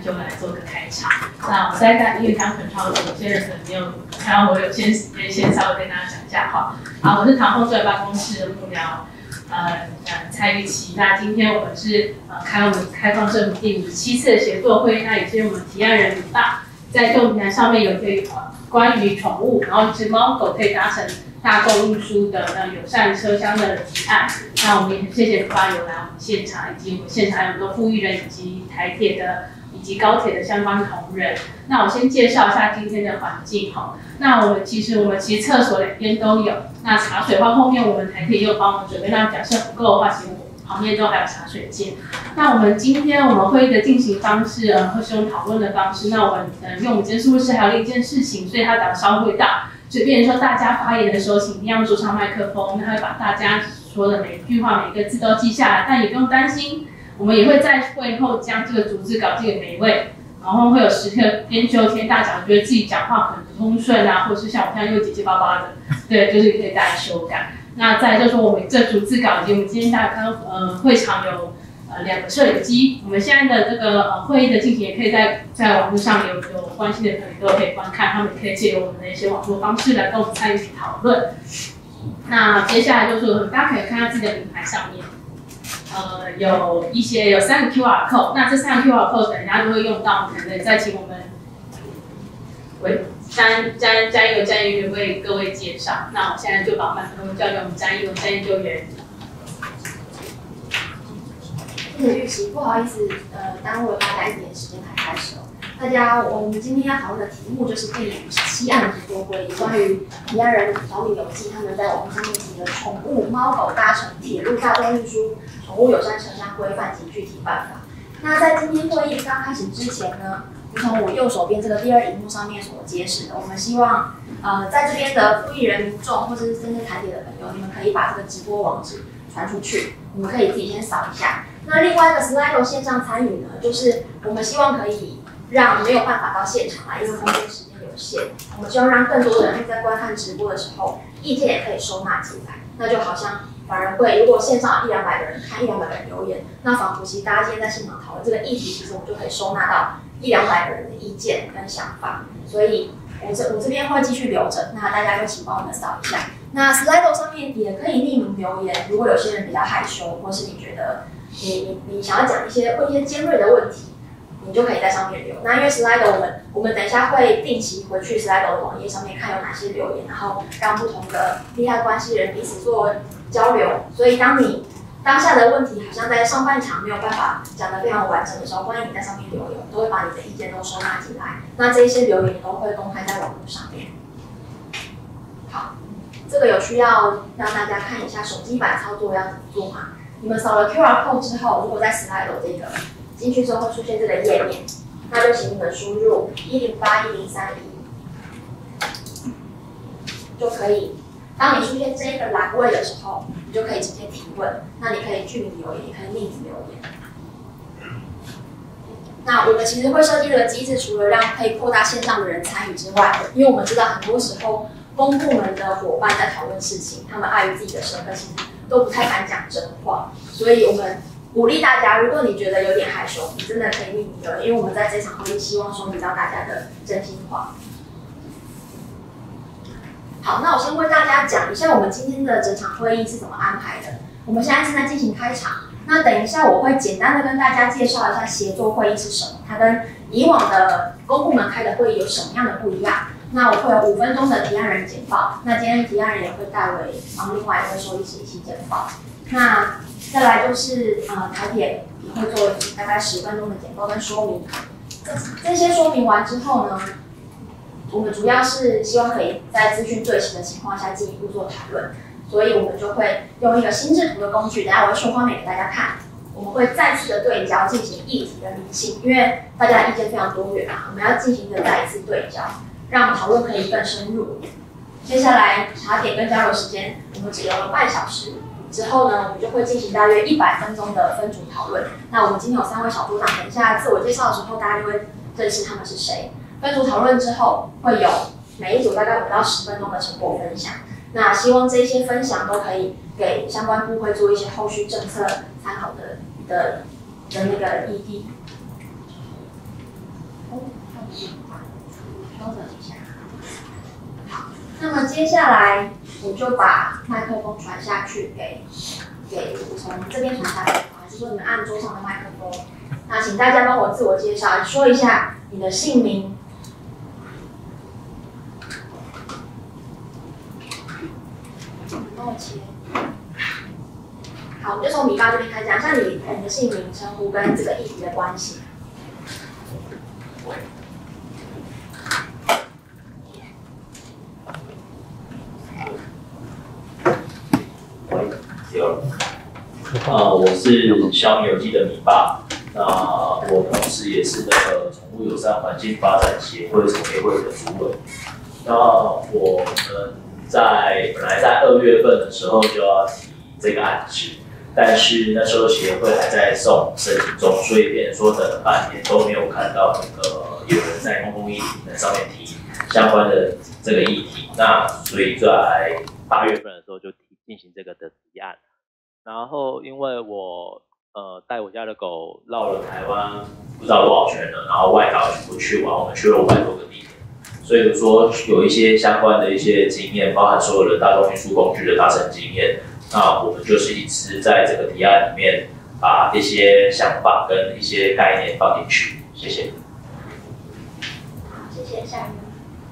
就来做个开场。那我在因为刚很超，有些人可能没有看到我有先稍微跟大家讲一下话。好，我是唐凤队办公室的幕僚蔡玉琪。那今天我们是我们开放政府第57次的协作会，那也是我们提案人很大，在动平台上面有关于宠物，然后是猫狗可以搭乘大众运输的友善车厢的提案。那我们也很谢谢发友来我们现场，以及我们现场有很多妇育人以及台铁的以及高铁的相关同仁。那我先介绍一下今天的环境哈。那我们其实厕所两边都有。那茶水的话，后面我们台铁也有帮我们准备。那假设不够的话，其实我旁边都还有茶水间。那我们今天会议的进行方式会是用讨论的方式。那我们因为我们今天是不是还有另一件事情，所以它讲稍微大。所以，变成说大家发言的时候，请一定要坐上麦克风，他会把大家说的每一句话、每一个字都记下来。但也不用担心，我们也会在会后将这个逐字稿寄给每一位，然后会有10个编修天大讲，觉得自己讲话可能不通顺啊，或者是像我这样又结结巴巴的，对，就是可以大家修改。那再来就是说，我们这逐字稿以及我们今天大家会场有2个摄影机，我们现在的这个会议的进行也可以在网络上有关心的朋友都可以观看，他们也可以借由我们的一些网络方式来跟我们参与讨论。那接下来就是大家可以看到自己的平台上面，有3个 QR code， 那这3个 QR code 等一下都会用到，可能再请我们詹一文为各位介绍。那我现在就把麦克风交给我们詹研究员。 谢谢玉琪，不好意思，耽误了大家一点时间才开始哦。我们今天要讨论的题目就是第57案的协作会议，关于提案人小米有记他们在网络上面提的宠物猫狗搭乘铁路大众运输宠物友善车厢规范及具体办法。那在今天会议刚开始之前呢，如同我右手边这个第2荧幕上面所揭示的，我们希望在这边的妇育人民众或者是真正台铁的朋友，你们可以把这个直播网址传出去，你们可以自己先扫一下。那另外一个 Slido 线上参与呢，就是我们希望可以让没有办法到现场来，因为空间时间有限，我们希望让更多人在观看直播的时候，意见也可以收纳进来。那就好像反而会，如果线上有100-200个人看，100-200个人留言，那仿佛其实大家今天在现场讨论这个议题，其实我们就可以收纳到100-200个人的意见跟想法。所以我这边会继续留着，那大家就请帮我们扫一下。那 Slido 上面也可以匿名留言，如果有些人比较害羞，或是你觉得你想要讲问一些尖锐的问题，你就可以在上面留。那因为 Slido 我们等一下会定期回去 Slido 的网页上面看有哪些留言，然后让不同的利害关系人彼此做交流。所以当你当下的问题好像在上半场没有办法讲得非常完整的时候，欢迎你在上面留言，都会把你的意见都收纳进来。那这一些留言都会公开在网络上面。好，这个有需要让大家看一下手机版操作要怎么做吗？你们扫了 QR code 之后，如果在 Slido 这个进去之后会出现这个页面，那就请你们输入1081031就可以。当你出现这个栏位的时候，你就可以直接提问。那你可以具名留言，也可以匿名留言。那我们其实会设计这个机制，除了让可以扩大线上的人参与之外，因为我们知道很多时候公部门的伙伴在讨论事情，他们碍于自己的身份，其实都不太敢讲真话，所以我们鼓励大家，如果你觉得有点害羞，你真的可以匿名留言，因为我们在这场会议希望收集到大家的真心话。好，那我先为大家讲一下我们今天的整场会议是怎么安排的。我们现在正在进行开场，那等一下我会简单的跟大家介绍一下协作会议是什么，它跟以往的公部门开的会议有什么样的不一样。那我会有5分钟的提案人简报，那今天提案人也会代为帮另外一位收一起简报。那再来就是台铁也会做大概10分钟的简报跟说明。这些说明完之后呢，我们主要是希望可以在资讯对齐的情况下进一步做讨论，所以我们就会用一个心智图的工具，等一下我会秀画面给大家看。我们会再次的对焦进行议题的理清，因为大家的意见非常多元嘛，我们要进行一个再一次对焦，让讨论可以更深入。接下来茶点跟交流时间，我们只留了半小时。之后呢，我们就会进行大约100分钟的分组讨论。那我们今天有3位小组长，等一下自我介绍的时候，大家就会认识他们是谁。分组讨论之后，会有每一组大概5到10分钟的成果分享。那希望这些分享都可以给相关部会做一些后续政策参考的那个议题。 变化，调整一下。好，那么接下来我就把麦克风传下去给从这边传下去，还是说你们按桌上的麦克风？那请大家帮我自我介绍，说一下你的姓名。帮我切。好，我们就从米爸这边开始讲一下你的姓名、称呼跟这个议题的关系。 我是小米有机的米爸，那我同时也是那个宠物友善环境发展协会产业会的主委。那我们本来在2月份的时候就要提这个案子，但是那时候协会还在送申请中，所以变成说等了半年都没有看到那个有人在公共议题的上面提相关的这个议题。那所以在8月份的时候就进行这个的提案。然后因为我带我家的狗绕了台湾不知道多少圈了，然后外岛全部去完，我们去了500多个地点，所以说有一些相关的一些经验，包含所有的大众运输工具的搭乘经验。那我们就是一直在这个提案里面把一些想法跟一些概念放进去。谢谢。 好，谢谢。下一位。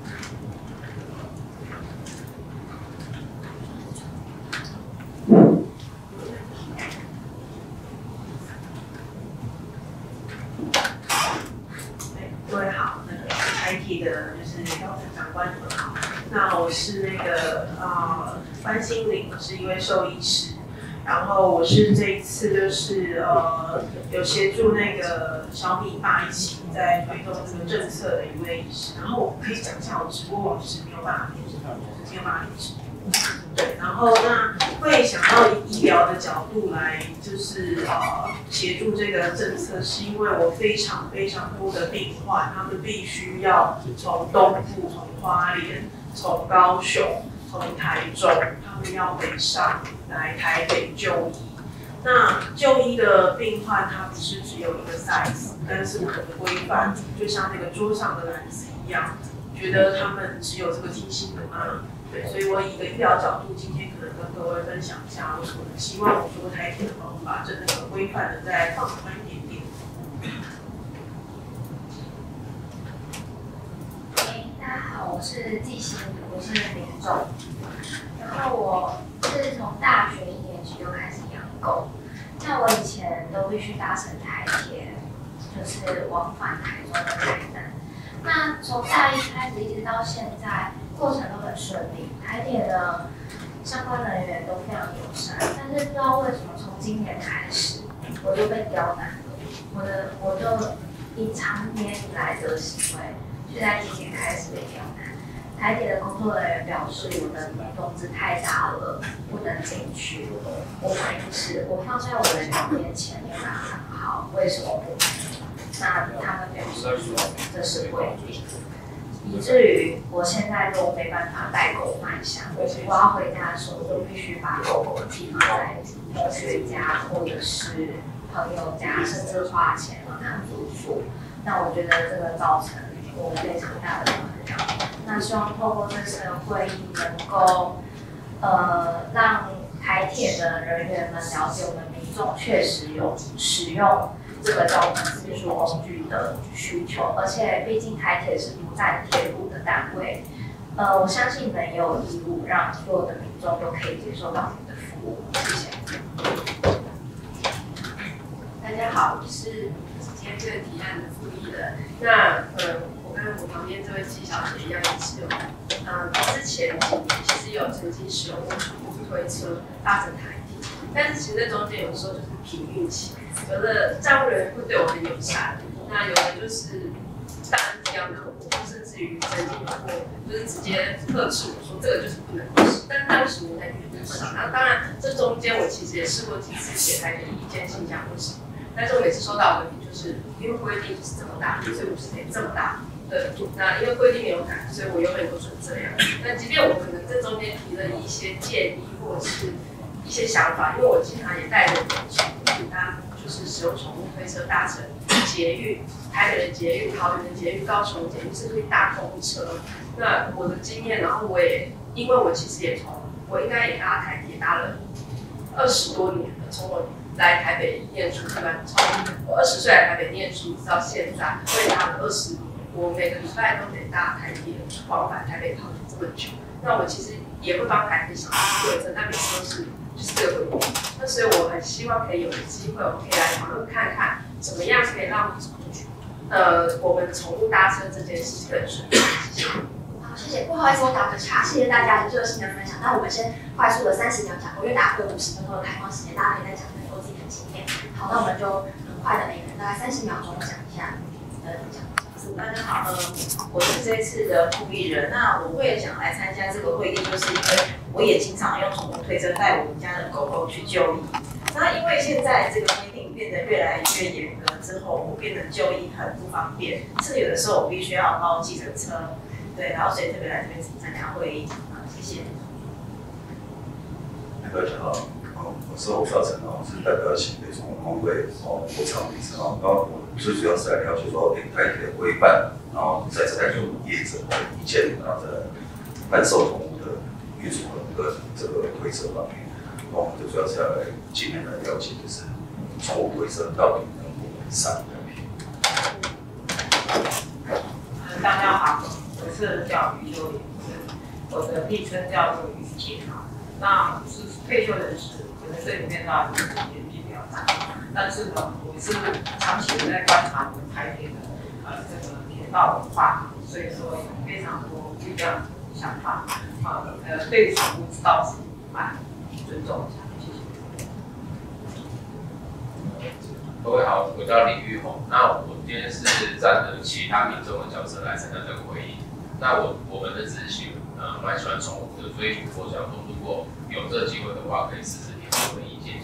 各位好，那个 IT 的就是高层长官你们好。那我是那个关心玲，我是一位兽医师，然后我是这一次就是有协助那个小米爸一起在推动这个政策的一位医师。然后我可以讲一下我直播网址没有办法连直播。对，然后那会想到以医疗的角度来，就是协助这个政策，是因为我非常多的病患，他们必须要从东部、从花莲、从高雄、从台中，他们要北上来台北就医。那就医的病患，他不是只有一个 size， 但是我们的规范就像那个桌上的篮子一样，觉得他们只有这个体型的吗？对，所以我以一个医疗角度，今天可能跟各位分享一下，我希望我说台铁的方法真的规范的再放宽一点点。 大家好，我是季欣，我是民众。然后我是从大学1年级就开始养狗，那我以前都必须搭乘台铁，就是往返台中的台南。那从大一开始一直到现在，过程都很顺利，台铁的相关人员都非常友善。但是不知道为什么，从今年开始我就被刁难了。我就以长年以来的行为，就在今年开始被刁难。台铁的工作人员表示，我的笼子太大了，不能进去。我反应是，我放在我的脚面前面拿很好，为什么不能？那他们表示说这是规定，以至于我现在都没办法带狗卖相。我要回家的时候，就必须把狗狗寄放在同学家或者是朋友家，甚至花钱让他住宿。那我觉得这个造成我非常大的困扰。那希望透过这次的会议，能够让台铁的人员们了解我们民众确实有使用这个交通运输工具的需求，而且毕竟台铁是不占铁路的单位，我相信你们也有义务让所有的民众都可以接受到你们的服务。谢谢。 大家好，我是今天这个提案的负议人。那我跟我旁边这位季小姐一样，也是有之前几年其实有曾经使用过宠物推车搭乘台铁，但是其实在中间有时候就是凭运气。有的站务人员会对我很友善，那有的就是大人这样的我，甚至于曾经有过就是直接呵斥我说这个就是不能吃，但是当时我在原地上。那当然这中间我其实也试过几次写台铁的意见信箱或什么，但是我每次收到的问题就是因为规定是这么大，所以我是得这么大。对，那因为规定没有改，所以我永远都是这样。那即便我可能在中间提了一些建议或者是一些想法，因为我经常也带着我的宠物，它就是使用宠物推车搭乘捷捷运，台北的捷运、桃园的捷运、高雄的捷运，甚至大公车。那我的经验，然后我也因为我其实也我应该也搭台铁搭了20多年了，从我来台北念书，从我20岁来台北念书到现在，我也搭了20年。我每个礼拜都得搭台铁往返台北桃园这么久，那我其实也会帮台铁想规则，但每次都是就是这个规定。那所以我很希望可以有个机会，我们可以来讨论看看，怎么样可以让我们宠物搭车这件事情更顺利。谢谢。 好，谢谢。不好意思，我打个岔，谢谢大家的热心的分享。那我们先快速的30秒讲，因为大家会有50分钟的开放时间，大家可以再讲更多自己的经验。好，那我们就很快的每个人大概30秒钟讲一下讲。 大家好，我是这次的副议人。那我会想来参加这个会议，就是因为我也经常用宠物推车带我们家的狗狗去就医。那因为现在这个规定变得越来越严格之后，我变得就医很不方便，甚至有的时候我必须要包计程车。对，然后所以特别来这边参加会议。谢谢。 大家好，我是侯孝成，我是代表新北宠物工会国场理事然后我最主要是来了解说台铁的规范，然后在采取业者的意见，然后在贩售宠物的运输和这个推车方面，我们最主要是要来尽量的了解，就是宠物推车到底能不能上台品。 大家好，我是叫余秀莲，我的昵称叫做余姐哈。那是退休人士，可能这里面的年纪比较大，但是呢，我是长期的在观察我们台铁的这个铁道文化，所以说有非常多不一样的想法对宠物倒是蛮尊重的，谢谢。 各位好，我叫林玉宏。那我今天是站着其他民众的角色来参加这个会议。那我们的咨询蛮喜欢宠物的，所以我想说，如果有这个机会的话，可以试试听我的意见。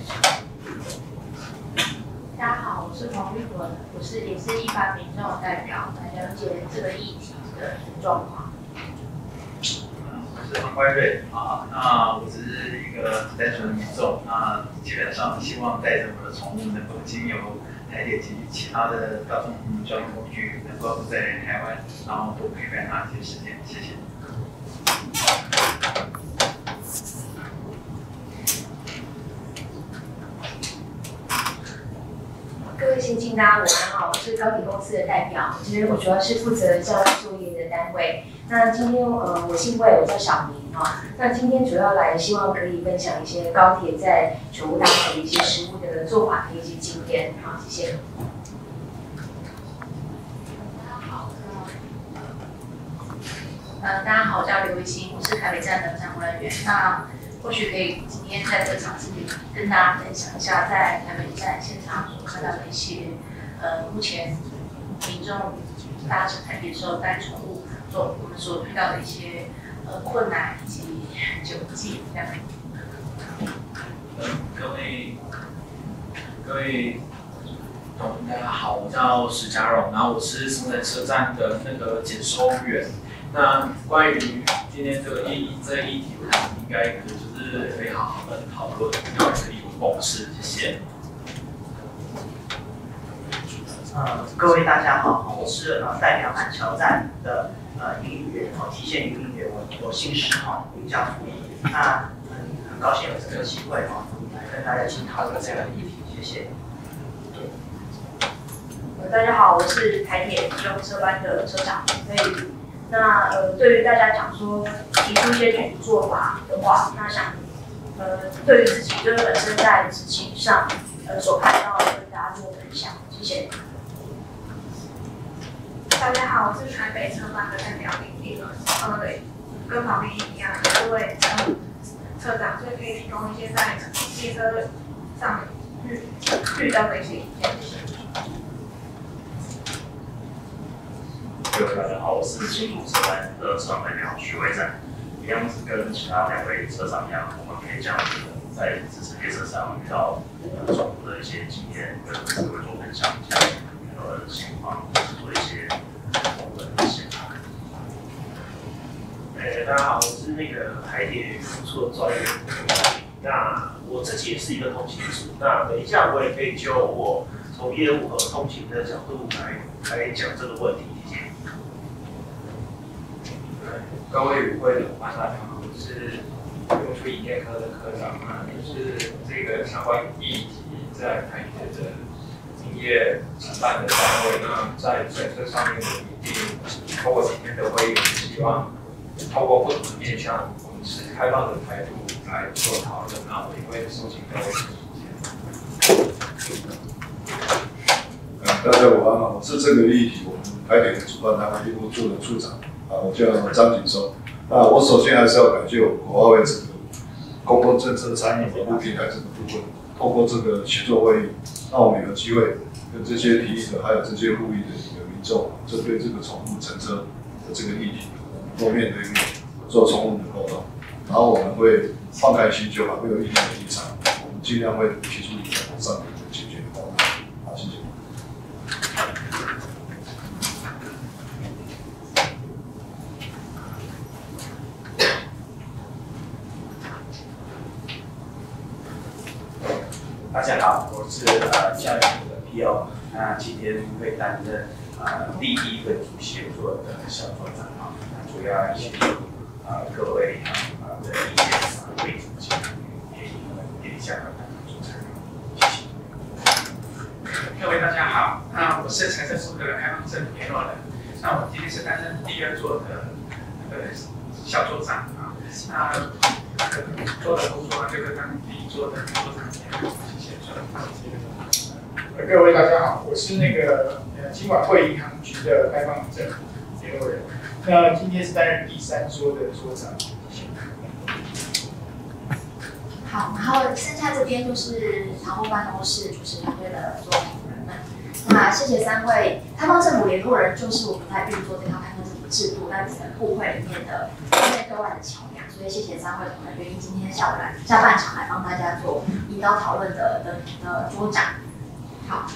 大家好，我是黄玉文，也是一般民众的代表，来了解这个议题的状况。 我是黄冠瑞啊，那我只是一个单纯的民众，那基本上希望带着我的宠物能够经由台铁及其他的大众交通工具，能够在台湾，然后多陪伴它一些时间。谢谢。 各位先进大家午安好，我是高铁公司的代表，我主要是负责教育作业的单位。那今天我姓魏，我叫小明哈。那今天主要来希望可以分享一些高铁在宠物搭乘的一些实务的做法和一些经验。好，谢谢。大家好，我叫刘维新，我是台北站的站务人员。那或许可以今天在这个场子里跟大家分享一下，在台北站现场所看到的一些目前民众搭乘台铁的时候带宠物我们所遇到的一些困难以及窘境这样。 各位同仁大家好，我叫史家荣，然后我是松山车站的那个检收员。那关于今天这个议题，我想应该就是可以好好的讨论，然后可以有共识。谢谢。 各位大家好，我是代表板桥站的营运员，提线营运员，我姓石名叫傅毅。那很高兴有这个机会来跟大家一起讨论这个议题，谢谢。 大家好，我是台铁基隆车班的车长林飞宇。那对于大家讲说提出一些具体做法的话，那想对于自己就是本身在执勤上所看到的，跟大家做分享，谢谢。 大家好，我是台北车班的代表林丽伦。跟旁边一样，各位车长，所以可以提供一些在汽车上遇到的一些意见。 各位大家好，我是新竹车班的车长代表徐伟展。一样是跟其他2位车长一样，我们可以将在支持列车上遇到宠物的一些经验，跟各位做分享一下遇到的情况，做一些宠物的分析。 大家好，我是那个台铁服处的专员。那我自己也是一个通勤族，那等一下我也可以就我从业务和通勤的角度来讲这个问题，谢谢。 各位与会的伙伴，大家好，我是用处营业科的科长就是这个相关议题在台铁的营业承办的单位，在政策上面的一定，透过今天的会议，我们希望透过不同的面向，我们持开放的态度来做讨论。那我也会收集各位的意见。 大家午安，我是这个议题我们台铁的主办单位业务处的处长我叫张景松。那我首先还是要感谢我们国发会这个公共政策参与网络平台这个部分，透过这个协作会议，让我们有机会跟这些提议的还有这些呼吁的民众，针对这个宠物乘车的这个议题，多面对面做充分的沟通，然后我们会放开心就好，会有一定的立场，我们尽量会提出一个上面的解决方案。好，谢谢。 大家好，我是教育部的 PO， 那今天会担任第一分组协作的小组长主要协助各位的意见为主进行点一下和大家做参与，谢谢。 各位大家好，我是财政部的开放政府联络人，那我今天是担任第二座的小组长做的工作就跟刚第一座的组长一样，谢谢。 各位大家好，我是金管会银行局的开放政府联络人。那今天是担任第三桌的桌长。 好，然后剩下这边就是常务办公室主持团队的所有同仁们。那谢谢三位开放政府联络人，就是我们在运作这套开放政府制度在整个部会里面的对内对外的桥梁。所以谢谢三位同仁愿意今天下半场来帮大家做引导讨论的桌长。好。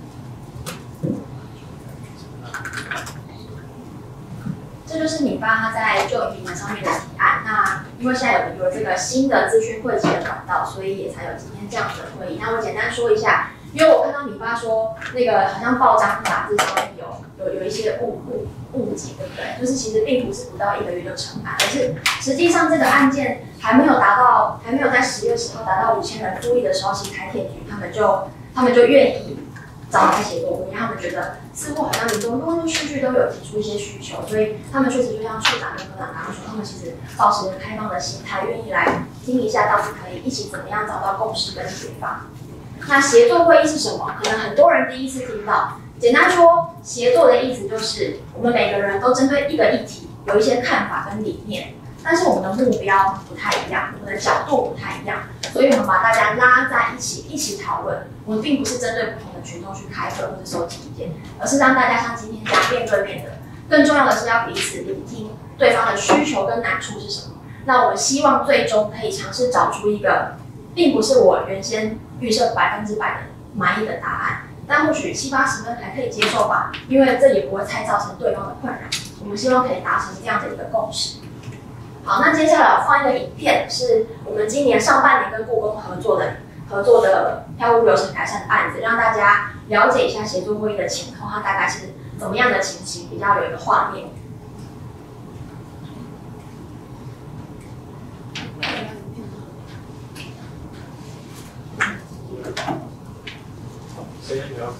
这就是米发他在就营平台上面的提案。那因为现在有这个新的资讯汇集的管道，所以也才有今天这样子的会议。那我简单说一下，因为我看到米发说好像报章杂志上面有一些误解，对不对？就是其实并不是不到1个月就成案，而是实际上这个案件还没有在10月10号达到5000人复议的时候，其实台铁局他们就愿意找来协作会，因为他们觉得似乎好像民众陆陆续续都有提出一些需求，所以他们确实就像处长跟科长刚刚说，他们其实抱持着开放的心态，愿意来听一下到底可以一起怎么样找到共识跟解法。那协作会议是什么？可能很多人第一次听到。简单说，协作的意思就是我们每个人都针对一个议题有一些看法跟理念，但是我们的目标不太一样，我们的角度不太一样，所以我们把大家拉在一起讨论。我们并不是针对不同的群众去开会或者收集意见，而是让大家像今天这样面对面的。更重要的是要彼此聆听对方的需求跟难处是什么。那我们希望最终可以尝试找出一个，并不是我原先预设100%的满意的答案。但或许70-80分还可以接受吧，因为这也不会太造成对方的困扰。我们希望可以达成这样的一个共识。好，那接下来我放一个影片，是我们今年上半年跟故宫合作的票务流程改善的案子，让大家了解一下协作会议的前后，它大概是怎么样的情形，比较有一个画面。 声音比较。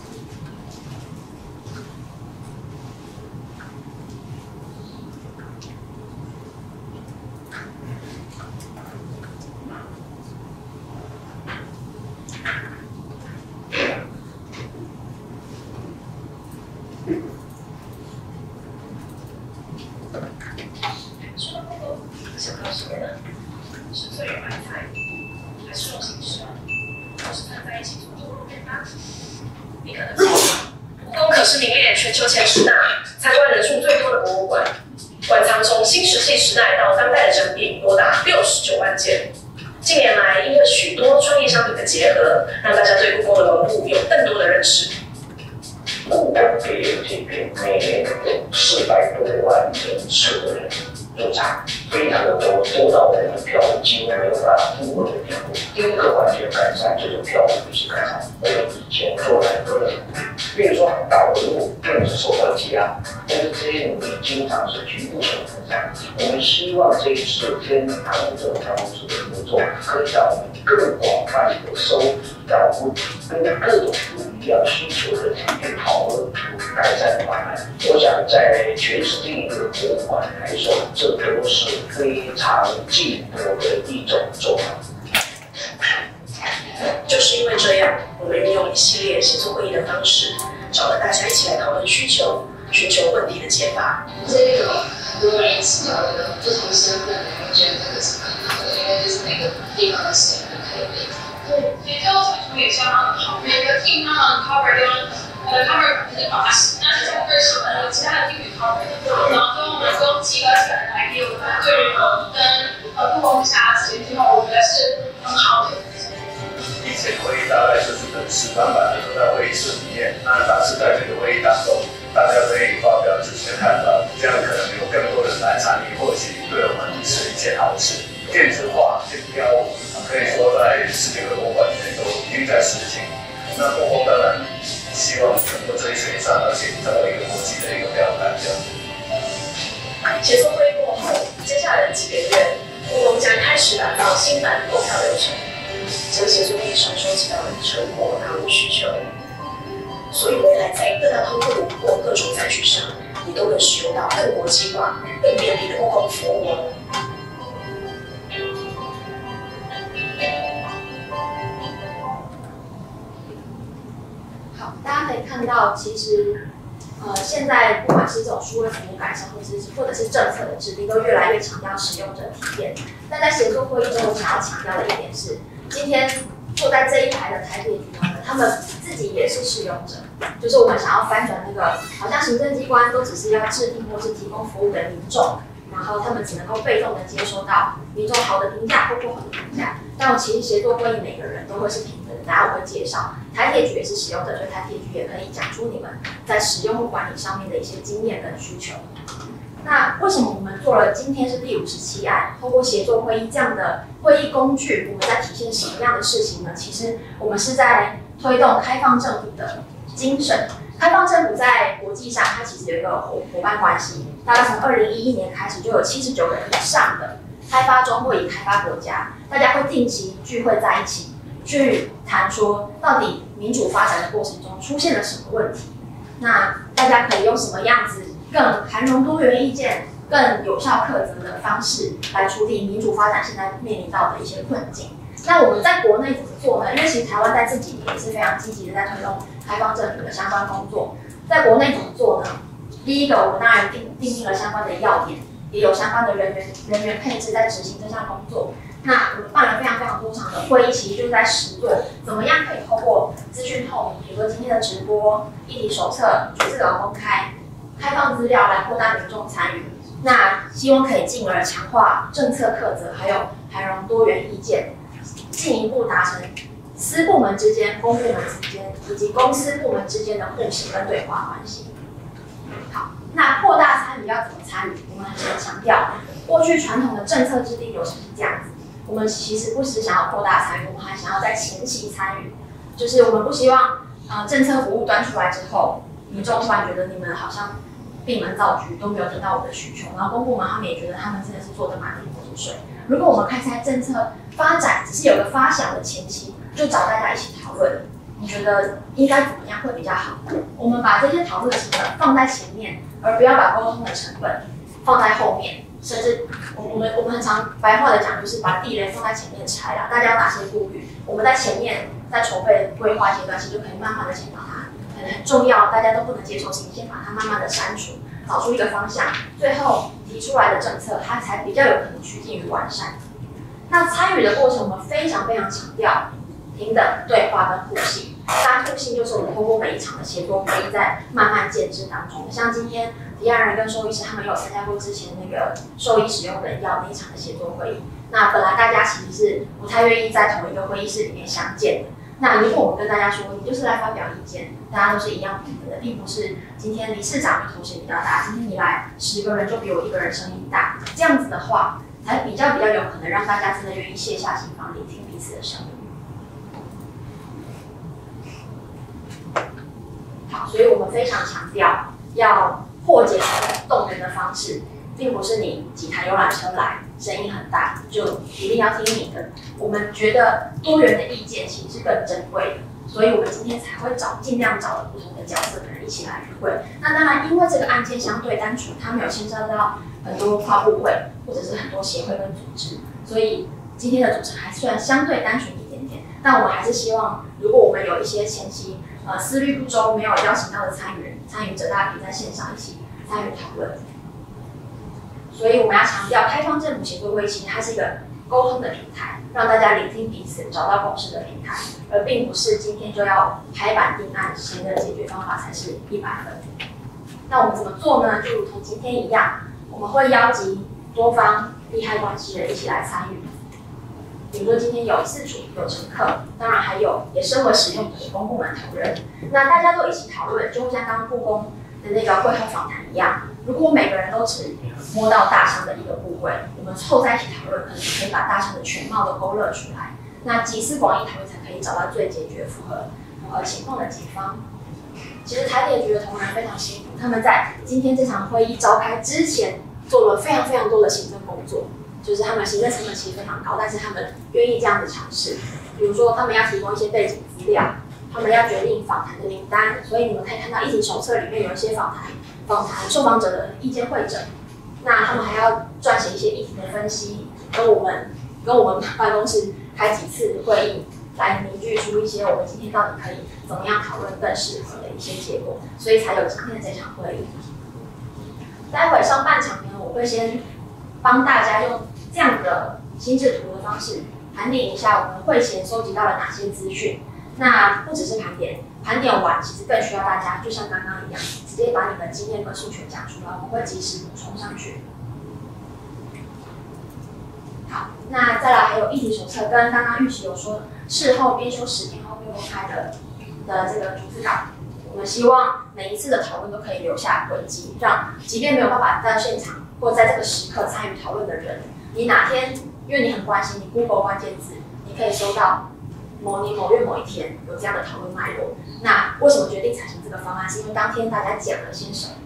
想告诉人，是最有安排，还是用形式？都是站在一起做出路边吧。你可能不知道，故宫可是名列全球前10大参观人数最多的博物馆，馆藏从新石器时代到当代的展品多达69万件。近年来，因为许多专业商品的结合，让大家对故宫的文物有更多的认识。 故宫这些精品每年有400多万人次的人入场，非常的都收到的票务几乎没有达到负额的地步。第一个完全改善这种票务不是改善，而且以前做很多的，比如说导入并不是受到积压，但是这些努力经常是局部性分散。我们希望这一次跟航空这种办公室的合作，可以让我们更广泛的收导入跟各种不一样需求的去讨论出改善的方案。我想在全世界一个博物馆来说，这都是非常进步的一种做法。 就是因为这样，我们运用一系列协作会议的方式，找了大家一起来讨论需求，寻求问题的解法。这个很多人喜欢的不同身份的人觉得这个是很好的，因为这是每个地方的声音可以被听。对，其实我产出也相当的好，每个 team 他们 cover 跟cover 80%，那其中20%其他的 team 也 cover 得到，然后最后我们都集合起来来给我们对人跟不同下的结果，我觉得是很好的。 以前会议大概就是等示范版的都在会议室里面，那但是在这个会议当中，大家可以发表自己的看法，这样可能有更多人来参与，或许对我们是一件好事。电子化这标可以说在世界各国馆里面都已经在实行。那过后当然希望能够追随上，而且找到一个国际的一个标杆这样子。 协作会议过后，接下来的几个月，我们将开始打造新版购票流程。这个协作会议上收集到的成果纳入需求，所以未来在各大通路或各种载具上，你都能使用到更国际化、更便利的公共服务哦。 好，大家可以看到，其实现在不管是这种数位服务改善，或者是政策的制定，都越来越强调使用者体验。但在协作会议中，我想要强调的一点是，今天坐在这一排的台铁局们，他们自己也是使用者，就是我们想要翻转那个好像行政机关都只是要制定或是提供服务的民众，然后他们只能够被动的接收到民众好的评价或不好的评价。但其实协作会议每个人都会是平等的，大家我会介绍，台铁局也是使用者，所以台铁局也可以讲出你们在使用或管理上面的一些经验跟需求。那为什么我们做了今天是第57案，透过协作会议这样的会议工具，我们在体现什么样的事情呢？其实我们是在推动开放政府的精神。开放政府在国际上，它其实有一个伙伴关系，大概从2011年开始就有79个以上的开发中或已开发国家，大家会定期聚会在一起，去谈说到底民主发展的过程中出现了什么问题，那大家可以用什么样子更涵容多元意见、更有效课责的方式来处理民主发展现在面临到的一些困境。那我们在国内怎么做呢？因为其实台湾在这几年也是非常积极的在推动开放政府的相关工作。在国内怎么做呢？第一个，我们当然定定了相关的要点，也有相关的人员配置在执行这项工作。那我们办了非常多场的会议，其实就是在实作，怎么样可以透过资讯透明，比如说今天的直播、议题手册、逐字稿公开、开放资料来扩大民众参与。那希望可以进而强化政策课责，还有涵容多元意见，进一步达成私部门之间、公部门之间以及公私部门之间的互信跟对话关系。好，那扩大参与要怎么参与？我们很常强调，过去传统的政策制定流程是这样子。我们其实不只想要扩大参与，我们还想要在前期参与，就是我们不希望政策服务端出来之后，民众突然觉得你们好像闭门造车，都没有得到我的需求，然后公部门他们也觉得他们真的是做得满地不水。如果我们开在政策发展只是有个发想的前期，就找大家一起讨论，你觉得应该怎么样会比较好？我们把这些讨论的成本放在前面，而不要把沟通的成本放在后面，甚至我们很常白话的讲，就是把地雷放在前面拆啦。大家有哪些顾虑？我们在前面在筹备规划阶段，其实就可以慢慢的先把它很重要，大家都不能接受性，先把它慢慢的删除，找出一个方向，最后提出来的政策，它才比较有可能趋近于完善。那参与的过程，我们非常强调平等对话跟互信。当然，互信就是我们通过每一场的协作会议，在慢慢建制当中。像今天提案人跟兽医师他们有参加过之前那个兽医使用人药那一场的协作会议。那本来大家其实是不太愿意在同一个会议室里面相见的。那如果我们跟大家说，你就是来发表意见，大家都是一样平等的，并不是今天理事长的头衔比较大，今天你来10个人就比我1个人声音大，这样子的话， 才比较有可能让大家真的愿意卸下心防，聆听彼此的声音。好，所以我们非常强调要破解动员的方式，并不是你几台游览车来，声音很大就一定要听你的。我们觉得多元的意见其实是更珍贵的，所以我们今天才会尽量找了不同的角色的人一起来与会。那当然，因为这个案件相对单纯，它没有牵涉到很多跨部会或者是很多协会跟组织，所以今天的组成还虽然相对单纯一点点，但我们还是希望，如果我们有一些前期思虑不周没有邀请到的参与者，大家可以在线上一起参与讨论。所以我们要强调，开放政府协作会议其实它是一个沟通的平台，让大家聆听彼此，找到共识的平台，而并不是今天就要拍板定案，谁的解决方法才是100分。那我们怎么做呢？就如同今天一样，我们会邀集多方利害关系人一起来参与。比如说今天有饲主、有乘客，当然还有也身为使用者的公部门同仁。那大家都一起讨论，就会像刚刚故宫的那个会后访谈一样，如果每个人都只摸到大象的一个部位，我们凑在一起讨论，可能可以把大象的全貌都勾勒出来。那集思广益讨论才可以找到最解决符合情况的解方。其实台铁局的同仁非常辛苦，他们在今天这场会议召开之前做了非常多的行政工作。就是他们行政成本其实非常高，但是他们愿意这样的尝试。比如说，他们要提供一些背景资料，他们要决定访谈的名单，所以你们可以看到议题手册里面有一些访谈受访者的意见会诊。那他们还要撰写一些议题的分析，跟我们办公室开几次会议，来凝聚出一些我们今天到底可以怎么样讨论更适合的一些结果，所以才有今天的这场会议。待会上半场呢，我会先帮大家用这样的心智图的方式盘点一下我们会前收集到了哪些资讯。那不只是盘点完，其实更需要大家就像刚刚一样，直接把你的经验跟诉求讲出来，我们会及时补充上去。好，那再来还有议题手册跟刚刚预期有说事后编修10年后会公开的这个逐字稿。我们希望每一次的讨论都可以留下轨迹，让即便没有办法在现场或在这个时刻参与讨论的人，你哪天因为你很关心，你 Google 关键字，你可以搜到某年某月某一天有这样的讨论脉络。那为什么决定采用这个方案？是因为当天大家讲了些什么？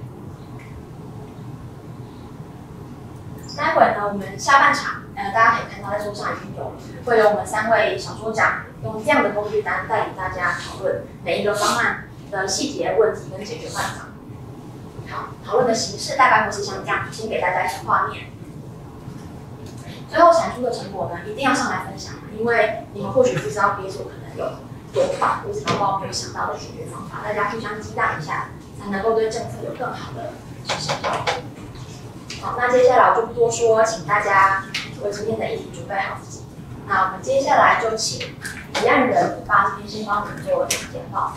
待会呢，我们下半场，大家可以看到在桌上已经会有我们3位小桌长用这样的工具单带领大家讨论每一个方案的细节问题跟解决办法。好，讨论的形式大概会是像这样，先给大家一个画面。最后产出的成果呢，一定要上来分享，因为你们或许不知道别组可能有多棒，或是搞不好没有想到的解决方法，大家互相激荡一下，才能够对政策有更好的支持。好，那接下来我就不多说，请大家为今天的议题准备好自己。那我们接下来就请提案人你爸这边先帮我们做简报。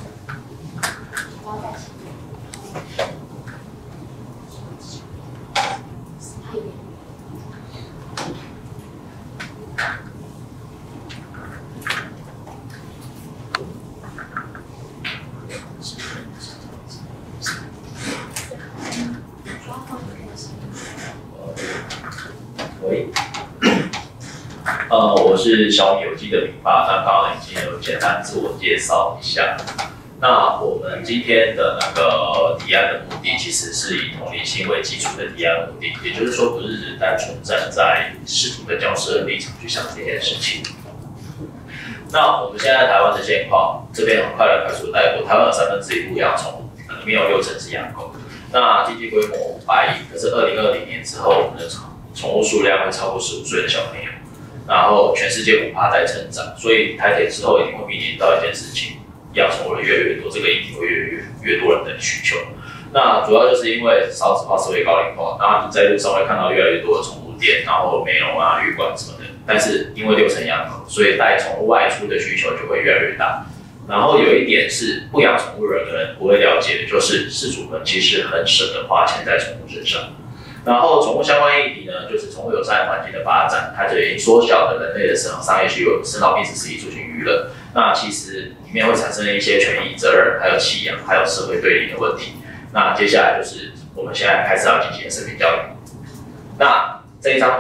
我是小米有机的品爸，那刚刚已经有简单自我介绍一下。那我们今天的那个提案的目的，其实是以同理心为基础的提案目的，也就是说，不是只单纯站在试图的角色立场去想这件事情。那我们现在台湾的现况，这边很快的快速带过，台湾有1/3户养宠物，里面有60%是养狗。那经济规模500亿，可是2020年之后，我们的宠物数量会超过15岁的小朋友。然后全世界5%在成长，所以台铁之后一定会面临到一件事情，养宠物的越来越多，这个议题会越多人的需求。那主要就是因为少子化、社会高龄化，然后你在路上会看到越来越多的宠物店，然后美容啊、旅馆什么的。但是因为60%养狗，所以带宠物外出的需求就会越来越大。然后有一点是不养宠物的人不会了解的，就是饲主们其实很舍得花钱在宠物身上。然后宠物相关议题呢，就是宠物友善环境的发展，它就已经缩小了人类的商业需求，生老病死、食衣住行娱乐。那其实里面会产生一些权益、责任，还有弃养，还有社会对立的问题。那接下来就是我们现在开始要进行的生命教育。那这一张图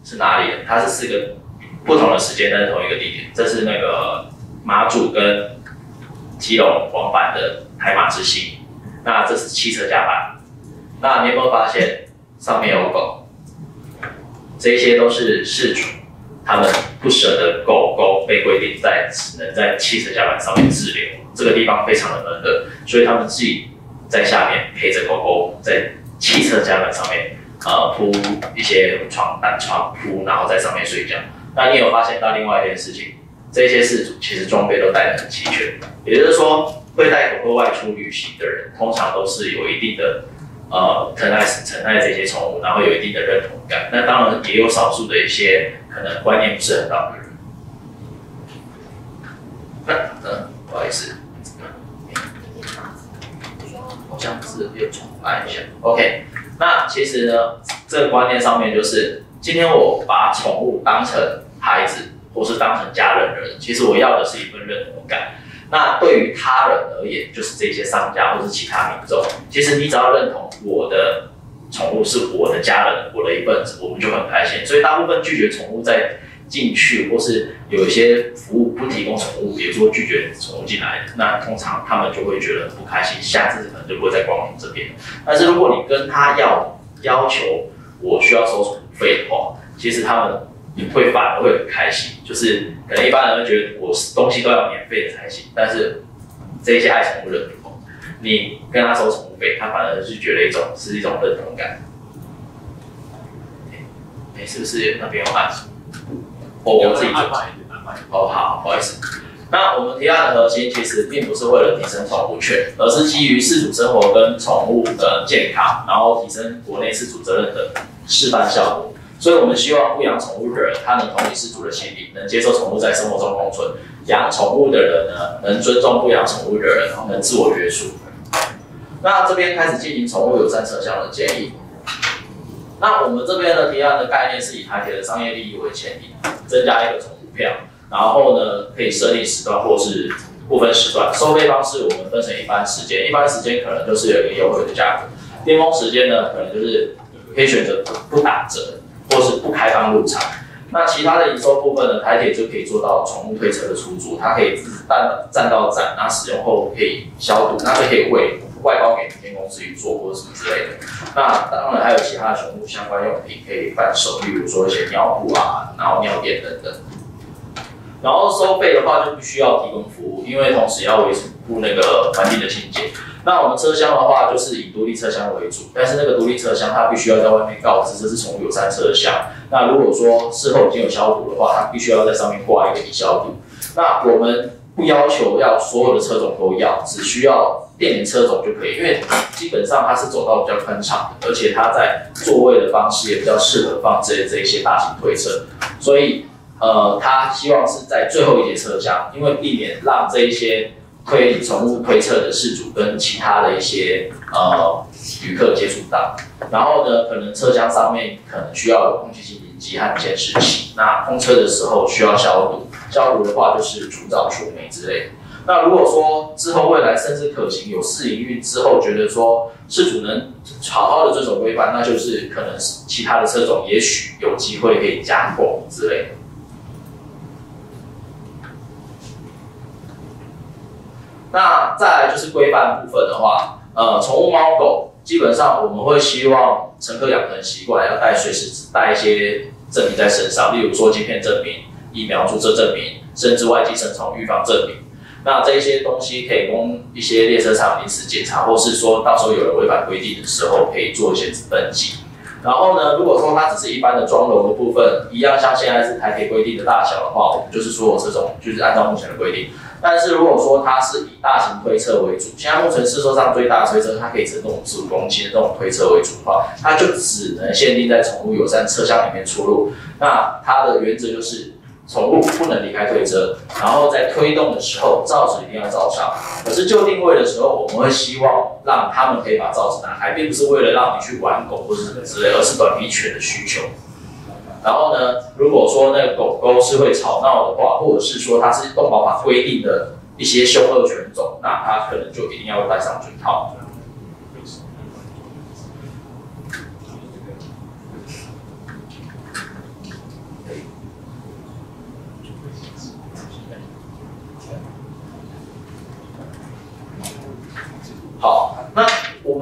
是哪里的？它是4个不同的时间，但是同一个地点。这是那个马祖跟基隆往返的台马之星。那这是汽车甲板。那你有没有发现上面有狗？这些都是事主他们不舍得狗狗被规定只能在汽车甲板上面滞留，这个地方非常的闷热，所以他们自己在下面陪着狗狗在汽车甲板上面铺一些单床铺，然后在上面睡觉。那你有发现到另外一件事情，这些事主其实装备都带得很齐全，也就是说会带狗狗外出旅行的人，通常都是有一定的疼爱这些宠物，然后有一定的认同感。那当然也有少数的一些可能观念不是很好的人。不好意思，我这样子又重按一下 ，OK。那其实呢，这个观念上面就是，今天我把宠物当成孩子，或是当成家人的人，其实我要的是一份认同感。那对于他人而言，就是这些商家或是其他民众，其实你只要认同我的宠物是我的家人，我的一份子，我们就很开心。所以大部分拒绝宠物在进去，或是有一些服务不提供宠物，比如说拒绝宠物进来，那通常他们就会觉得很不开心，下次可能就不会再光临这边。但是如果你跟他要求我需要收宠物费的话，其实他们反而会很开心，就是可能一般人会觉得我东西都要免费的才行，但是这些爱宠物人不同，你跟他收宠物费，他反而是觉得是一种认同感。是不是那边有按？我自己做。哦，好，不好意思。那我们提案的核心其实并不是为了提升宠物权，而是基于饲主生活跟宠物的健康，然后提升国内饲主责任的示范效果。所以我们希望不养宠物的人，他能同理饲主的心理，能接受宠物在生活中共存；养宠物的人呢，能尊重不养宠物的人，能自我约束。那这边开始进行宠物友善车厢的建议。那我们这边的提案的概念是以台铁的商业利益为前提，增加一个宠物票，然后呢可以设定时段或是不分时段，收费方式我们分成一般时间，一般时间可能就是有一个优惠的价格，巅峰时间呢可能就是可以选择不打折，或是不开放入场。那其他的营收部分呢，台铁就可以做到宠物推车的出租，它可以站到站，那使用后可以消毒，那就可以外包给民间公司去做或者什么之类的。那当然还有其他的宠物相关用品可以贩售，例如说一些尿布啊，然后尿垫等等。然后收费的话就必须要提供服务，因为同时要维护那个环境的清洁。那我们车厢的话就是以独立车厢为主，但是那个独立车厢它必须要在外面告知这是宠物友善车厢。那如果说事后已经有消毒的话，它必须要在上面挂一个已消毒。那我们不要求要所有的车种都要，只需要电联车种就可以，因为基本上它是走道比较宽敞的，而且它在座位的方式也比较适合放这一些大型推车，所以他希望是在最后一节车厢，因为避免让这一些推宠物推车的事主跟其他的一些旅客接触到。然后呢，可能车厢上面可能需要有空气清净机和监视器。那通车的时候需要消毒，消毒的话就是除藻除霉之类的。那如果说之后未来甚至可行有试营运之后，觉得说事主能好好的遵守规范，那就是可能其他的车种也许有机会可以加购之类的。那再来就是规范部分的话，宠物猫狗基本上我们会希望乘客养成习惯，要随时带一些证明在身上，例如说晶片证明、疫苗注册证明，甚至外寄生虫预防证明。那这些东西可以供一些列车厂临时检查，或是说到时候有人违反规定的时候，可以做一些登记。然后呢，如果说它只是一般的装楼的部分，一样像现在是台铁规定的大小的话，我们就是所有车种就是按照目前的规定。但是如果说它是以大型推车为主，现在目前市售上最大的推车，它可以承重55公斤的这种推车为主的话，它就只能限定在宠物友善车厢里面出入。那它的原则就是宠物不能离开推车，然后在推动的时候罩子一定要罩上。可是就定位的时候，我们会希望让他们可以把罩子拿开，并不是为了让你去玩狗或是什么之类，而是短皮犬的需求。然后呢，如果说那个狗狗是会吵闹的话，或者是说它是动保法规定的一些凶恶犬种，那它可能就一定要戴上嘴套。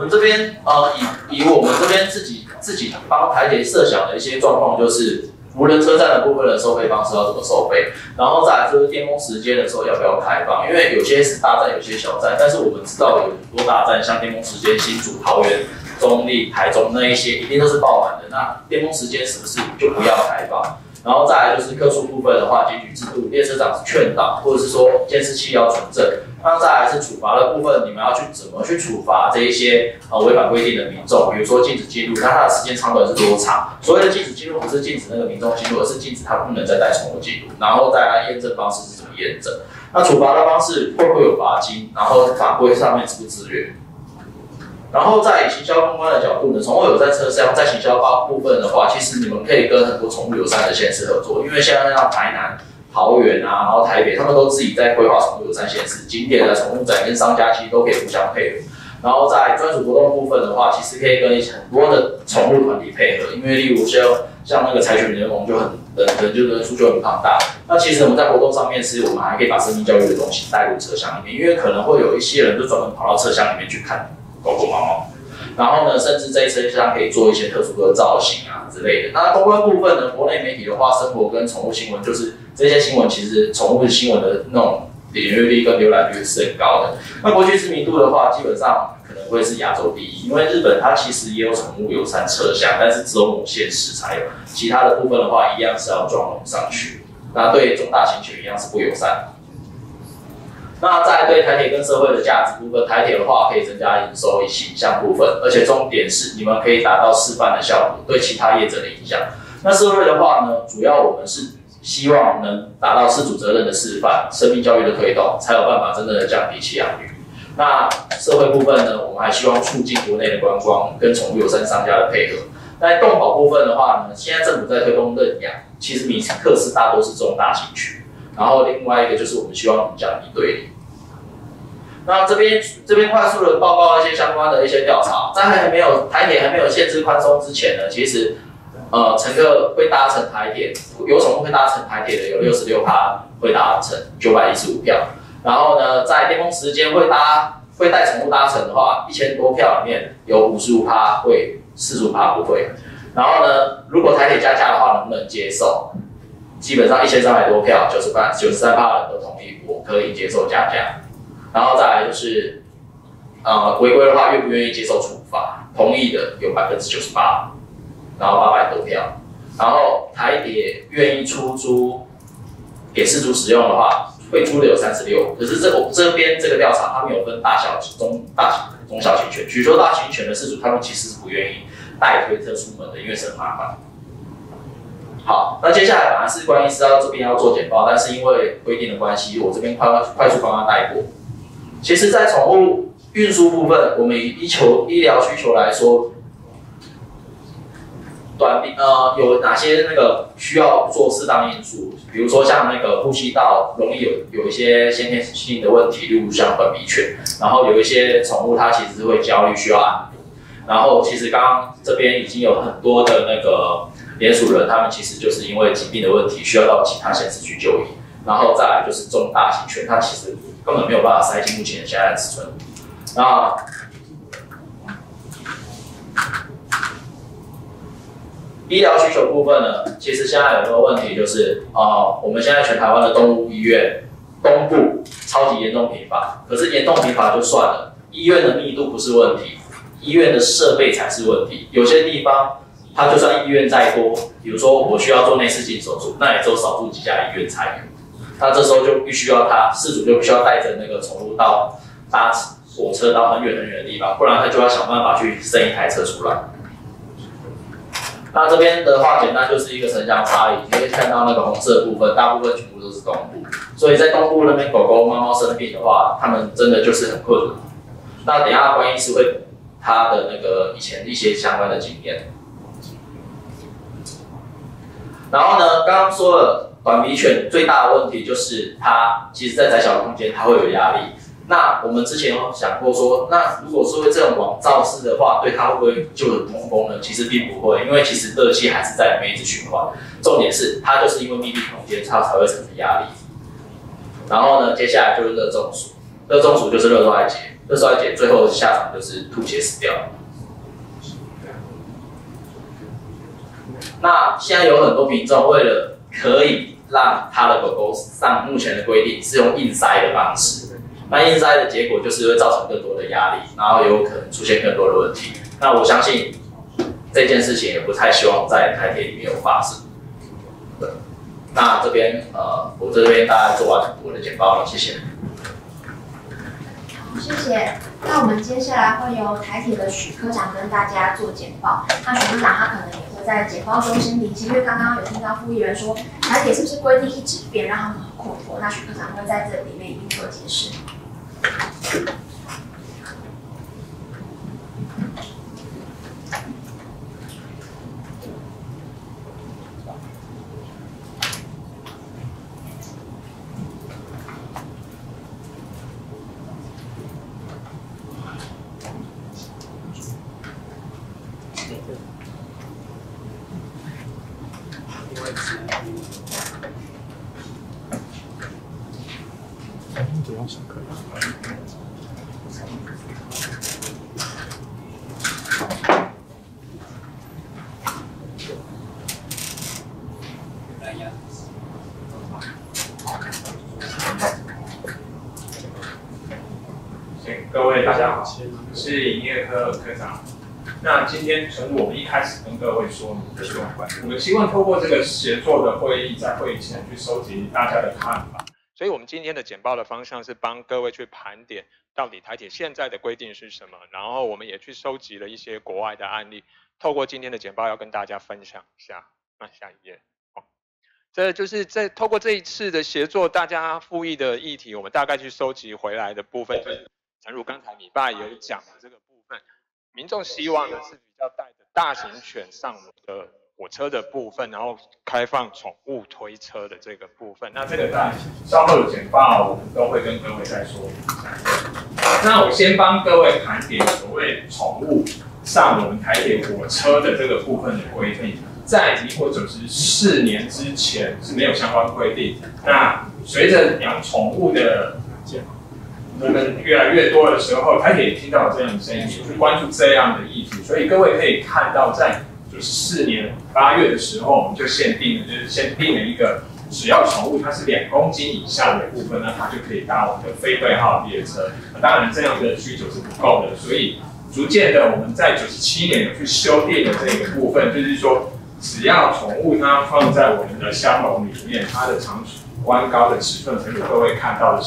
们这边以我们这边自己帮台铁设想的一些状况，就是无人车站的部分的收费方式要怎么收费，然后再来就是巅峰时间的时候要不要开放，因为有些是大站，有些小站，但是我们知道有很多大站，像巅峰时间新竹、桃园、中立、台中那一些一定都是爆满的，那巅峰时间是不是就不要开放？然后再来就是客诉部分的话，检举制度，列车长是劝导，或者是说监视器要存证。那再来是处罚的部分，你们要去怎么去处罚这一些违反规定的民众？比如说禁止进入，那它的时间长短是多长？所谓的禁止进入不是禁止那个民众进入，而是禁止他不能再带宠物进入。然后再来验证方式是怎么验证？那处罚的方式会不会有罚金？然后法规上面自不自律？然后在行销公关的角度呢，宠物友善车厢在行销部分的话，其实你们可以跟很多宠物友善的县市合作，因为现在像台南、桃园啊，然后台北，他们都自己在规划宠物友善县市景点的宠物展跟商家其实都可以互相配合。然后在专属活动部分的话，其实可以跟很多的宠物团体配合，因为例如像那个柴犬联盟就人数就很庞大。那其实我们在活动上面是，我们还可以把生命教育的东西带入车厢里面，因为可能会有一些人就专门跑到车厢里面去看狗狗、猫猫，然后呢，甚至这一车厢可以做一些特殊的造型啊之类的。那公关部分呢，国内媒体的话，生活跟宠物新闻，就是这些新闻其实宠物新闻的那种点阅率跟浏览率是很高的。那国际知名度的话，基本上可能会是亚洲第一，因为日本它其实也有宠物友善车厢，但是只有某县市才有，其他的部分的话一样是要装潢上去。那对中大型犬一样是不友善的。那在对台铁跟社会的价值部分，台铁的话可以增加营收形象部分，而且重点是你们可以达到示范的效果，对其他业者的影响。那社会的话呢，主要我们是希望能达到事主责任的示范、生命教育的推动，才有办法真正的降低弃养率。那社会部分呢，我们还希望促进国内的观光跟宠物友善商家的配合。在动保部分的话呢，现在政府在推动认养，其实米克斯大多是中大型犬。然后另外一个就是我们希望降低对立。那这边快速的报告一些相关的一些调查，在台铁还没有限制宽松之前呢，其实乘客会搭乘台铁，有宠物会搭乘台铁的有66%会搭乘915票，然后呢，在巅峰时间会带宠物搭乘的话，1000多票里面有55%会，45%不会。然后呢，如果台铁加价的话，能不能接受？基本上1300多票，93%人都同意，我可以接受加价。然后再来就是违规的话，愿不愿意接受处罚？同意的有98%，然后800多票。然后台铁愿意出租给饲主使用的话，会租的有36%。可是这边这个调查，他们有分大小、中小型犬。许多大型犬的饲主，他们其实是不愿意带推车出门的，因为是很麻烦。好，那接下来本来是关于是要这边要做简报，但是因为规定的关系，我这边快速帮他带过。其实，在宠物运输部分，我们以医疗需求来说，有哪些那个需要做适当因素？比如说像那个呼吸道容易有一些先天性的问题，例如像短鼻犬，然后有一些宠物它其实是会焦虑，需要安抚。然后其实刚刚这边已经有很多的那个联署人，他们其实就是因为疾病的问题，需要到其他县市去就医。然后再来就是中大型犬，它其实根本没有办法塞进目前现在的尺寸。那医疗需求部分呢，其实现在有一个问题就是，我们现在全台湾的动物医院东部超级严重贫乏，可是严重贫乏就算了，医院的密度不是问题，医院的设备才是问题。有些地方，它就算医院再多，比如说我需要做内视镜手术，那也只有少数几家医院才有。那这时候就必须要饲主就必须要带着那个宠物到搭火车到很远很远的地方，不然他就要想办法去生一台车出来。那这边的话，简单就是一个城乡差异，你可以看到那个红色的部分，大部分全部都是东部，所以在东部那边狗狗、猫猫生病的话，他们真的就是很困难。那等一下关医师会补他的那个以前一些相关的经验。然后呢，刚刚说了。短鼻犬最大的问题就是它其实在窄小空间它会有压力。那我们之前有想过说，那如果说这种网罩式的话，对它会不会就有通风呢？其实并不会，因为其实热气还是在里面一直循环。重点是它就是因为密闭空间，它才会产生压力。然后呢，接下来就是热中暑，热中暑就是热衰竭。 热衰竭最后下场就是吐血死掉。那现在有很多民众为了可以让他的狗狗上目前的规定是用硬塞的方式，那硬塞的结果就是会造成更多的压力，然后有可能出现更多的问题。那我相信这件事情也不太希望在台铁里面有发生。对，那这边我这边大概做完我的简报了，谢谢。 谢谢。那我们接下来会由台铁的许科长跟大家做简报。那许科长他可能也会在简报中先理清，因为刚刚有听到副议员说台铁是不是规定一直变，让他们很困惑。那许科长会在这里面一并做解释。 不用上课。 各位大家好，我是营业科科长。那今天从我们一开始跟各位说明的，我们希望透过这个协作的会议，在会议前去收集大家的看法。所以我们今天的简报的方向是帮各位去盘点到底台铁现在的规定是什么，然后我们也去收集了一些国外的案例，透过今天的简报要跟大家分享一下。那下一页，这就是透过这一次的协作，大家复议的议题，我们大概去收集回来的部分，就是诚如刚才米爸也有讲的这个部分，民众希望的是比较带着大型犬上的火车的部分，然后开放宠物推车的这个部分。那这个在稍后的简报我们都会跟各位再说明一下。那我先帮各位盘点所谓宠物上我们台铁火车的这个部分的规定。在民国94年之前是没有相关规定。那随着养宠物的人们越来越多的时候，台铁也听到这样的声音，去关注这样的议题。所以各位可以看到，在94年8月的时候，我们就先定了一个，只要宠物它是2公斤以下的部分，那它就可以搭我们的非对号列车。当然，这样的需求是不够的，所以逐渐的我们在97年有去修订了这个部分，就是说，只要宠物它放在我们的箱笼里面，它的长宽高的尺寸，正如各位看到的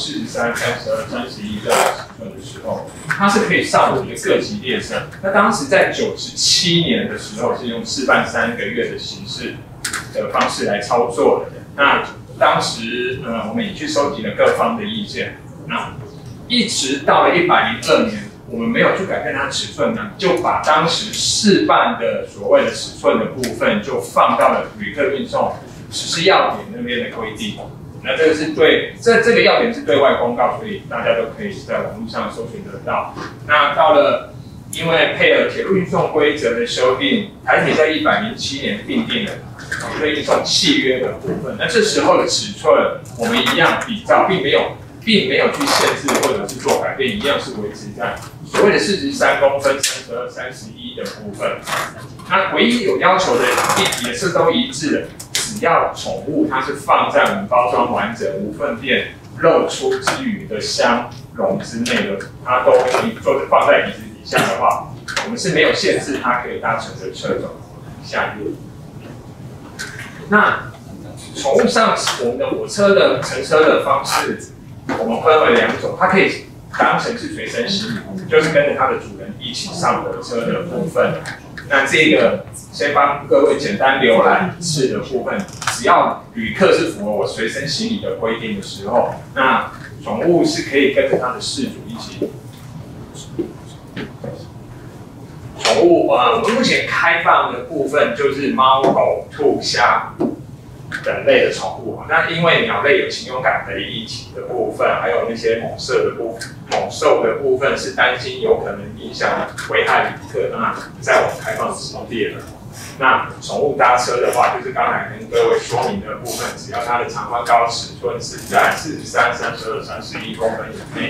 43、32、31这样的尺寸的时候，它是可以上我们的各级列车。那当时在97年的时候，是用示范3个月的形式的方式来操作的。那当时我们也去收集了各方的意见。那一直到了102年。我们没有去改变它的尺寸呢，就把当时示范的所谓的尺寸的部分，就放到了旅客运送实施要点那边的规定。那这个是这个要点是对外公告，所以大家都可以在网络上搜寻得到。那到了因为配合铁路运送规则的修订，台铁在107年订定了铁路运送契约的部分。那这时候的尺寸，我们一样比照，并没有去限制或者是做改变，一样是维持在所谓的43公分、32、31的部分。那唯一有要求的也是都一致的，只要宠物它是放在我们包装完整、无粪便露出之余的箱笼之内的，它都可以就是放在椅子底下的话，我们是没有限制它可以搭乘的车种。下一页。那宠物上我们的火车的乘车的方式。我们分为2种，它可以当成是随身行李，就是跟着它的主人一起上火车的部分。那这个先帮各位简单浏览一次的部分，只要旅客是符合我随身行李的规定的时候，那宠物是可以跟着它的饲主一起。宠物我们目前开放的部分就是猫、狗、兔、虾。等类的宠物，那因为鸟类有禽流感的议题的部分，还有那些猛兽的部分，是担心有可能影响危害旅客，那在我们开放时列了。那宠物搭车的话，就是刚才跟各位说明的部分，只要它的长宽高尺寸是在43、32、31公分以内，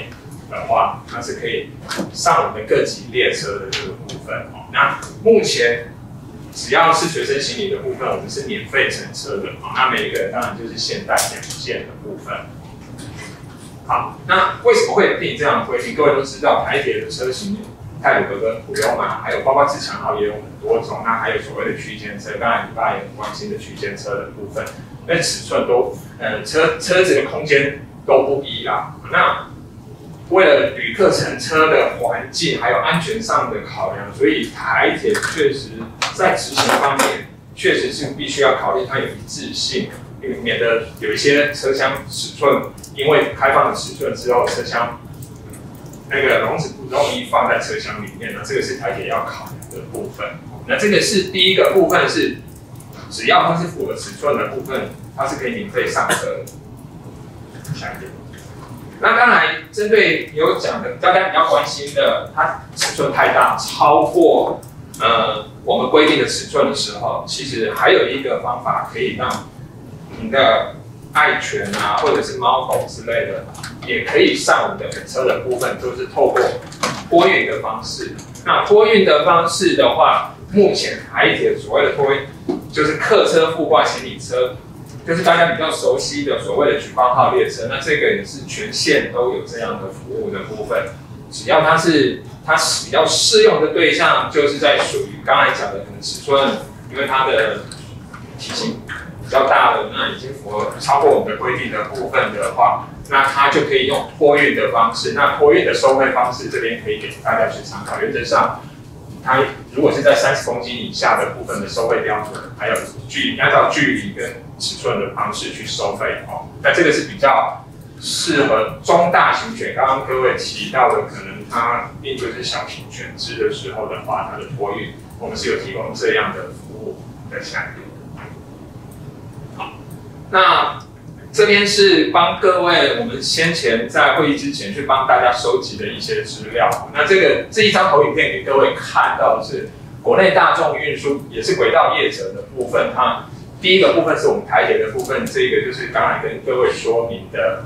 的话，它是可以上我们各级列车的这个部分哦。那目前只要是随身行李的部分，我们是免费乘车的哦。那每一个人当然就是限带2件的部分。好，那为什么会定这样的规定？各位都知道，台铁的车型，太鲁阁跟普悠玛，还有包括自强号也有很多种。那还有所谓的区间车，刚才你爸也很关心的区间车的部分，那尺寸都车子的空间都不一啦。那为了旅客乘车的环境还有安全上的考量，所以台铁确实在执行方面，确实是必须要考虑它有一致性，免得有一些车厢尺寸因为开放的尺寸之后，车厢那个笼子不容易放在车厢里面呢，这个是台铁要考量的部分。那这个是第一个部分是，只要它是符合尺寸的部分，它是可以免费上车的。下一点。那刚才针对有讲的，大家比较关心的，它尺寸太大，超过我们规定的尺寸的时候，其实还有一个方法可以让你的爱犬啊，或者是猫狗之类的，也可以上我们的本车的部分，就是透过托运的方式。那托运的方式的话，目前台铁所谓的托运，就是客车附挂行李车。就是大家比较熟悉的所谓的莒光号列车，那这个也是全线都有这样的服务的部分。只要它比较适用的对象，就是在属于刚才讲的可能尺寸，因为它的体型比较大的，那已经符合超过我们的规定的部分的话，那它就可以用托运的方式。那托运的收费方式这边可以给大家去参考。原则上，它如果是在30公斤以下的部分的收费标准，还有按照距离跟尺寸的方式去收费哦。那这个是比较适合中大型犬。刚刚各位提到的，可能它并不是小型犬只的时候的话，它的托运我们是有提供这样的服务的下面。好，那这边是帮各位，我们先前在会议之前去帮大家收集的一些资料。那这一张投影片给各位看到的是国内大众运输，也是轨道业者的部分。它第一个部分是我们台铁的部分，这个就是刚才跟各位说明的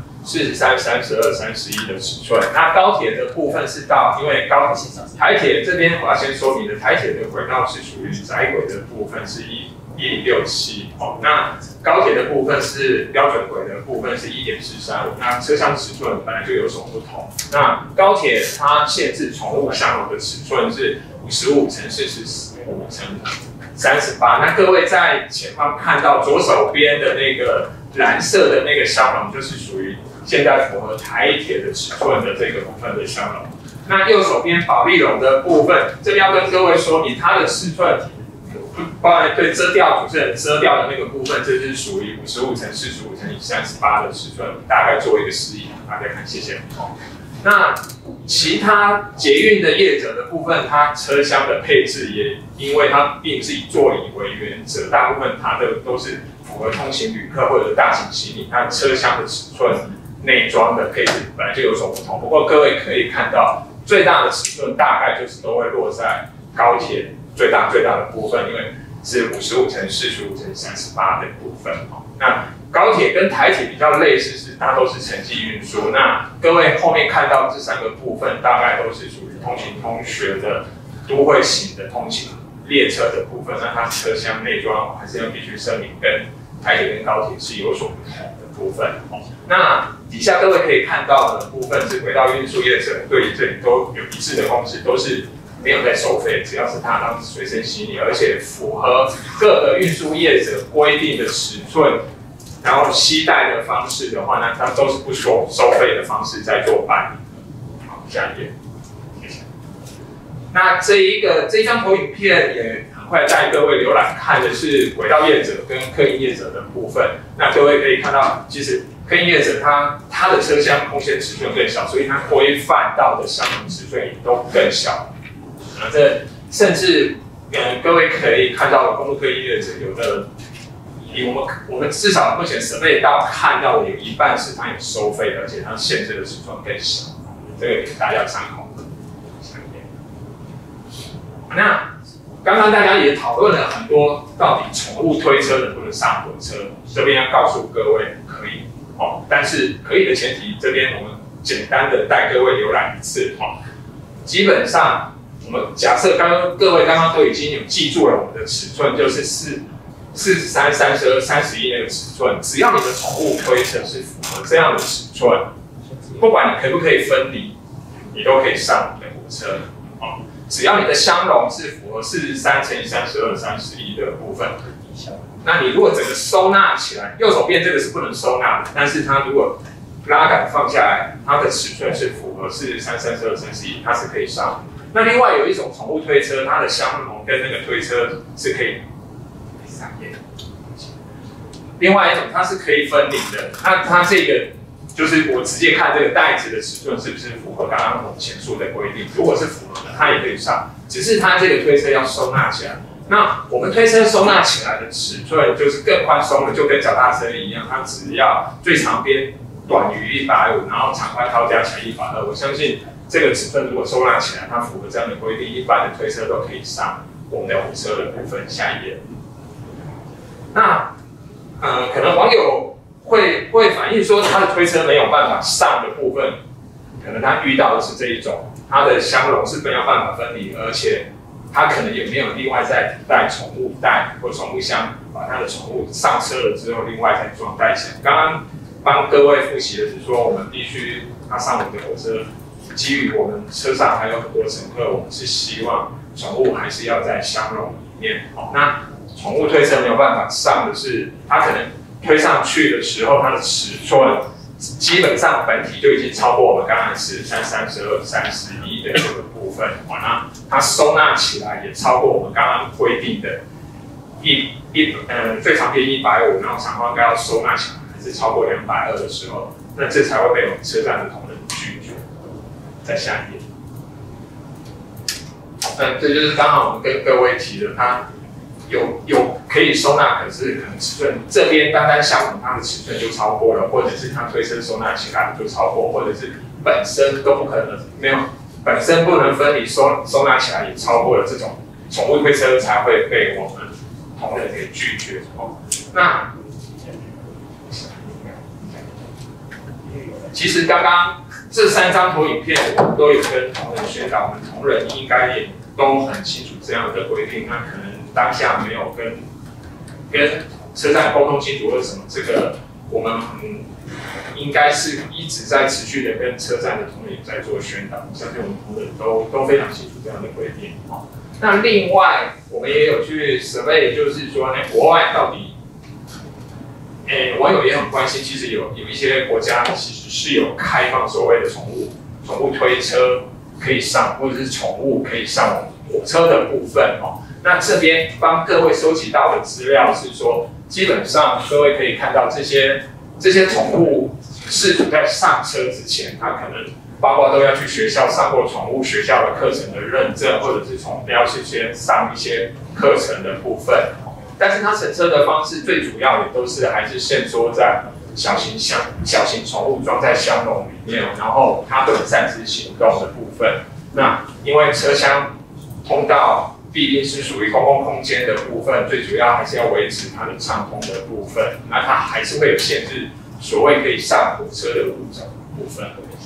43、32、31的尺寸。那高铁的部分是到，因为台铁这边我要先说明的，台铁的轨道是属于窄轨的部分是1067哦，那高铁的部分是标准轨的部分是1.435，那车厢尺寸本来就有所不同。那高铁它限制宠物箱的尺寸是55×45×38。那各位在前方看到左手边的那个蓝色的那个箱笼，就是属于现在符合台铁的尺寸的这个部分的箱笼。那右手边保丽龙的部分，这边要跟各位说明它的尺寸。包含对遮吊主持人遮吊的那个部分，这是属于55×45×38的尺寸，大概做一个示意，大家看，谢谢。那其他捷运的业者的部分，它车厢的配置也，因为它并不是以座椅为原则，大部分它的都是符合通勤旅客或者大型行李，它车厢的尺寸、内装的配置本来就有所不同。不过各位可以看到，最大的尺寸大概就是都会落在高铁。最大的部分，因为是55×45×38的部分哦。那高铁跟台铁比较类似，是它都是城际运输。那各位后面看到这3个部分，大概都是属于通勤通学的都会型的通勤列车的部分。那它车厢内装还是要必须声明，跟台铁跟高铁是有所不同的部分哦。那底下各位可以看到的部分是轨道运输业者对于这里都有一致的共识，都是。没有在收费，只要是它当随身行李，而且符合各个运输业者规定的尺寸，然后携带的方式的话，那它都是不收费的方式在做办理。好，下一页，谢谢。那这一张投影片也很快带各位浏览看的是轨道业者跟客运业者的部分。那各位可以看到，其实客运业者它的车厢空间尺寸更小，所以它规范到的箱笼尺寸也都更小。这甚至，各位可以看到，公路客运业者有的，以我们至少目前审备到看到的有一半是它有收费的，而且它限制的尺寸更小，这个给大家参考。那刚刚大家也讨论了很多，到底宠物推车能不能上火车？这边要告诉各位可以哦，但是可以的前提，这边我们简单的带各位浏览一次哈。基本上，我们假设各位刚刚都已经有记住了我们的尺寸，就是43、32、31那个尺寸，只要你的宠物推车是符合这样的尺寸，不管你可不可以分离，你都可以上我们的火车。只要你的箱容是符合43乘以32、31的部分，那你如果整个收纳起来，右手边这个是不能收纳的，但是它如果拉杆放下来，它的尺寸是符合43、32、31，它是可以上。那另外有一种宠物推车，它的箱容跟那个推车是可以另外一种它是可以分离的，那它这个就是我直接看这个袋子的尺寸是不是符合刚刚我们前述的规定，如果是符合的，它也可以上，只是它这个推车要收纳起来。那我们推车收纳起来的尺寸就是更宽松的，就跟脚踏车一样，它只要最长边短于150，然后长宽高加起来120。我相信这个尺寸如果收纳起来，它符合这样的规定，一般的推车都可以上我们的火车的部分。下一页。那可能网友会反映说，他的推车没有办法上的部分，可能他遇到的是这一种，他的箱容是没有办法分离，而且他可能也没有另外再带宠物袋或宠物箱，把他的宠物上车了之后，另外再装袋箱。刚刚帮各位复习的是说，我们必须他上我们的火车，基于我们车上还有很多乘客，我们是希望宠物还是要在箱容里面。好，那宠物推车没有办法上的是，它可能推上去的时候，它的尺寸基本上本体就已经超过我们刚才43、32、31的这个部分。那它收纳起来也超过我们刚刚规定的最长边150，然后长宽高收纳起来还是超过220的时候，那这才会被我们车站的同仁拒绝。再下一页。这就是刚好我们跟各位提的，它有可以收纳，可是可能尺寸这边单单箱容它的尺寸就超过了，或者是它推车收纳起来就超过，或者是本身都不可能没有，本身不能分离收纳起来也超过了，这种宠物推车才会被我们同仁给拒绝。那其实刚刚这3张投影片我们都有跟同仁宣导，我们同仁应该也都很清楚这样的规定，那可能当下没有跟车站沟通清楚或者什么，这个我们应该是一直在持续的跟车站的同仁在做宣导，相信我们同仁都非常清楚这样的规定。那另外我们也有去 survey， 就是说呢，国外到底，网友也很关心，其实有一些国家其实是有开放所谓的宠物推车可以上，或者是宠物可以上火车的部分哦。那这边帮各位收集到的资料是说，基本上各位可以看到这些宠物饲主在上车之前，他可能包括都要去学校上过宠物学校的课程的认证，或者是要去先上一些课程的部分。但是它乘车的方式最主要也都是还是限缩在小型宠物装在箱笼里面，然后它不能擅自行动的部分。那因为车厢通道毕竟是属于公共空间的部分，最主要还是要维持它的畅通的部分。那它还是会有限制，所谓可以上火车的物种部分。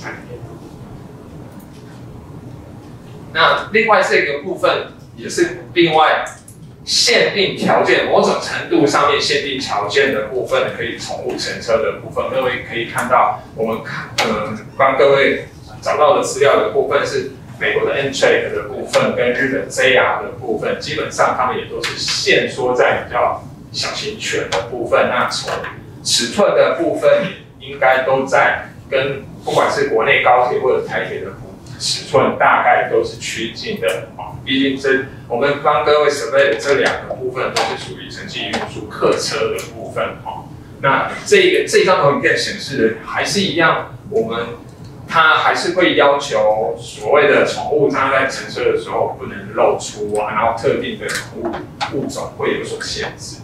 那另外这个部分也是另外限定条件，某种程度上面限定条件的部分，可以宠物乘车的部分，各位可以看到，我们帮各位找到的资料的部分是美国的 N-Track 的部分跟日本 JR 的部分，基本上他们也都是限缩在比较小型犬的部分。那从尺寸的部分也应该都在跟不管是国内高铁或者台铁的尺寸大概都是趋近的。毕竟我们帮各位准备的这2个部分都是属于城际运输客车的部分。那这张投影片显示的还是一样，它还是会要求所谓的宠物它在乘车的时候不能露出啊，然后特定的宠物物种会有所限制。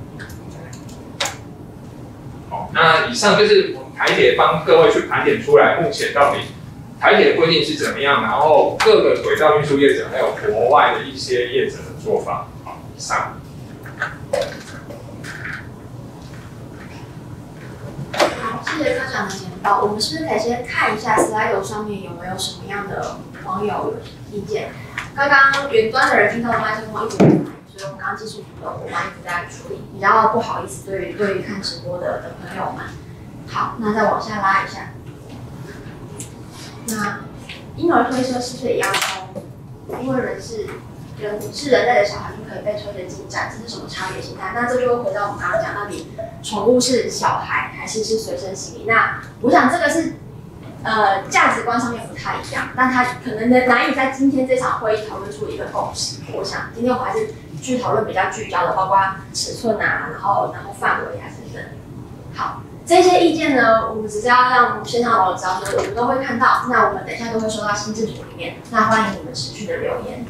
那以上就是我们台铁帮各位去盘点出来，目前到底台铁的规定是怎么样，然后各个轨道运输业者还有国外的一些业者的做法。好，以上。 好，谢谢科长的简我们是不是可以先看一下 Slido 上面有没有什么样的网友意见？刚刚远端的人听到麦克风一直在反应，所以我们刚刚技术组的伙伴一直在处理，比较不好意思对于看直播的朋友们。好，那再往下拉一下。那婴儿推车是不是也要抽？因为人是人类的小孩就可以被推着进站，这是什么差别心态？那这就会回到我们刚刚讲到底，宠物是小孩还是随身行李？那我想这个是价值观上面不太一样，但它可能难以在今天这场会议讨论出一个共识。我想今天我们还是去讨论比较聚焦的，包括尺寸啊，然后范围啊等等。好，这些意见呢，我们只是要让线上的网友知道说，我们都会看到。那我们等一下都会收到心智图里面，那欢迎你们持续的留言。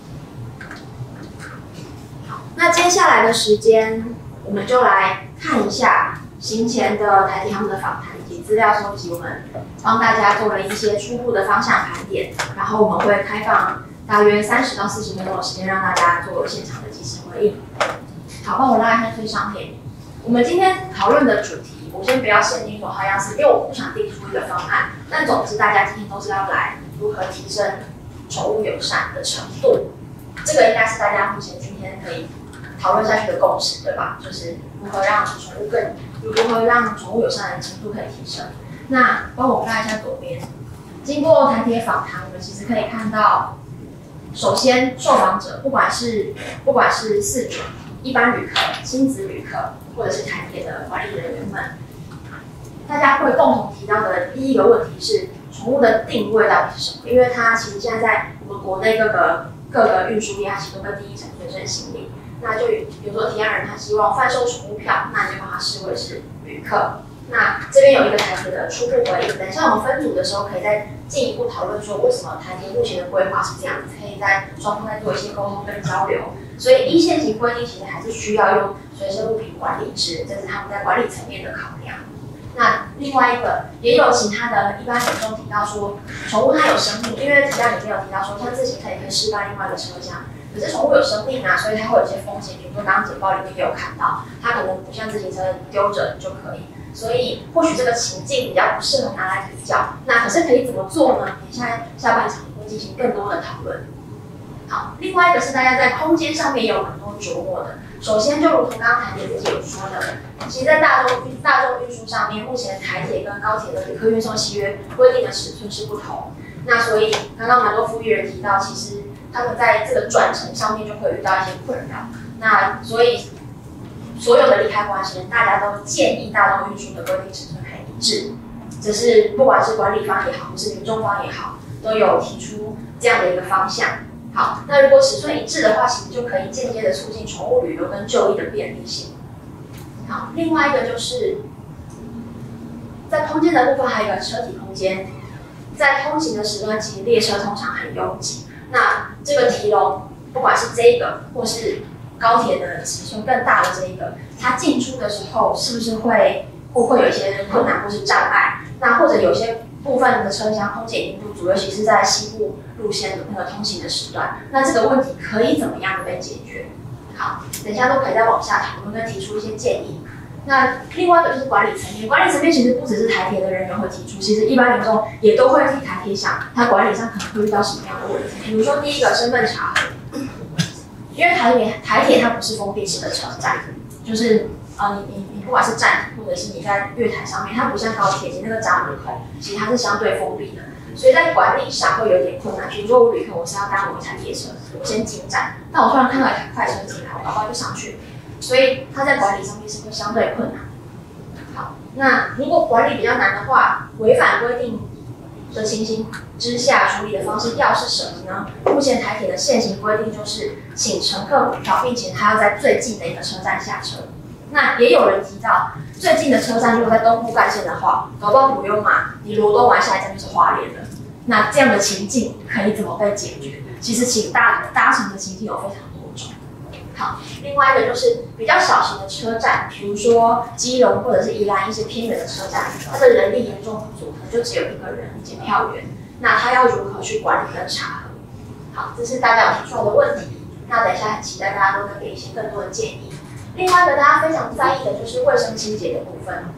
那接下来的时间，我们就来看一下行前的台铁他们的访谈以及资料收集，我们帮大家做了一些初步的方向盘点，然后我们会开放大约30到40分钟的时间，让大家做现场的即时回应。好，帮我拉一下最上面。我们今天讨论的主题，我先不要限定说好像是，因为我不想定出一个方案，但总之大家今天都是要来如何提升宠物友善的程度，这个应该是大家目前今天可以讨论下去的共识，对吧？就是如何让宠物友善的程度可以提升。那帮我看一下左边，经过台铁访谈，我们其实可以看到，首先受访者不管是饲主、一般旅客、亲子旅客，或者是台铁的管理人员们，大家会共同提到的第一个问题是宠物的定位到底是什么？因为它其实现在在我们国内各个运输业，它其实都跟第一层随身行李。那就比如说提案人他希望贩售宠物票，那你就把它视为是旅客。那这边有一个台铁的初步回应，等一下我们分组的时候可以再进一步讨论说为什么台铁目前的规划是这样子，可以在双方再做一些沟通跟交流。所以依现行规定其实还是需要用随身物品管理制，这是他们在管理层面的考量。那另外一个也有其他的一般民众提到说，宠物它有生命，因为提案里面有提到说，像自行车也可以示范另外一个车厢。可是宠物有生命啊，所以它会有一些风险，比如说刚刚简报里面也有看到，它可能不像自行车丢着就可以，所以或许这个情境比较不适合拿来比较。那可是可以怎么做呢？等一下下半场会进行更多的讨论。好，另外一个是大家在空间上面也有很多琢磨的。首先，就如同刚刚台铁自己有说的，其实，在大众运输上面，目前台铁跟高铁的旅客运送契约规定的尺寸是不同。那所以刚刚蛮多服务员提到，其实他们在这个转乘上面就会遇到一些困扰。那所以所有的利害关系人，大家都建议大众运输的规定尺寸可以一致。只是不管是管理方也好，或是民众方也好，都有提出这样的一个方向。好，那如果尺寸一致的话，其实就可以间接的促进宠物旅游跟就医的便利性。好，另外一个就是在空间的部分，还有一个车体空间。在通勤的时段，其实列车通常很拥挤。那这个提笼，不管是这一个，或是高铁的尺寸更大的这一个，它进出的时候是不是会有一些困难或是障碍？那或者有些部分的车厢空间已经不足，尤其是在西部路线的那个通行的时段，那这个问题可以怎么样的被解决？好，等一下都可以再往下讨论跟提出一些建议。那另外一个就是管理层面，管理层面其实不只是台铁的人员会提出，其实一般民众也都会替台铁想，它管理上可能会遇到什么样的问题。比如说第一个身份查核，因为台铁它不是封闭式的车站，就是你不管是站或者是你在月台上面，它不像高铁其实那个闸门口，其实它是相对封闭的，所以在管理上会有点困难。比如说我旅客我是要搭某一台列车，我先进站，但我突然看到一台快车进来，我搞不好就上去。所以它在管理上面是会相对困难。好，那如果管理比较难的话，违反规定的情形之下，处理的方式要是什么呢？目前台铁的现行规定就是请乘客补票，并且他要在最近的一个车站下车。那也有人提到，最近的车站如果在东部干线的话，搞不好不用嘛，你罗东完下一站就是花莲了。那这样的情境可以怎么被解决？其实搭乘的情境有非常多种。好，另外一个就是比较小型的车站，比如说基隆或者是宜兰一些偏远的车站，它的人力严重不足，可能就只有一个人检票员，那他要如何去管理跟查核？好，这是大家有提出来的问题。那等一下很期待大家都能给一些更多的建议。另外一个大家非常在意的就是卫生清洁的部分。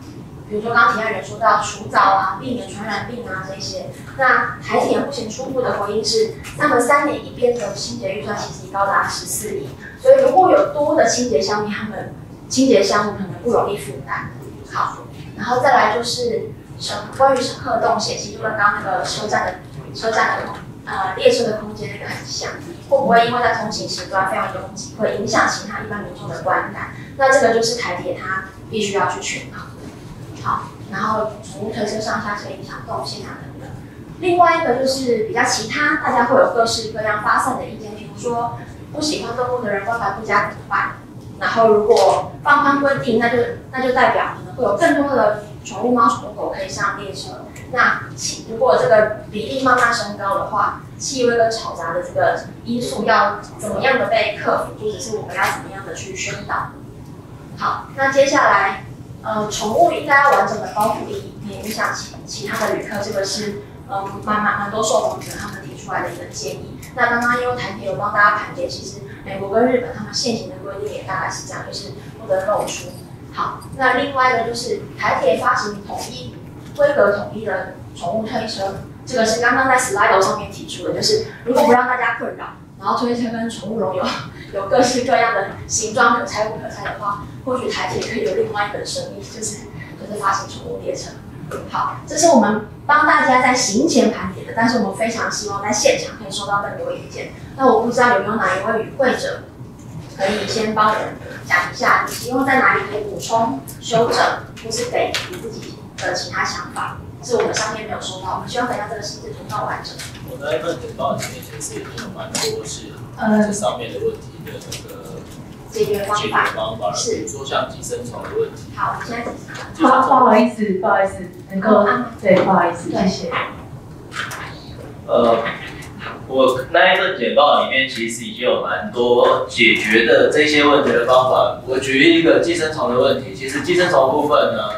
比如说刚刚提案人说到除藻啊、避免传染病啊这些。那台铁目前初步的回应是，他们3年一编的清洁预算其实高达14亿，所以如果有多的清洁项目，他们清洁项目可能不容易负担。好，然后再来就是关于乘客动线，其实就跟刚刚那个车站的列车的空间那个很像，会不会因为在通勤时段非常拥挤，会影响其他一般民众的观感？那这个就是台铁它必须要去权衡的。好，然后宠物推车上下车影响动线啊等等。另外一个就是比较其他，大家会有各式各样发散的意见，比如说不喜欢动物的人关怀不佳怎么办？然后如果放宽规定，那就代表可能会有更多的宠物猫、宠物狗可以上列车。那如果这个比例慢慢升高的话，气味跟吵杂的这个因素要怎么样的被克服，就只是我们要怎么样的去宣导。好，那接下来，宠物应该要完整的包覆以免影响其他的旅客，这个是蛮多受访者他们提出来的一个建议。那刚刚因为台铁有帮大家盘点，其实美国跟日本他们现行的规定也大概是这样，就是不得露出。好，那另外一个就是台铁发行规格统一的宠物推车，这个是刚刚在 Slido 上面提出的，就是如果不让大家困扰，然后推车跟宠物笼有各式各样的形状可拆不可拆的话，或许台铁可以有另外一本生意，就是发行宠物列车。好，这是我们帮大家在行前盘点的，但是我们非常希望在现场可以收到更多意见。那我不知道有没有哪一位与会者可以先帮我们讲一下，你希望在哪里可以补充、修正，或是给你自己的其他想法，是我们上面没有收到，我们希望等一下这个心智图更完整。 我那一份简报里面其实已经有蛮多是这上面的问题的那个解决方法， 是比如说像寄生虫的问题。 好，我现在不好意思，能够对，不好意思，谢谢。 我那一份简报里面其实已经有蛮多解决的这些问题的方法。我举一个寄生虫的问题，其实寄生虫的部分呢，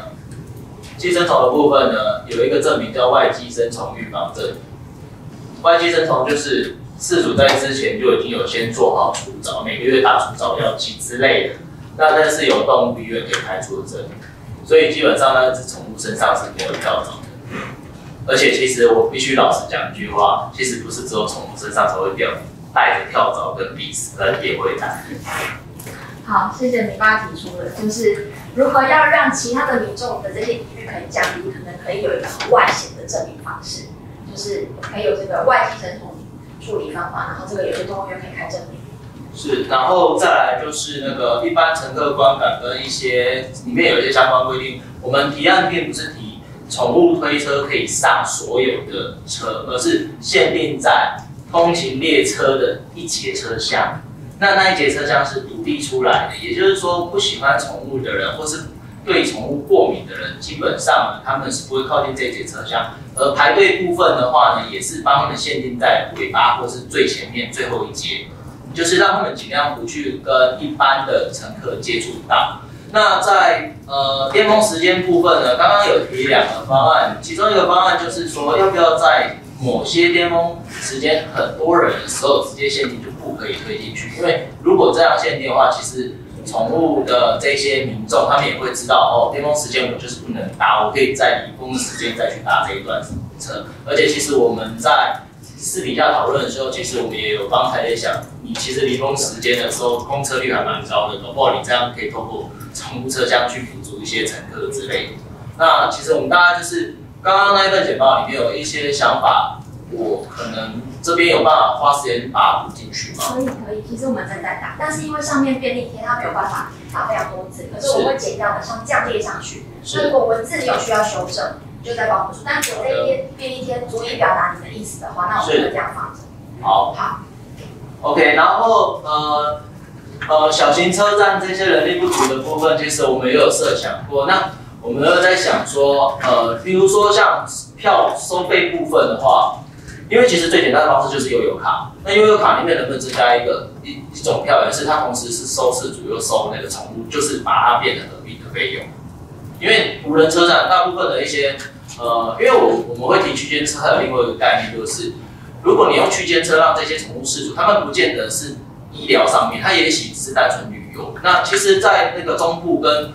有一个证明叫外寄生虫预防证。外寄生虫就是饲主在之前就已经有先做好除藻，每个月打除藻药剂之类的，那是由动物医院可以开出的证明，所以基本上那只宠物身上是没有跳蚤的。而且其实我必须老实讲一句话，其实不是只有宠物身上才会带着跳蚤跟蜱死，人也会带。 好，谢谢米爸提出的，就是如何要让其他的民众的这些疑虑可以降低，可能可以有一个很外显的证明方式，就是可以有这个外寄生虫处理方法，然后这个有些动物园可以开证明。 是，然后再来就是那个一般乘客观感跟一些里面有一些相关规定，我们提案并不是提宠物推车可以上所有的车，而是限定在通勤列车的一节车厢。那一节车厢是独立出来的，也就是说，不喜欢宠物的人或是对宠物过敏的人，基本上呢，他们是不会靠近这一节车厢。而排队部分的话呢，也是帮他们限定在尾巴或是最前面最后一节，就是让他们尽量不去跟一般的乘客接触到。那在巅峰时间部分呢，刚刚有提2个方案，其中一个方案就是说，要不要在某些巅峰时间很多人的时候直接限定就不可以推进去，因为如果这样限定的话，其实宠物的这些民众他们也会知道哦，巅峰时间我就是不能搭，我可以在离峰的时间再去搭这一段车。而且其实我们在私底下讨论的时候，其实我们也有帮台铁想，你其实离峰时间的时候公车率还蛮高的，搞不好你这样可以透过宠物车厢去辅助一些乘客之类的。那其实我们大概就是刚刚那一份简报里面有一些想法，我可能这边有办法花时间把它补进去吗？ 可以，其实我们正在打，但是因为上面便利贴它没有办法打非常多字，可是我会简要的像这样列上去。那如果文字你有需要修正，就再帮我们说。但如果这一些便利贴足以表达你的意思的话，那我们就这样放着。 好。OK， 然后小型车站这些人力不足的部分，其实我们也有设想过。那我们又在想说，比如说像票收费部分的话，因为其实最简单的方式就是悠游卡。那悠游卡里面能不能增加一种票源，是它同时是收饲主又收那个宠物，就是把它变成合并的费用。因为无人车站大部分的一些，因为我们会提区间车，还有另外一个概念就是，如果你用区间车让这些宠物饲主，他们不见得是医疗上面，它也许只是单纯旅游。那其实，在那个中部跟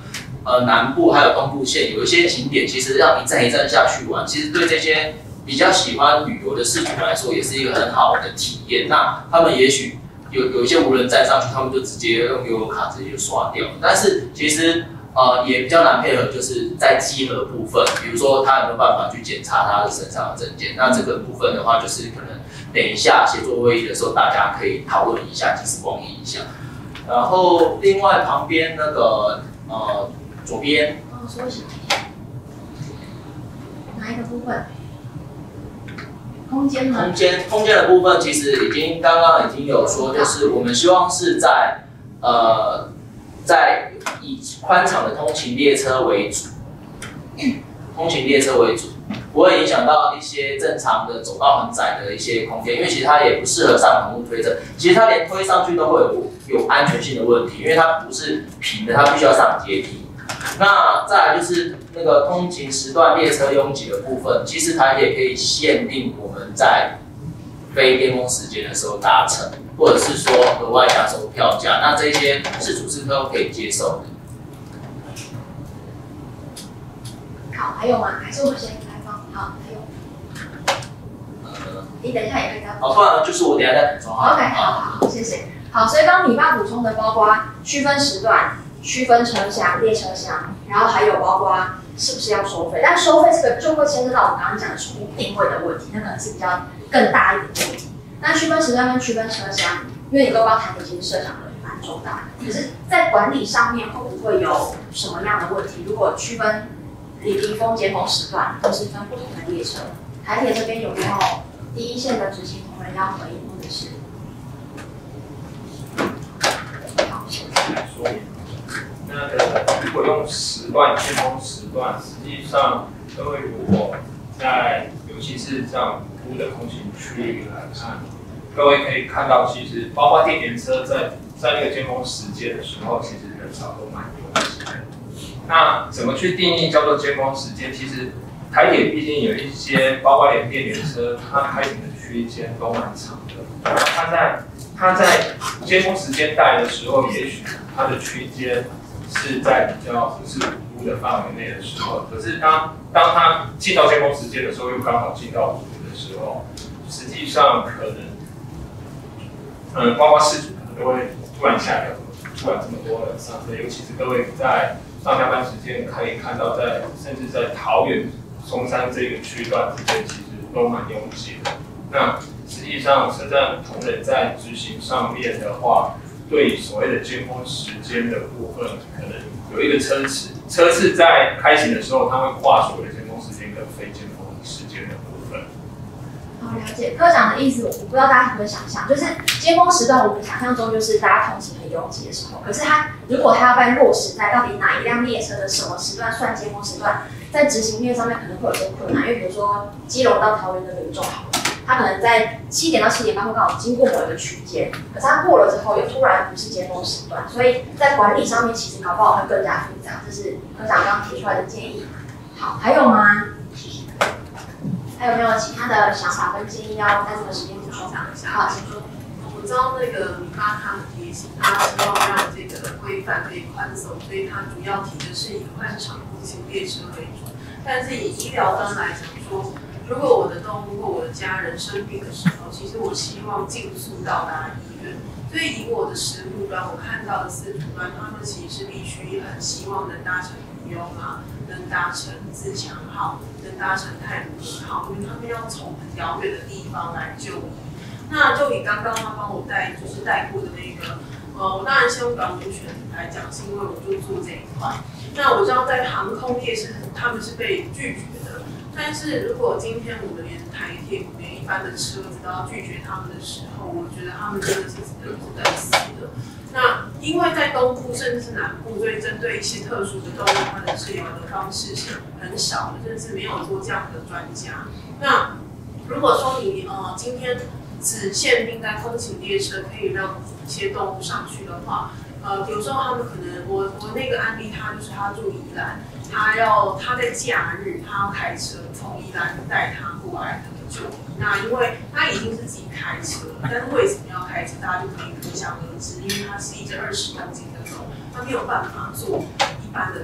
南部还有东部线有一些景点，其实让一站一站下去玩，其实对这些比较喜欢旅游的事主来说，也是一个很好的体验。那他们也许有一些无人站上去，他们就直接用悠游卡直接就刷掉。但是其实也比较难配合，就是在稽核部分，比如说他有没有办法去检查他的身上的证件。那这个部分的话，就是可能等一下协作会议的时候，大家可以讨论一下，集思广益一下。然后另外旁边那个左边， 缩小一下，哪一个部分？空间吗？ 空间的部分，其实刚刚已经有说，就是我们希望是在以宽敞的通勤列车为主，不会影响到一些正常的走道很窄的一些空间，因为其实它也不适合上横木推车，其实它连推上去都会有安全性的问题，因为它不是平的，它必须要上阶梯。那再来就是那个通勤时段列车拥挤的部分，其实台铁可以限定我们在非巅峰时间的时候搭乘，或者是说额外加收票价，那这些事主是都可以接受的。 好，还有吗？还是我们先开放？好，还有。你等一下也可以再补充。 好，不然就是我等一下再补充。 OK， 好，谢谢。好，所以刚刚米爸补充的包括区分时段、区分车厢、列车厢，然后还有包括是不是要收费，但收费这个就会牵涉到我们刚刚讲的宠物定位的问题，那可能是比较更大一点的问题。那区分时段跟区分车厢，因为你都包台铁其实设想的蛮重大的，可是，在管理上面会不会有什么样的问题？如果区分离峰、尖峰时段都是分不同的列车，台铁这边有没有第一线的执行同仁要回应，或者是？好， 来说明。那如果用时段、尖峰时段，实际上各位如果尤其是像古的通勤区域来看，各位可以看到，其实包括电联车在那个尖峰时间的时候，其实人潮都蛮拥挤的。那怎么去定义叫做尖峰时间？其实台铁毕竟有一些，包括连电联车，它开行的区间都蛮长的。它在尖峰时间带的时候，也许它的区间是在比较不是五都的范围内的时候，可是当它进到尖峰时间的时候，又刚好进到五都的时候，实际上可能，包括事主可能都会突然下来，突然这么多人上车，尤其是各位在上下班时间可以看到甚至在桃园、松山这个区段之间，其实都蛮拥挤的。那实际上，车站同仁在执行上面的话，对所谓的尖峰时间的部分，可能有一个车次在开行的时候，它会划所谓的尖峰时间跟非尖峰时间的部分。 好，了解。科长的意思，我不知道大家可不可以想象，就是尖峰时段，我们想象中就是大家通勤很拥挤的时候。可是如果他要在落实在到底哪一辆列车的什么时段算尖峰时段，在执行面上面可能会有些困难，因为比如说基隆到桃园的民众好了，他可能在7点到7点半会刚好经过某一个区间，可是他过了之后又突然不是尖峰时段，所以在管理上面其实搞不好会更加复杂。这是科长刚刚提出来的建议。好，还有吗？还有没有其他的想法跟建议要在这个时间补充？好，请说。 我知道那个米爸他很贴心，他希望让这个规范可以宽松，所以他主要提的是以宽敞通勤列车为主。但是以医疗端来讲说，如果我的动物或我的家人生病的时候，其实我希望尽速到达医院。所以以我的食物端，我看到的司徒端，他们其实是必须很希望能搭乘渔翁啊，能搭乘自强号，能搭乘太鲁阁号，因为他们要从很遥远的地方来就医。那就以刚刚他帮我带过的那个，我当然先用港务选来讲，是因为我就做这一块。那我知道在航空业他们是被拒绝的，但是如果今天我们连台铁、连一般的车子都要拒绝他们的时候，我觉得他们真的是等死的。那因为在东部甚至是南部，所以针对一些特殊的动物，它的治疗的方式是很少的，甚至没有做这样的专家。那如果说你今天只限定在通勤列车可以让一些动物上去的话，有时候他们可能我那个案例，他就是他住宜兰，他在假日他要开车从宜兰带他过来就医。那因为他已经是自己开车了，但是为什么要开车，大家就可以可想而知，因为它是一只20公斤的狗，它没有办法坐一般的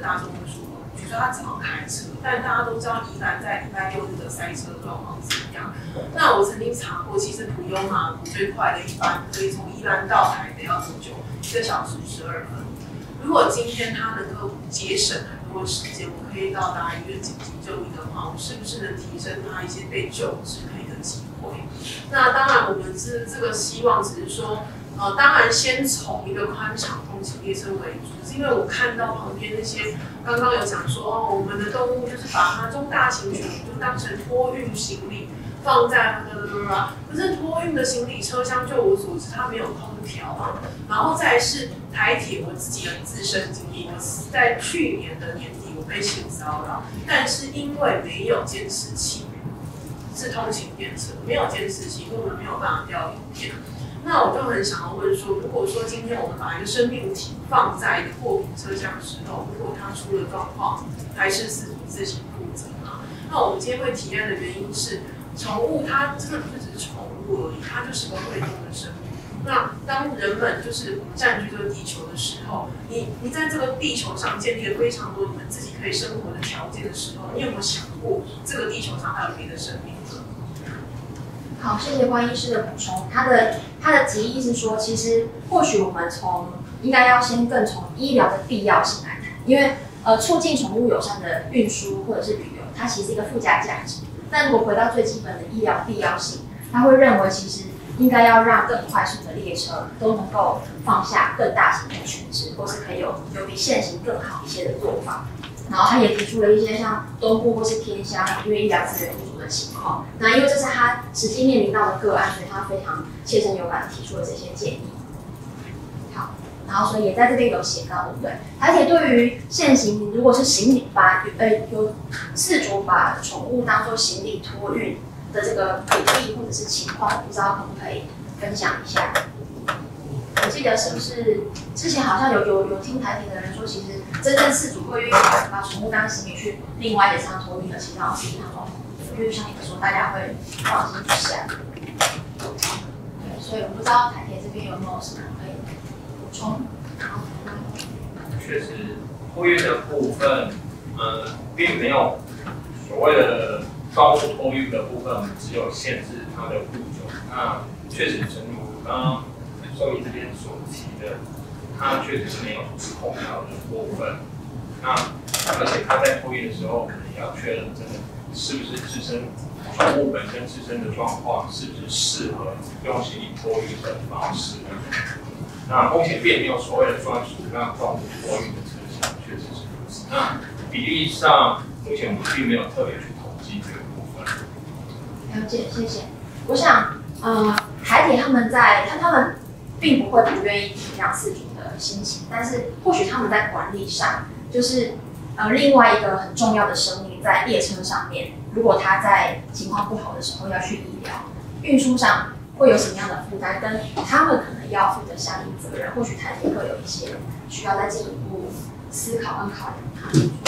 大众运输工具，所以他只好开车。但大家都知道宜兰在礼拜六日的塞车状况怎么样？那我曾经查过，其实普悠玛最快的一班可以从宜兰到台北要多久？1个小时12分。如果今天他能够节省很多时间，我可以到达医院紧急就医的话，我是不是能提升他一些被救治可以的机会？那当然，我们这个希望只是说，当然先从一个宽敞通勤列车为主，是因为我看到旁边那些刚刚有讲说，我们的动物就是把它中大型犬就当成托运行李放在可是托运的行李车厢，就我所知，它没有空调啊。然后再是台铁，我自己的自身经历，我在去年的年底我被性骚扰，但是因为没有监视器，是通勤电车，没有监视器，我们没有办法调影片。那我就很想要问说，如果说今天我们把一个生命体放在一个货品车厢的时候，如果它出了状况，还是饲主自行负责吗？那我们今天会提案的原因是，宠物它真的不只是宠物而已，它就是个会动的生命。那当人们就是占据这个地球的时候，你在这个地球上建立了非常多你们自己可以生活的条件的时候，你有没有想过这个地球上还有别的生命呢？ 好，谢谢关医师的补充。他的提议是说，其实或许我们应该要先更从医疗的必要性来谈，因为促进宠物友善的运输或者是旅游，它其实是一个附加价值。但如果回到最基本的医疗必要性，他会认为其实应该要让更快速的列车都能够放下更大型的犬只，或是可以有比现行更好一些的做法。然后他也提出了一些像东部或是偏乡因为医疗资源不足的情况，那因为这是他实际面临到的个案，所以他非常切身有感的提出了这些建议。好，然后所以也在这边有写到，对不对？而且对于现行如果是行李有饲主把宠物当作行李托运的这个比例或者是情况，不知道可不可以分享一下？我记得是不是之前好像有听台铁的人说，其实真正饲主会愿意把宠物当行李去另外一个上托运的，其实好像是一趟中，因为像你们说，大家会放心不下。对，所以我不知道台铁这边有没有什么可以补充。 确实，托运的部分，并没有所谓的动物托运的部分，我们只有限制它的物种。那确实，正如刚刚兽医这边所提的，它确实是没有空调的部分。那而且它在托运的时候，可能也要确认真的是不是宠物本身自身的状况是不是适合用行李托运的方式。那目前并没有所谓的专属让动物托运的车厢，确实是如此。那比例上，目前我们并没有特别去统计这个部分。 了解，谢谢。我想，台铁他们并不会不愿意体谅饲主的心情，但是或许他们在管理上，就是另外一个很重要的生命在列车上面，如果他在情况不好的时候要去医疗，运输上会有什么样的负担，跟他们可能要负的相应责任，或许台铁会有一些需要再进一步思考跟考量他们。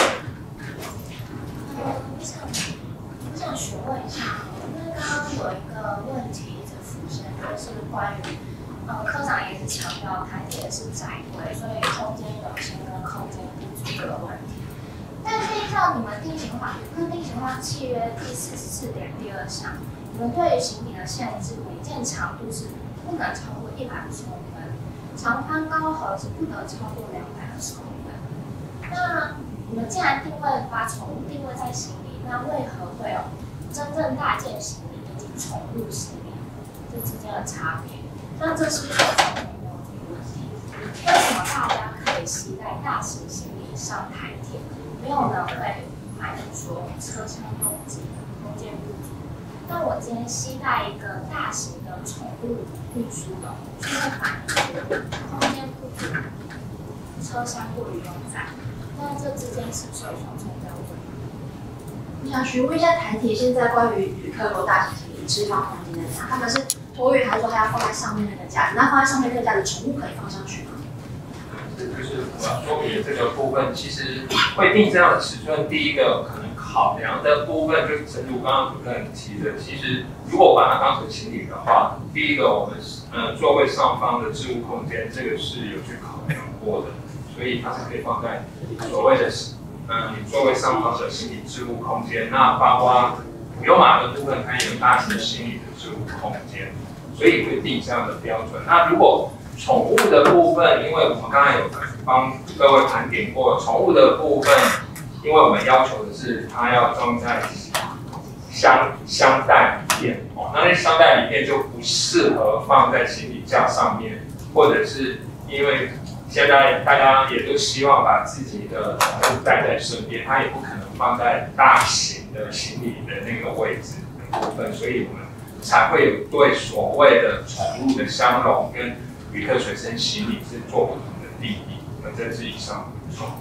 我想询问一下，因为刚刚有一个问题一直浮现，就是关于科长也是强调台铁是窄轨，所以空间有限跟空间不足这个问题。但是依照你们定型化契约第44点第2项，你们对于行李的限制，每件长度是不能超过150公分，长宽高和是不得超过220公分。那你们既然把宠物定位在行李，那为何会有真正大件行李以及宠物行李这之间的差别？那这是不是有方面没有问题？为什么大家可以携带大型行李上台铁，没有人会埋怨说车厢拥挤、空间不足？那我今天携带一个大型的宠物运输的，就会反映空间不足，车厢过于拥载。那这之间是不是有双重标准？ 我想询问一下台铁现在关于旅客或大型行李置放空间的量，他们是托运还是说还要放在上面那个架子？那放在上面那个架子，宠物可以放上去吗？ 就是我要说明这个部分，其实会定这样的尺寸，第一个可能考量的部分，就正如刚刚主任提的，其实如果把它当成行李的话，第一个我们座位上方的置物空间，这个是有去考量过的。所所以它是可以放在所谓的座位上方的心理置物空间。那包括普悠玛的部分，它也有大型心理的置物空间，所以会定这样的标准。那如果宠物的部分，因为我们刚才有帮各位盘点过，宠物的部分，因为我们要求的是它要装在箱袋里面哦，那箱袋里面就不适合放在行李架上面，或者是因为现在大家也都希望把自己的宠物带在身边，它也不可能放在大型的行李的那个位置的部分，所以我们才会有对所谓的宠物的箱笼跟旅客随身行李是做不同的定义。这是以上补充。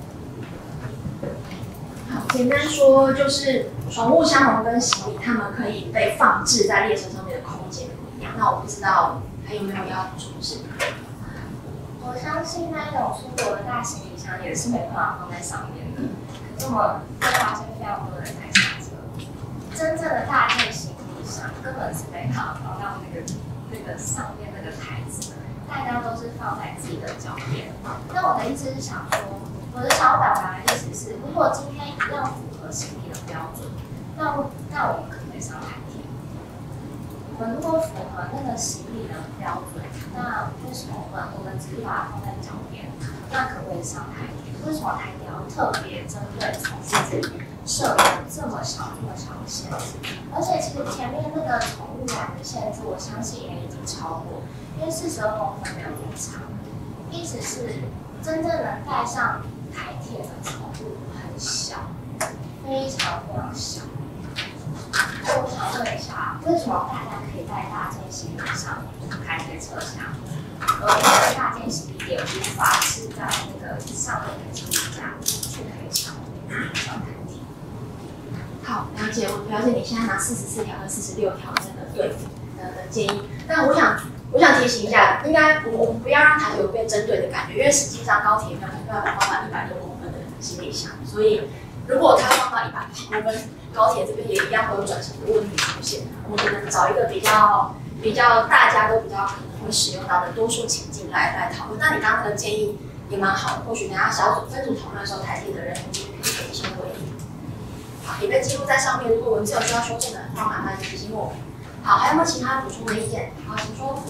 好，简单说就是宠物箱笼跟行李，它们可以被放置在列车上面的空间不一样。那我不知道还有没有要补充是？ 我相信那种出国的大行李箱也是没办法放在上面的。可是我们会发现非常多人在下车，真正的大件行李箱根本是没办法放到那个上面那个台子，大家都是放在自己的脚边。那我的意思是想说，我的想要表达的意思是，如果今天一样符合行李的标准，那我们可不可以上台铁？我们如果符合那个行李的标准，那为什么我们只是把它放在脚边？那可不可以上台铁？为什么台铁要特别针对宠物设定这么长的限制？而且其实前面那个宠物栏的限制，我相信也已经超过，因为42公分没有这么长，意思是真正能带上台铁的宠物很小，非常非常小。我想问一下，为什么大家可以带大件行李上台铁车厢，而那个大件行李也无法是在那个上面的行李架去可以上台铁？ 好，了解，我了解你现在拿44条和46条的那个的建议。但我想提醒一下，应该我们不要让台铁有被针对的感觉，因为实际上高铁没有办法放到100多公分的行李箱，所以如果它放到100多公分，高铁这边也一样会有转型的问题出现。我们可能找一个比较大家都比较可能会使用到的多数情境来讨论。那你刚刚的建议也蛮好的，或许等下小组分组讨论的时候，台铁的人员就可以给一些回应。好，也被记录在上面。如果文字有需要修正的话，麻烦提醒我们。好，还有没有其他补充的意见？好，请说。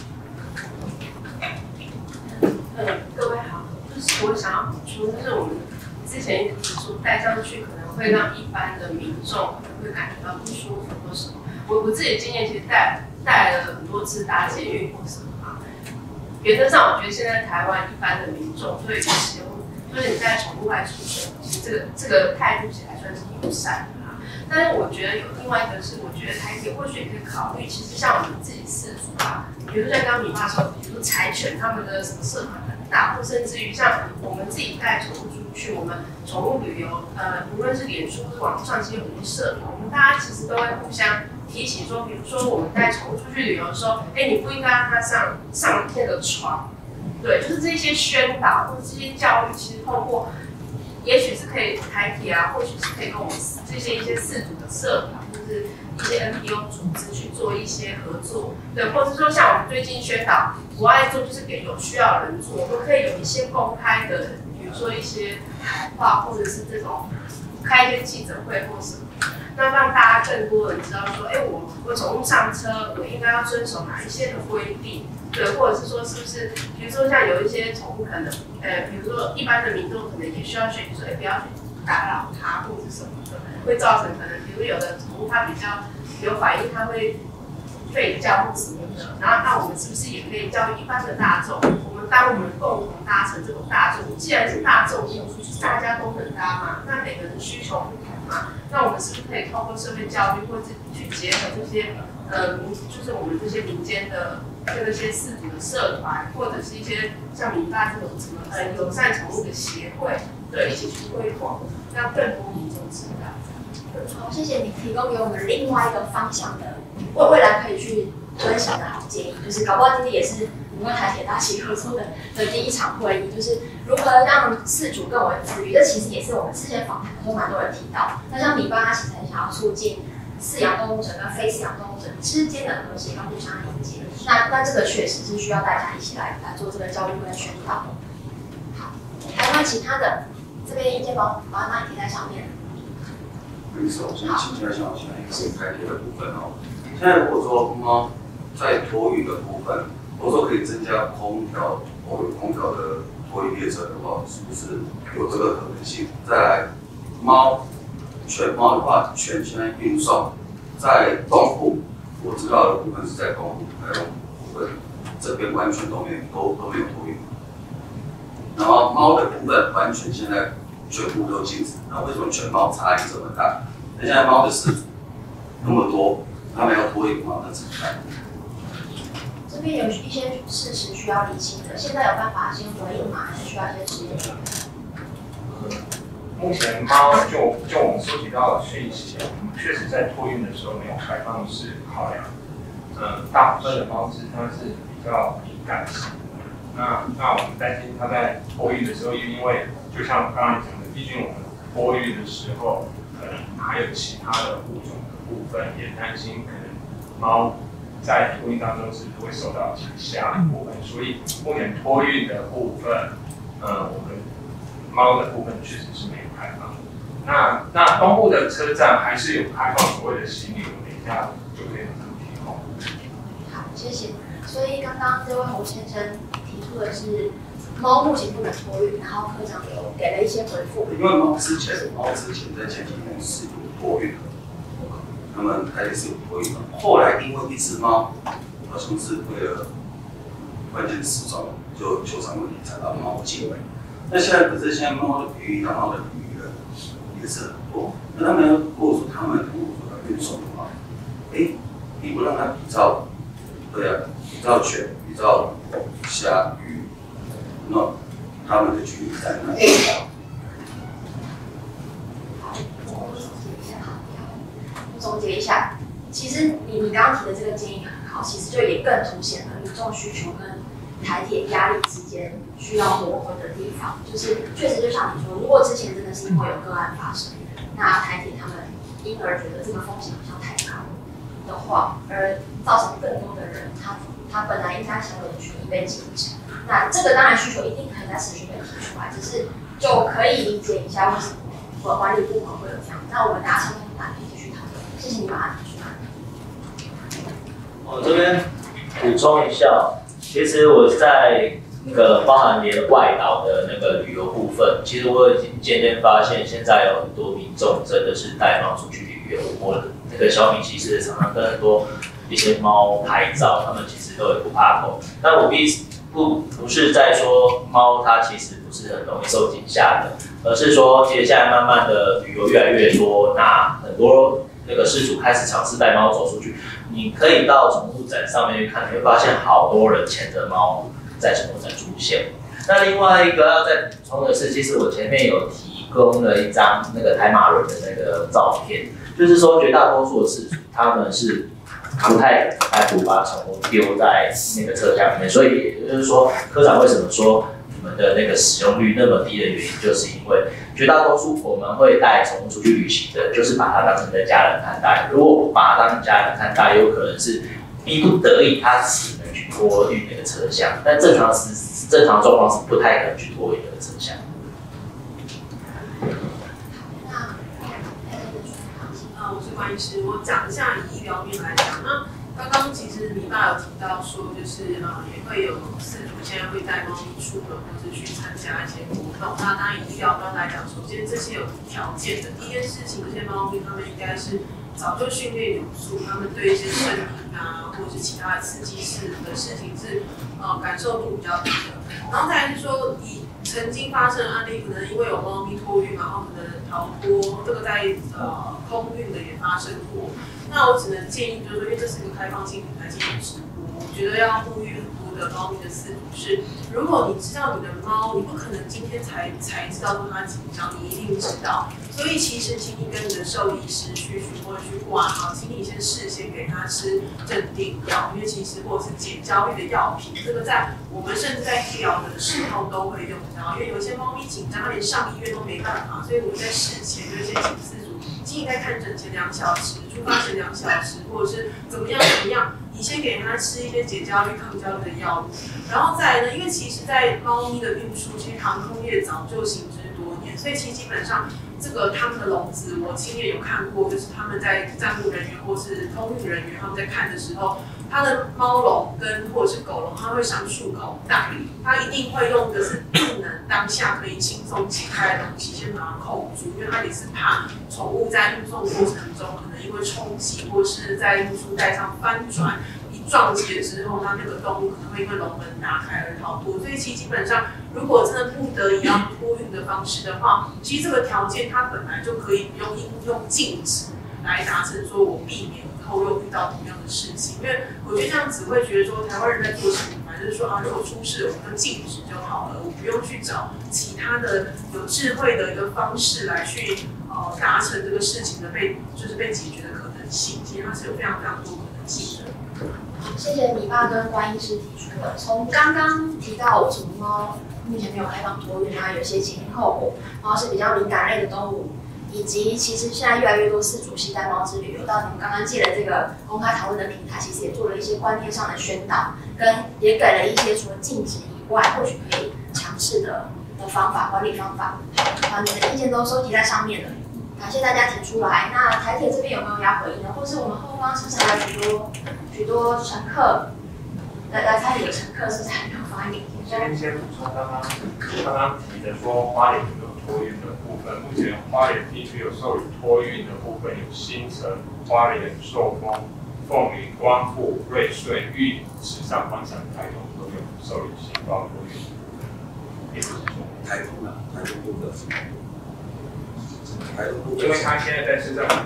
各位好，就是我想要补充，就是我们之前一直指出带上去可能会让一般的民众可能会感觉到不舒服或什么。我自己的经验其实带了很多次搭捷运或什么嘛。原则上，我觉得现在台湾一般的民众对于使用，就是你带宠物外出行，其实这个态度其实还算是友善的啦。但是我觉得有另外一个是，我觉得台铁或许也可以考虑，其实像我们自己饲主啊，比如说像刚刚米爸说，比如说柴犬他们的什么社团很大，或甚至于像我们自己带宠物出去，我们宠物旅游，无论是脸书或者网上，其实有很多社团，我们大家其实都会互相提醒说，比如说我们带宠物出去旅游的时候，你不应该让它上那个床，对，就是这些宣导或者这些教育，其实透过，也许是可以台铁啊，或许是可以跟我们一些饲主的社团，或是一些 NPO 组织去做一些合作，对，或者是说像我们最近宣导，我爱做就是给有需要的人做，我们可以有一些公开的，比如说一些谈话，或者是这种开一些记者会或什么。那让大家更多人知道说，我宠物上车，我应该要遵守哪一些的规定，对，或者是说是不是，比如说像有一些宠物可能，比如说一般的民众可能也需要学习说，不要去打扰它或者什么的，会造成可能，比如有的宠物它比较有反应，它会吠叫或什么的，然后那我们是不是也可以教育一般的大众？当我们共同搭乘这种大众，既然是大众运输，就是大家都能搭嘛，那每个人需求不同嘛，那我们是不是可以透过社会教育，或者去结合这些，就是我们这些民间的这些饲主的社团，或者是一些像民大这种什么友善宠物的协会，对，一起去推广，让更多民众知道。 好，谢谢你提供给我们另外一个方向的，未来可以去遵循的好建议，就是搞不好今天也是我们跟台铁大起合作的第一场会议，就是如何让饲主更为自律。这其实也是我们之前访谈的时候蛮多人提到。那像米爸他其实很想要促进饲养动物者跟非饲养动物者之间的和谐跟互相理解。那这个确实是需要大家一起来做这个教育跟宣导。好， 还有没有其他的？这边意见包把它贴在上面。 没事，我先请教一下，现在一个是台铁的部分哦。现在如果说猫在托运的部分，如果说可以增加空调，有空调的托运列车的话，是不是有这个可能性？再来，全猫的话，现在运送在东部，我知道的部分是在东部，台东部分这边完全都没有托运。然后猫的部分完全现在全部都禁止，那为什么全猫差异这么大？那现在猫的饲主那么多，他们要托运猫，那怎么办？ 这边有一些事实需要理清的，现在有办法先回应吗？还是需要一些时间？ 目前猫就我们收集到的讯息，我们确实在托运的时候没有开放式考量。大部分的猫只它是比较敏感型的。那我们担心它在托运的时候，因为就像刚才讲的，毕竟我们托运的时候，可能还有其他的物种的部分，也担心可能猫在托运当中是不是会受到惊吓的部分。所以目前托运的部分，我们猫的部分确实是没有开放。那东部的车站还是有开放所谓的行李，我等一下就可以马上提供。 好，谢谢。所以刚刚这位侯先生提出的是猫目前不能托运，然后科长有给了一些回复。 因为猫之前在前几年是有托运的，他们台铁是有托运的。后来因为一只猫，好像是为了关键时装就球场问题才把猫进来。那现在猫的培育，猫的培育的也是很多。那他们如果说他们如果说要运送的话，你不让它比照，对啊，比照犬、比照虾、鱼，那他们的距离在哪里？ 我总结一下，其实你刚刚提的这个建议很好，其实就也更凸显了民众需求跟台铁压力之间需要磨合的地方。就是确实就像你说，如果之前真的是因为有个案发生，那台铁他们因而觉得这个风险好像太高的话，而造成更多的人他本来应该享有的权益被禁止。那这个当然需求一定可以在持续被提出来，只是就可以理解一下为什么管理部门会有这样。那我们大家相同可以继续讨论。谢谢你把它提出来。 我这边补充一下，其实我在那个包含连外岛的那个旅游部分，其实我已经渐渐发现，现在有很多民众真的是带猫出去旅游。我那个小米其实常常跟很多一些猫拍照，他们其实都也不怕狗。但我不是在说猫它其实不是很容易受惊吓的，而是说接下来慢慢的旅游越来越多，那很多那个饲主开始尝试带猫走出去。你可以到宠物展上面去看，你会发现好多人牵着猫在宠物展出现。那另外一个要再补充的是，其实我前面有提供了一张那个台马轮的那个照片，就是说绝大多数的饲主他们是不太单独把宠物丢在那个车厢里面，所以也就是说，科长为什么说你们的那个使用率那么低的原因，就是因为绝大多数我们会带宠物出去旅行的，就是把它当成的家人看待。如果不把它当成家人看待，有可能是逼不得已，它只能去托运那个车厢，但正常状况是不太可能去托运那个车厢。 我是关医师，我讲一下以医疗面来讲，那刚刚其实米爸有提到说，就是也会有饲主现在会带猫咪出门，或是去参加一些活动。那当然以医疗端来讲，首先这些有条件的，第一件事情，这些猫咪它们应该是早就训练有素，它们对一些声音啊，或者是其他的刺激式的事情是感受度比较低的。然后再来是说，曾经发生的案例，可能因为有猫咪托运，然后可能逃脱，这个在空运的也发生过。那我只能建议，就是说，因为这是一个开放性平台进行直播，我觉得要呼吁很多的猫咪的饲主是，如果你知道你的猫，你不可能今天才知道说它紧张，你一定知道。所以其实，请你跟你的兽医师去询问、去挂号，请你先事先给它吃镇定药，因为其实或者是减焦虑的药品，这个在我们甚至在医疗的时候都会用到，因为有些猫咪紧张，它连上医院都没办法，所以我在事前就先请饲主其实你在看诊前2小时，出发前2小时，或者是怎么样，你先给它吃一些解焦虑、抗焦虑的药物，然后再来呢，因为其实，在猫咪的运输，其实航空业早就行之多年，所以其实基本上这个他们的笼子，我亲眼有看过，就是他们在站务人员或是空运人员他们在看的时候。它的猫笼跟或者是狗笼，它会上漱口袋，它一定会用的是不能当下可以轻松解开的东西，先把它扣住，因为它也是怕宠物在运送过程中可能因为冲击或是在运输带上翻转，一撞击之后，它那个动物可能会因为笼门打开而逃脱。所以其实基本上，如果真的不得已要托运的方式的话，其实这个条件它本来就可以不用应用禁止来达成说我避免。后又遇到同样的事情，因为我觉得这样子会觉得说台湾人在做什么，反正就是说啊，如果出事了，我们就禁止就好了，我不用去找其他的有智慧的一个方式来去达成这个事情的被解决的可能性。其实它是有非常多可能性的。 谢谢米爸跟关医师提出的，从刚刚提到为什么猫目前没有开放托运啊，有些前因后果，猫是比较敏感类的动物。以及其实现在越来越多饲主携带猫之旅，有到你们刚刚借了这个公开讨论的平台，其实也做了一些观念上的宣导，跟也给了一些除了禁止以外，或许可以尝试的方法、管理方法。好，你们的意见都收集在上面了，感谢大家提出来。那台铁这边有没有要回应的？或是我们后方是不是还有许多乘客来参与的乘客是不是还没有发言？ 先补充刚刚提的说花莲有没有托运的部分，目前花莲地区有受理托运的部分有新城、花莲、寿丰、凤林、光复、瑞穗、玉里、池上、关山、台东都有受理新包托运。也不是说台东啊，台东部分，台东部分， 因为他现在在市政府。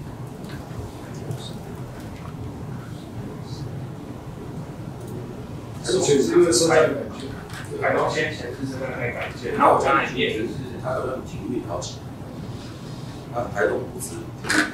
因为是在台东先前是这个那个改建，然后我刚才念的是台东停运好几，台东不止，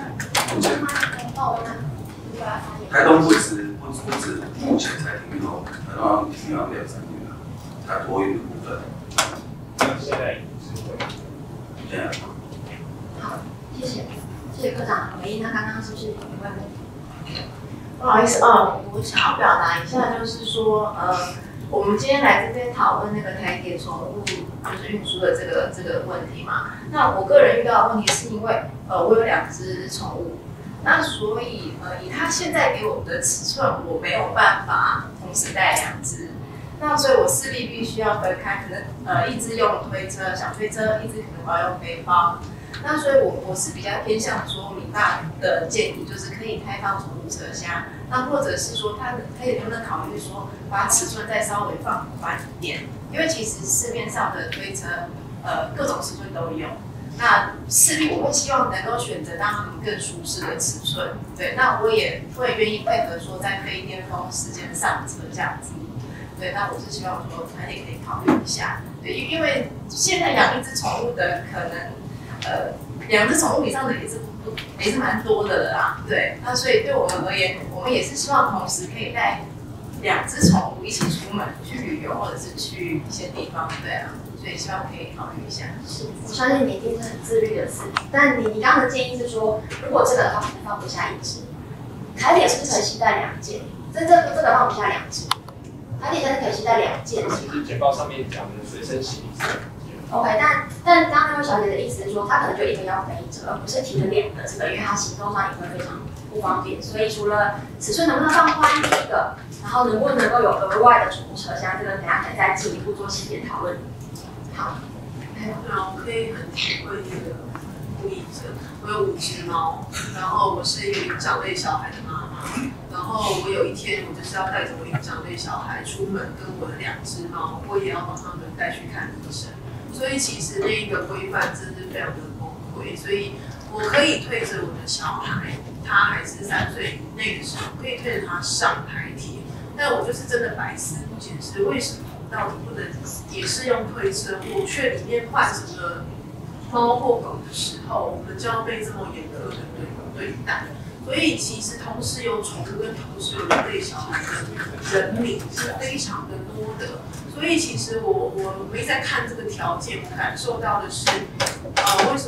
台东不止，目前才停运哦，台东停运2、3年了，它托运的部分。 现在已经是会。 这样。 好，谢谢科长回应。那刚刚是不是有问题？ 不好意思我想要表达一下，就是说我们今天来这边讨论那个台铁宠物就是运输的这个问题嘛。那我个人遇到的问题是因为我有2只宠物，那所以以他现在给我的尺寸，我没有办法同时带2只，那所以我势必须要分开，可能一只用推车小推车，一只可能我要用背包。那所以我是比较偏向说米爸的建议，就是可以开放宠物车厢，那或者是说他也能不能考虑说把尺寸再稍微放宽一点，因为其实市面上的推车各种尺寸都有，那势必我会希望能够选择让他们更舒适的尺寸，对，那我也会愿意配合说在非巅峰时间上车这样子，对，那我是希望说他也可以考虑一下，对，因为现在养一只宠物的可能。2只宠物以上的也是蛮多的了啦，对，那所以对我们而言，我们也是希望同时可以带2只宠物一起出门去旅游，或者是去一些地方，对啊，所以希望可以考虑一下。 是，我相信你一定是很自律的饲主，但你刚刚的建议是说，如果这个的话，可能放不下1只，台铁是不是可以携带2件？这个放不下2只，台铁现在可以携带2件。 就是简报上面讲的随身行李箱。 OK， 但刚刚那位小姐的意思是说，她可能就一个要背着，而不是提着2个这个，因为她行动上也会非常不方便。所以除了尺寸能不能放宽一个，然后能不能够有额外的宠物车厢，这个等下可以再进一步做细节讨论。好， 我可以很体会那个顾议者。我有5只猫，然后我是一个灵长类小孩的妈妈，然后我有一天我就是要带着我灵长类小孩出门，跟我的2只猫，我也要帮他们带去看医生。所以其实那一个规范真是非常的崩溃，所以我可以推着我的小孩，他还是3岁以内的时候，可以推着他上台铁，但我就是真的百思不解释，为什么到底不能也是用推车，我却里面换成了猫或狗的时候，我们就要被这么严格的对待。所以其实同时有宠物跟同时有人类小孩的人民是非常的多的。所以其实我没在看这个条件，我感受到的是，为什么第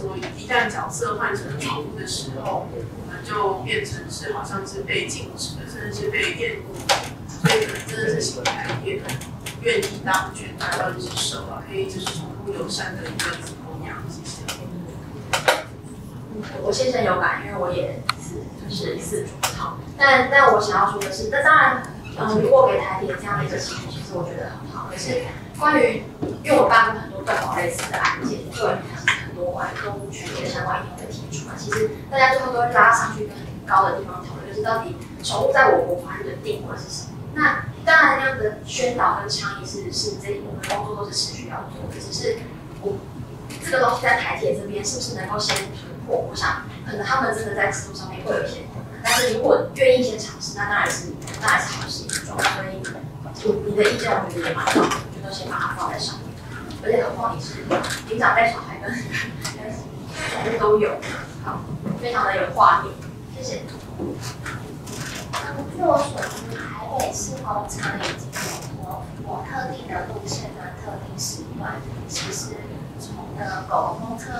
一旦角色换成了宠物的时候，我们就变成是好像是被禁止的，甚至是被厌恶的。所以可能真的是新台也很愿意当全台湾之首啊，可以就是宠物友善的一个子公羊，谢谢。 我切身有感，因为我也是饲主。好，但我想要说的是，那当然，如果给台铁这样的一个系统，其实我觉得很好。可是关于，因为我办过很多动保类似的案件，就有很多关于动物权益的相关议题会提出嘛。其实大家最后都会拉上去一个很高的地方讨论，就是到底宠物在我国法律的定位是什么。那当然，那样的宣导跟倡议是这我们的工作都是持续要做的，只是这个东西在台铁这边是不是能够先突破？我想可能他们真的在制度上面会有一些困难，但是如果愿意先尝试，那当然是好事一桩。所以你的意见我觉得也蛮好的，就都先把它放在上面。而且何况你是领长带小孩跟宠物都有，好，非常的有画面，谢谢。 据我所知，台北市公车已经有特定的路线跟特定时段，其实从狗公车，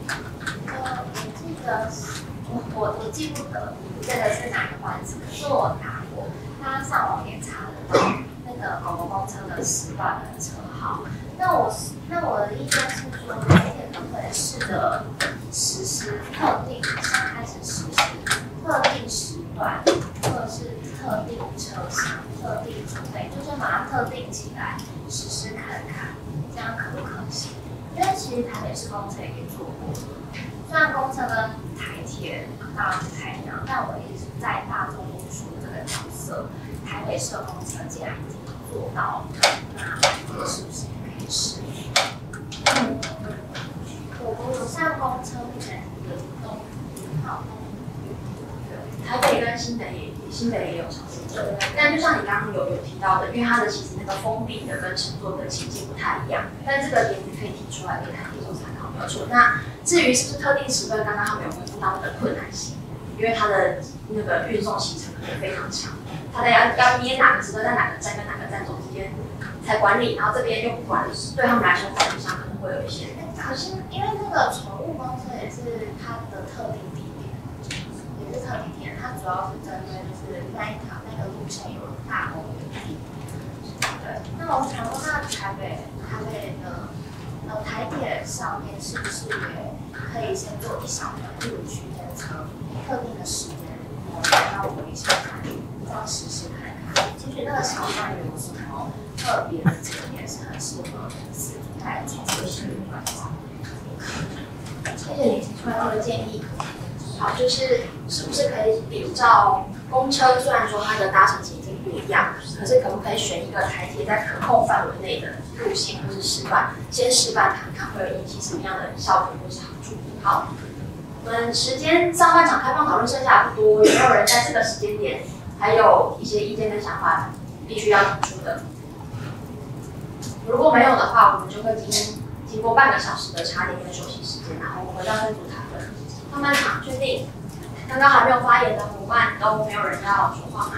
我记不得这个是哪个班次，可是我打过，大家上网也查得到那个狗公车的时段的车号。那我的意见是说，台铁可不可以试着实施特定，先开始实施特定时段，或者是特定车厢、特定种类，就是把它特定起来实施看看，这样可不可行？因为其实台北市公车也做过，虽然公车跟台铁当然不太一样，但我也是在大众运输这个角色，台北市公车既然已经做到了，那是不是也可以试？我上公车目前有动好台北跟新北也有尝试过，但就像你刚刚有提到的，因为它的其实那个封闭的跟乘坐的情境不太一样，但这个点子可以提出来给台铁做参考，没有错。那至于是不是特定时段，刚刚他们有回复到的困难性，因为它的那个运送行程可能非常长，它的要捏哪个时段在哪个站跟哪个站总之间才管理，然后这边又不管理，对他们来说管理上可能会有一些。 可是因为那个宠物公车也是它的特定地点，也是特定点，它主要是针对就是那个路线有大公园地。对，那我想问，那台北的台铁上面是不是也可以先做一小段，例如区间车，特定的时间，然后回一小段，这样实施看看。其实那个小段有什么特别的节点是很适合饲主带宠物去观赏？ 谢谢你提出来这个建议。好，是不是可以比照公车？虽然说它的搭乘情境不一样，可是可不可以选一个台铁在可控范围内的路线或是时段，先示范看看会有引起什么样的效果或是好处？好，我们时间上半场开放讨论剩下不多，有没有人在这个时间点还有一些意见跟想法必须要提出的？如果没有的话，我们就会经过半个小时的茶点跟休息时间，然后回到分组讨论。上半场确定，刚刚还没有发言的伙伴都没有人要说话吗？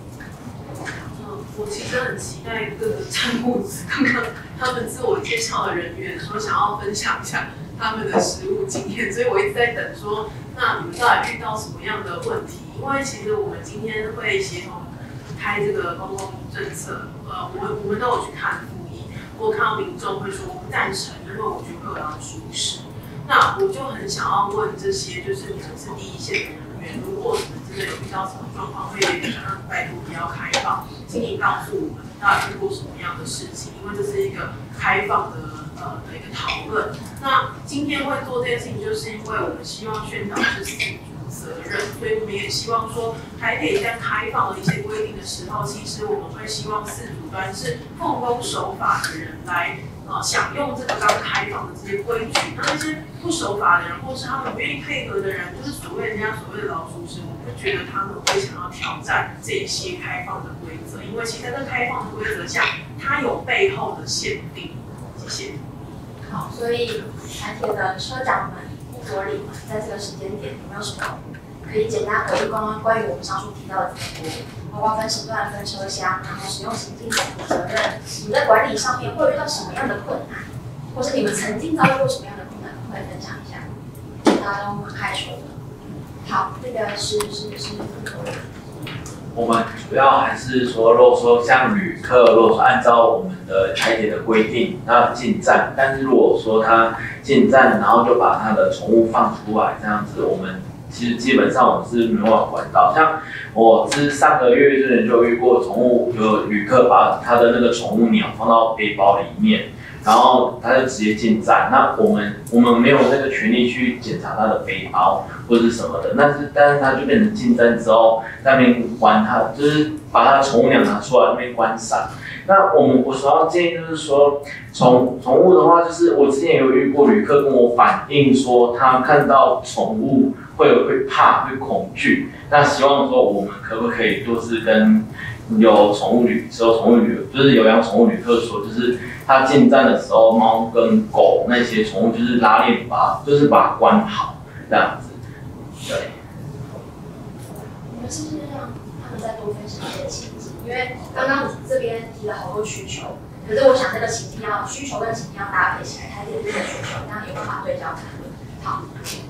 我其实很期待各个站务子刚刚他们自我介绍的人员说想要分享一下他们的实务经验，所以我一直在等说，那你们到底遇到什么样的问题？因为其实我们今天会协同开这个公共政策，我们都有去看复议，我看到民众会说不赞成，因为我觉得会有要疏失。那我就很想要问这些，就是你们是第一线的人员，如果你们真的有遇到什么状况，会想让拜托不要开放，请你告诉我们到底遇过什么样的事情，因为这是一个开放的一个讨论。那今天会做这件事情，就是因为我们希望宣导是饲主责任，所以我们也希望说，台铁在开放的一些规定的时候，其实我们会希望饲主端是奉公守法的人来享用这个刚开放的这些规矩。那些不守法的人，或是他们不愿意配合的人，就是人家所谓的老鼠屎，我们就觉得他们会想要挑战这些开放的规则，因为其实在这开放的规则下，它有背后的限定。谢谢。 好，所以台铁的车长们、副佐理们，在这个时间点有没有什么可以简单回忆关于我们上述提到的这个，包括分时段、分车厢，然后使用行经总责任，你们在管理上面会遇到什么样的困难，或是你们曾经遭遇过什么样的困难，可以分享一下。 大家都蛮害羞的。好，这个是。 我们主要还是说，如果说像旅客，如果说按照我们的台铁的规定，那进站，但是如果说他进站，然后就把他的宠物放出来，这样子，我们其实基本上我们是没有办法管到。像我是上个月之前就遇过宠物，有旅客把他的那个宠物鸟放到背包里面，然后他就直接进站。那我们没有那个权利去检查他的背包或者是什么的，但是他就变成进站之后在那边玩他，就是把他的宠物鸟拿出来那边观赏。那我首要建议就是说，宠物的话，就是我之前有遇过旅客跟我反映说，他看到宠物会怕会恐惧。那希望说我们可不可以就是跟有宠物旅就是有养宠物旅客说，就是他进站的时候，猫跟狗那些宠物就是拉链就是把它关好这样子。对。 你们是不是让他们再多分享一些情境？因为刚刚这边提了好多需求，可是我想这个情境需求跟情境要搭配起来，才有这个需求，这样有办法对焦谈论。好。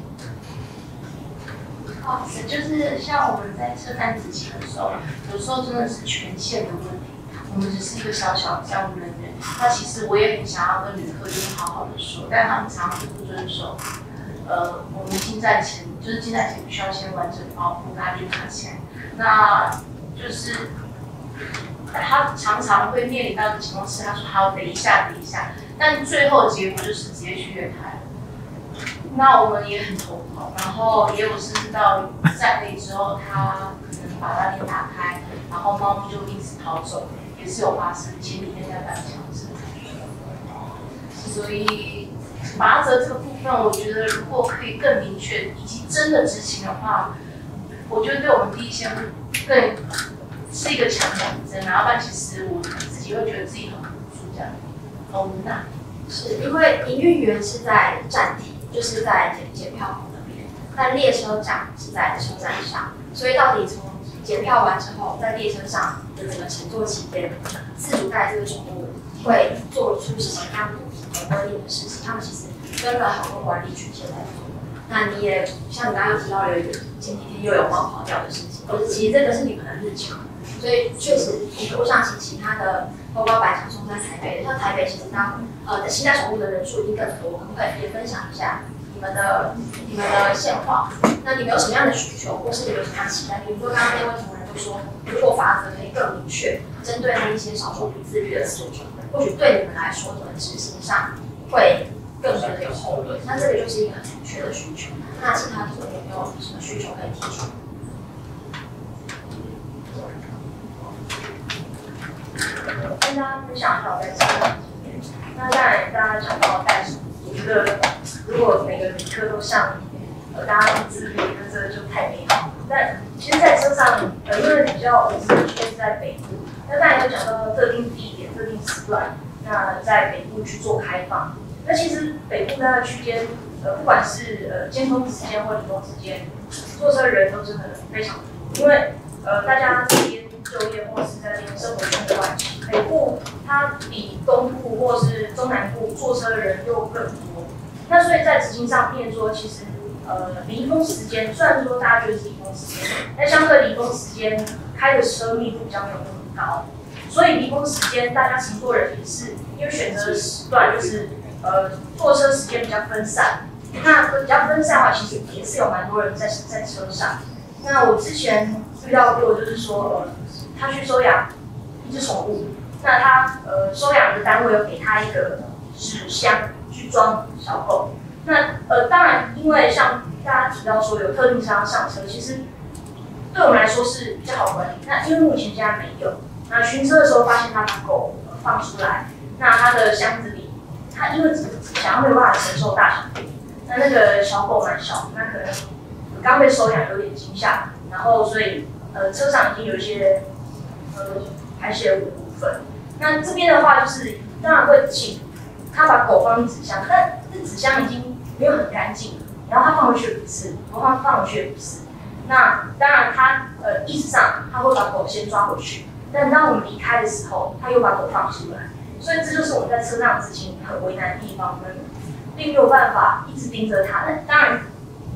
不好意思，就是像我们在车站执勤的时候，有时候真的是权限的问题。我们只是一个小小的项目人员，那其实我也很想要跟旅客就是好好的说，但他们常常不遵守。我们进站前必须要先完整保护拉链拿起来，那就是他常常会面临到的情况是，他说好等一下，但最后结果就是直接去月台了。那我们也很头痛，然后也有甚至到站内之后，他可能把拉链打开，然后猫咪就因此逃走，也是有发生。前几天在板桥是，所以罚则这个部分，我觉得如果可以更明确，以及真的执行的话，我觉得对我们第一线会更是一个强强针，然后但其实我自己会觉得自己很无助这样，很无奈。 是因为营运员是在站体，就是在检票口那边，但列车长是在车站上，所以到底从检票完之后，在列车上的整个乘坐期间，自主带这个宠物会做出什么样规定的事情，他们其实跟了好多管理权限在做。那你也像你刚刚提到有一个前几天又有猫跑掉的事情，就是其实这个是你们的日常，所以确实我想请其他的，包括板桥、松山、台北，像台北其实携带宠物的人数一定更多，可不可以也分享一下你们的现况？那你们有什么样的需求，或是你们有什么样的期待？比如说刚刚那位同仁就说，如果法则可以更明确，针对那一些少数不自律的诉求，或许对你们来说，你们执行上会更觉得有后盾。那这个就是一个很明确的需求。那其他同仁有没有什么需求可以提出？ 跟大家分享一下我在车上的经验。那当然，大家讲到带宠物，我觉得如果每个旅客都像大家都自律，那这就太美好了。但其实，在车上，因为比较我们区间是在北部，那当然有讲到特定地点、特定时段，那在北部去做开放。那其实北部它的区间，不管是尖峰时间或离峰时间，坐车人都真的非常多，因为大家这边就业或是在这边生活圈的关系，北部它比东部或是中南部坐车的人又更多。那所以在执行上面说，其实离峰时间虽然说大家觉得是离峰时间，但相对离峰时间开的车密度比较没有那么高，所以离峰时间大家乘坐人也是因为选择的时段就是坐车时间比较分散。那比较分散的话，其实也是有蛮多人在车上。那我之前遇到过，就是说，他去收养一只宠物，那他收养的单位有给他一个纸箱去装小狗。那当然，因为像大家提到说有特定商上车，其实对我们来说是比较好管理。那因为目前现在没有，那巡车的时候发现他把狗放出来，那他的箱子里，他因为纸箱没有办法承受大小，那个小狗蛮小，那可能刚被收养有点惊吓。然后，所以车上已经有一些排泄物的部分。那这边的话，就是当然会请他把狗放进纸箱，但这纸箱已经没有很干净了，然后他放回去也不是，放回去也不是。那当然他意识上他会把狗先抓回去，但当我们离开的时候，他又把狗放出来。所以这就是我们在车上执行很为难的地方，我们并没有办法一直盯着他。那当然，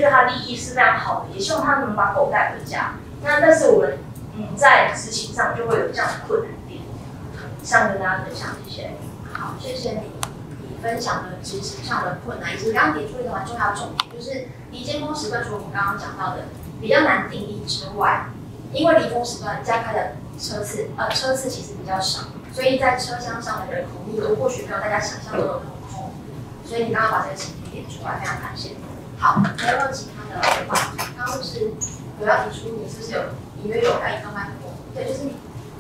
得它利益是非常好的，也希望他能把狗带回家。但是我们在执行上就会有这样的困难点。以上跟大家分享，谢谢。 好，谢谢你分享的执行上的困难，以及刚刚提出一个蛮重要的重点，就是离尖峰时段，除了我们刚刚讲到的比较难定义之外，因为离峰时段加开的车次其实比较少，所以在车厢上的人口密度或许没有大家想象中的那么空，所以你刚刚把这个情绪点出来，非常感谢。好，还有没有其他的话题？刚刚是不是有要提出？你是不是有隐约有要移动麦克风？对，就是你。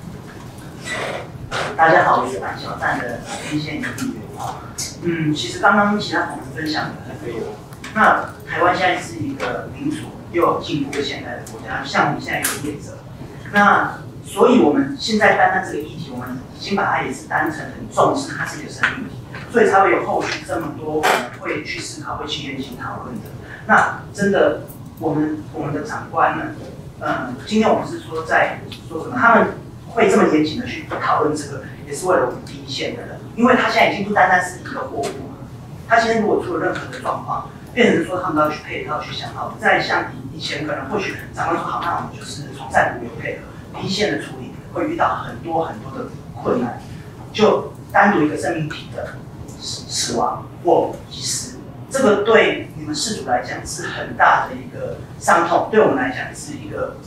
大家好，我是板桥站的天线营运员。其实刚刚其他同事分享的那个，那台湾现在是一个民主又有进步的现代的国家，像我们现在有业者，那所以我们现在单单这个议题，我们已经把它也是当成很重视，它是一个生命体，所以才会有后续这么多我们会去思考、会去研究讨论的。那真的，我们的长官们，今天我不是说在说什么，他们会这么严谨的去讨论这个，也是为了我们第一线的人，因为他现在已经不单单是一个货物了，他今天如果出了任何的状况，变成说他们都要去配套去想好，不再像以前可能或许长官说好，那我们就是从战略配合第一线的处理，会遇到很多很多的困难，就单独一个生命体的死亡或遗失，这个对你们事主来讲是很大的一个伤痛，对我们来讲是一个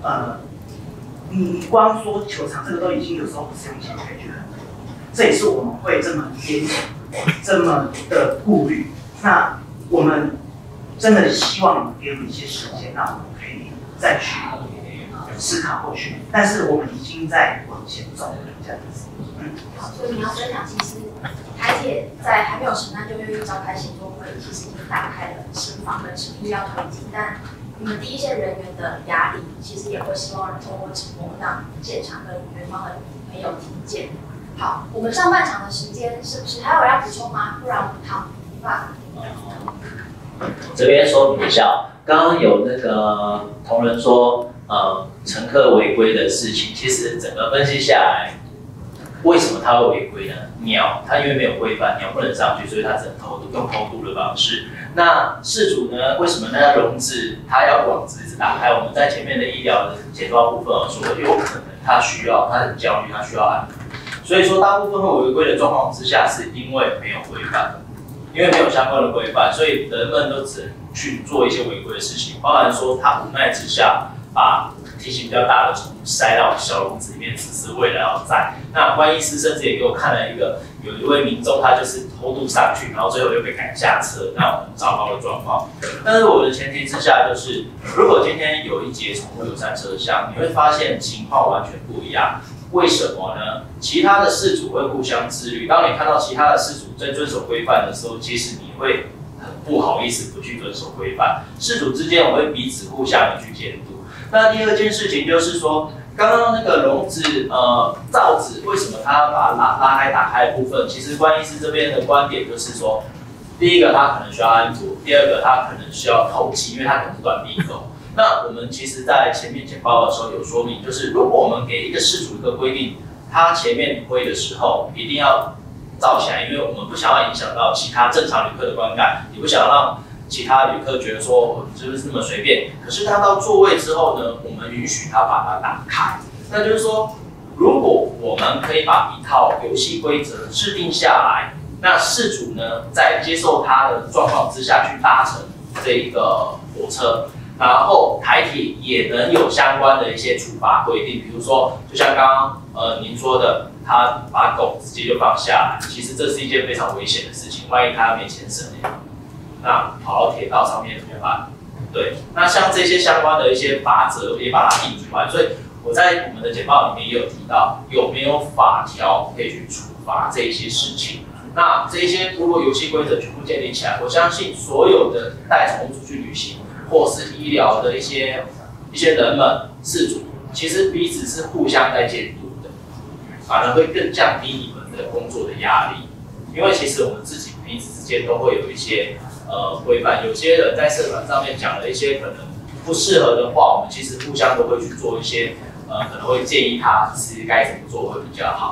你光说球场这个都已经有时候不是用钱可以去衡量，这也是我们会这么严谨、这么的顾虑。那我们真的希望你们给我们一些时间，让我们可以再去思考后续。但是我们已经在往前走了，这样子。 好，所以你要分享，其实台铁在还没有承担就愿意召开协作会议，其实已经打开了新房的诚意要推进，但你们第一线人员的压力，其实也会希望通过直播让现场跟远方的朋友听见。好，我们上半场的时间是不是还有人要补充吗？不然好， 这边说明一下，刚刚有那个同仁说，乘客违规的事情，其实整个分析下来，为什么他会违规呢？鸟它因为没有规范，鸟不能上去，所以它只能用偷渡的方式。那事主呢？为什么那笼子它要网子一直打开？我们在前面的医疗的解说部分有说，有可能他很焦虑，他需要按摩。所以说，大部分会违规的状况之下，是因为没有规范，因为没有相关的规范，所以人们都只能去做一些违规的事情，包含说他无奈之下把体型比较大的宠物塞到小笼子里面，只是为了要载。那关医师甚至也给我看了有一位民众，他就是偷渡上去，然后最后又被赶下车，那种很糟糕的状况。但是我的前提之下就是，如果今天有一节宠物友善车厢，你会发现情况完全不一样。为什么呢？其他的事主会互相自律。当你看到其他的事主在遵守规范的时候，其实你会很不好意思不去遵守规范。事主之间我会彼此互相的去监督。那第二件事情就是说，刚刚那个笼子罩子为什么他要把它拉开打开的部分？其实关医师这边的观点就是说，第一个他可能需要安卓，第二个他可能需要透气，因为他可能是短臂狗。那我们其实在前面简报的时候有说明，就是如果我们给一个事主一个规定，他前面推的时候一定要罩起来，因为我们不想要影响到其他正常旅客的观感，也不想让其他旅客觉得说我就是那么随便。可是他到座位之后呢，我们允许他把它打开。那就是说，如果我们可以把一套游戏规则制定下来，那事主呢在接受他的状况之下去搭乘这一个火车。然后台铁也能有相关的一些处罚规定，比如说，就像刚刚您说的，他把狗直接就放下来，其实这是一件非常危险的事情，万一他没牵绳呢，那跑到铁道上面怎么办？对，那像这些相关的一些法则也把它定出来，所以我在我们的简报里面也有提到，有没有法条可以去处罚这一些事情。那这一些如果游戏规则全部建立起来，我相信所有的带宠物出去旅行，或是医疗的一些人们事主，其实彼此是互相在监督的，反而会更降低你们的工作的压力。因为其实我们自己彼此之间都会有一些规范，有些人在社团上面讲了一些可能不适合的话，我们其实互相都会去做一些可能会建议他是该怎么做会比较好。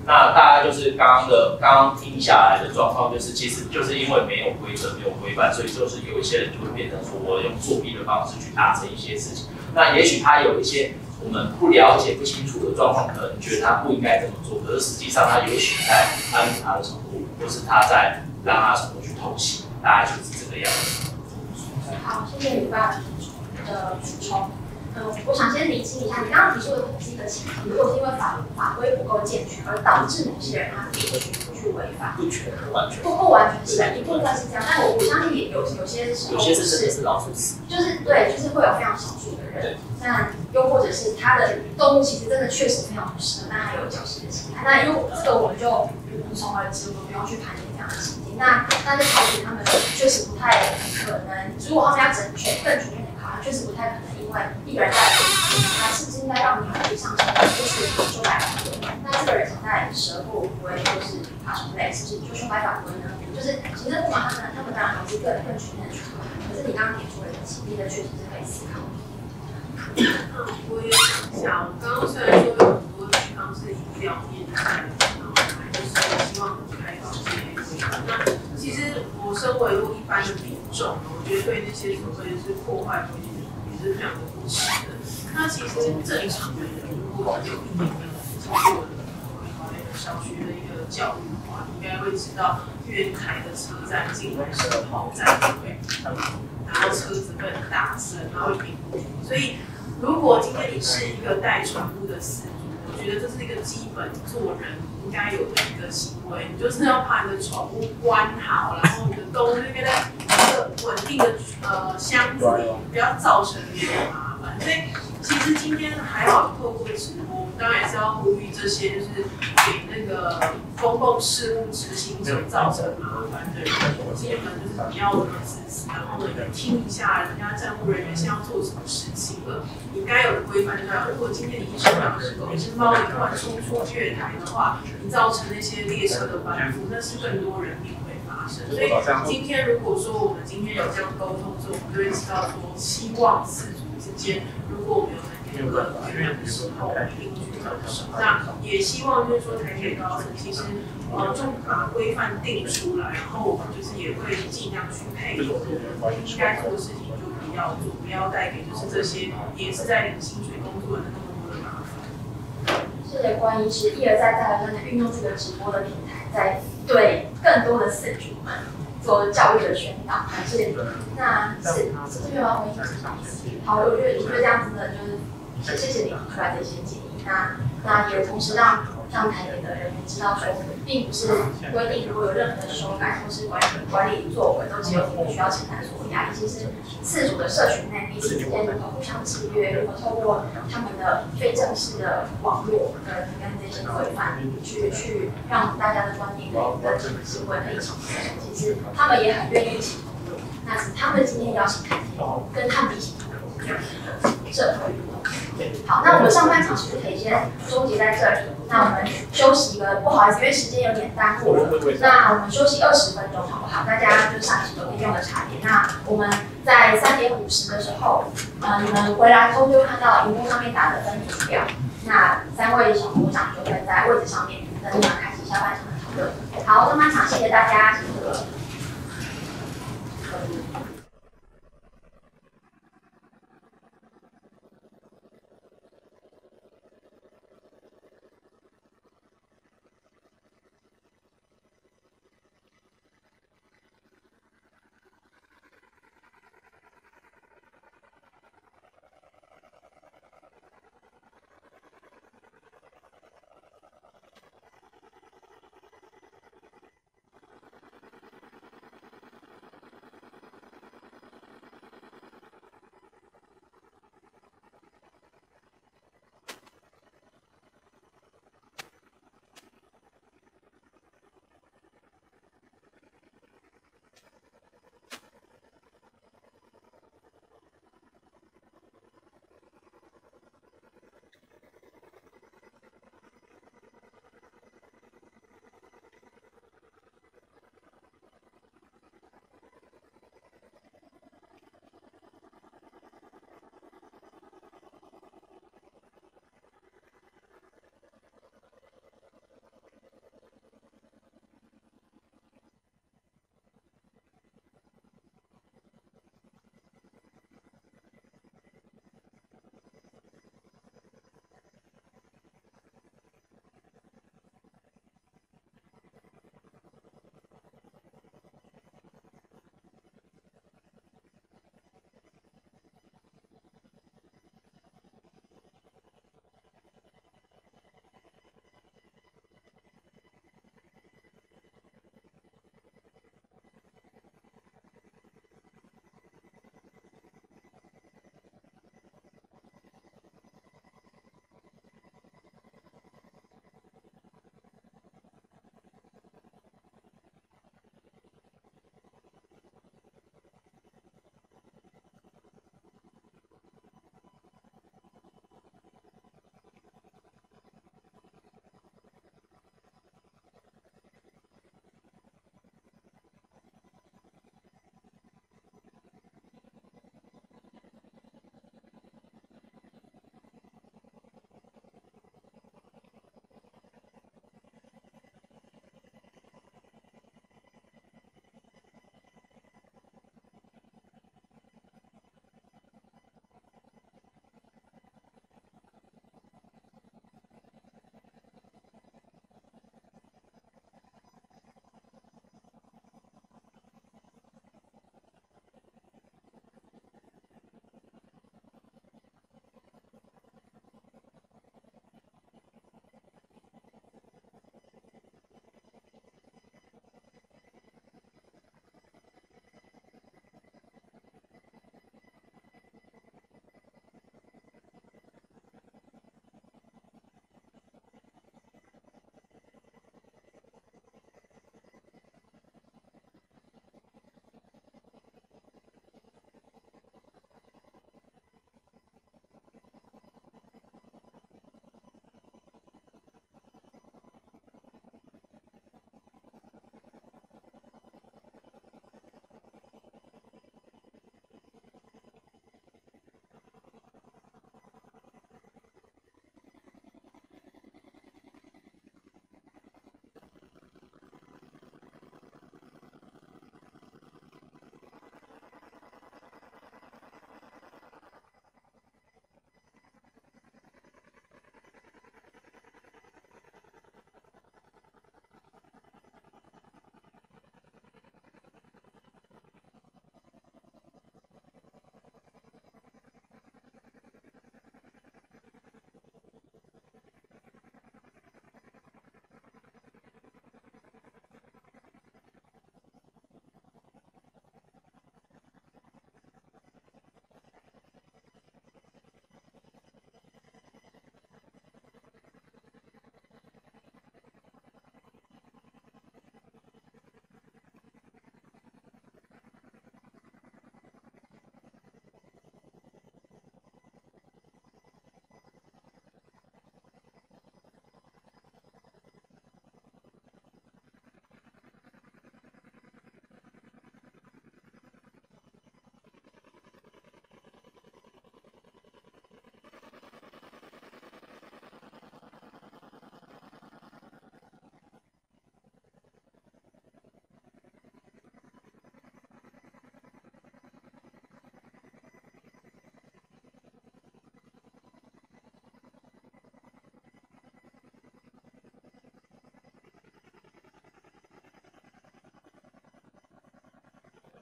那大概就是刚刚听下来的状况，就是其实就是因为没有规则、没有规范，所以就是有一些人就会变成说，我用作弊的方式去达成一些事情。那也许他有一些我们不了解、不清楚的状况，可能觉得他不应该这么做，可是实际上他也许在安抚他的宠物，或是他在让他宠物去偷袭，大概就是这个样子。 好，谢谢你爸的补充。我想先理清一下，你刚刚提出的统计的前提，如果是因为法规不够健全而导致某些人他自己去违法， 不全完全， 不完全是一部分是这样，但我相信也有些时候是真的是老鼠屎， 就是对，就是会有非常少数的人，那又或者是他的动物其实真的确实非常不适合，但还有侥幸的心态，那因为这个我们就无从而知，我们不用去盘点这样的情境。那但是考虑他们确实不太可能，如果他们要更全面的考量，确实不太可能。因为一个人在他是不是应该让你可以上升，就是修改法规？那这个人想在蛇不规或是爬虫类，是不是就修改法规呢？就是行政部门他们当然还是更全面的去考量。可是你刚刚提出的情境的确实是可以思考。 我也想一下，我刚刚虽然说有很多地方是以医疗面在，然后还就是希望能开放这些规范。那其实我身为一般的民众，我觉得对那些所谓是破坏规定也是非常的不耻的。那其实正常的人，如果有一定的经过小学的一个教育的话，应该会知道月台的车站进来时候站就会然后车子会很大声，然后停不住。所以，如果今天你是一个带宠物的饲主，我觉得这是一个基本做人应该有的一个行为，你就是要把你的宠物关好，然后你的动物就跟在一个稳定的箱子里，不要造成别人麻烦。所以，其实今天还好透过直播，我们当然也是要呼吁这些就是给那个公共事务执行者造成麻烦的人，基本就是不要那么自私，然后呢，也听一下人家站务人员现在要做什么事情了。你该有的规范就是，如果今天你一只两只狗、一只猫，你突然冲出月台的话，你造成那些列车的翻覆，那是更多人命会发生。所以今天如果说我们今天有这样沟通之后，我们就会知道说，希望饲主之间，如果我们有能力有个规范的时候，应去遵守。那也希望就是说，台铁高层其实就把规范定出来，然后我们就是也会尽量去配合，应该做的事情就不要做，不要带给就是这些也是在领薪水工作的那么多的麻烦。 谢谢关医师一而再再而三的运用这个直播的平台，在对更多的饲主们做教育的宣导。谢谢你。那是这边要回应。好，我觉得这样子的，就是谢谢你提出来的一些建议。那也同时让台铁的人员知道说，并不是规定如果有任何的修改或是管理作为，都只有你们需要承担所有压力。其实饲主的社群内彼此之间如何互相制约，如何透过他们的非正式的网络跟这些规范去让大家的观念跟行为可以重合，其实他们也很愿意一起投入。那是他们今天邀请台铁跟他们一起投入这样的社会运动。好，那我们上半场其实可以先终结在这里。那我们休息不好意思，因为时间有点耽误了。那我们休息20分钟，好不好？大家就上洗手间用的茶点。那我们在3点50的时候，你们回来之后就会看到荧幕上面打的分组表。那3位小组长就会在位置上面等你们开始下半场的讨论。好，上半场谢谢大家，谢谢。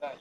但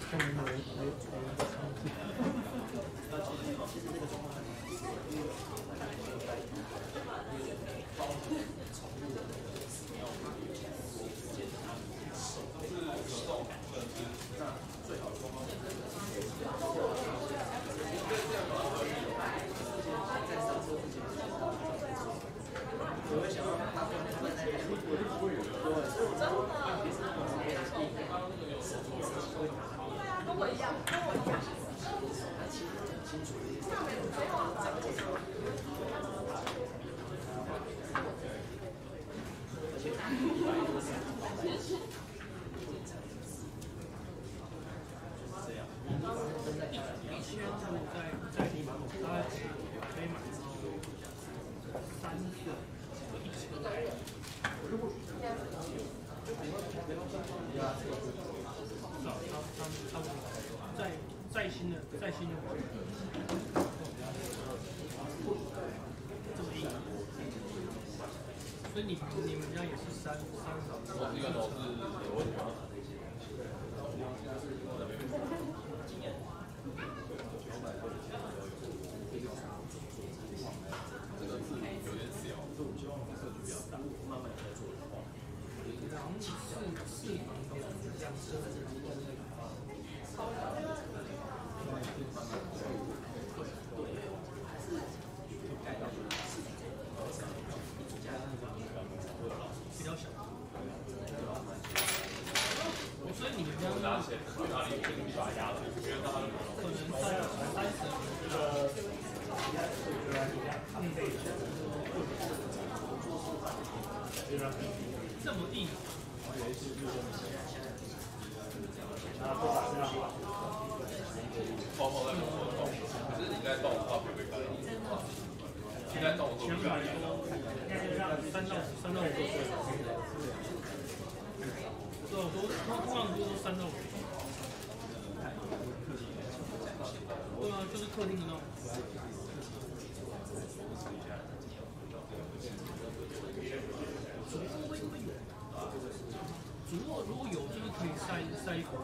再新的这么硬，所以你们家也是三少？我这个都是有问题吗？这个字有点小，所以我希望社区比较大，慢慢在做的话。然后四房都这样设置，比较小。所以你们家哪里把压了？因为它可能在30这个这么硬。包括在动，可是你在动的话会不会干？现在动都比较严重。3到5个岁。对，通常都3到5。对啊，就是客厅的那种。主卧会不会有？主卧如果有，就是可以塞一口。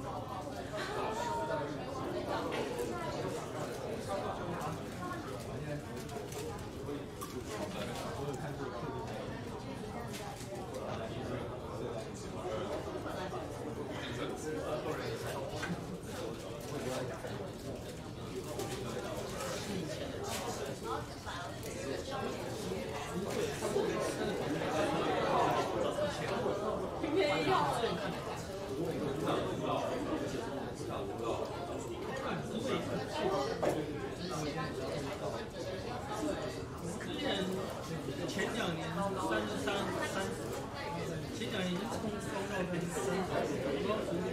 前2年33、前2年已经冲到跟30，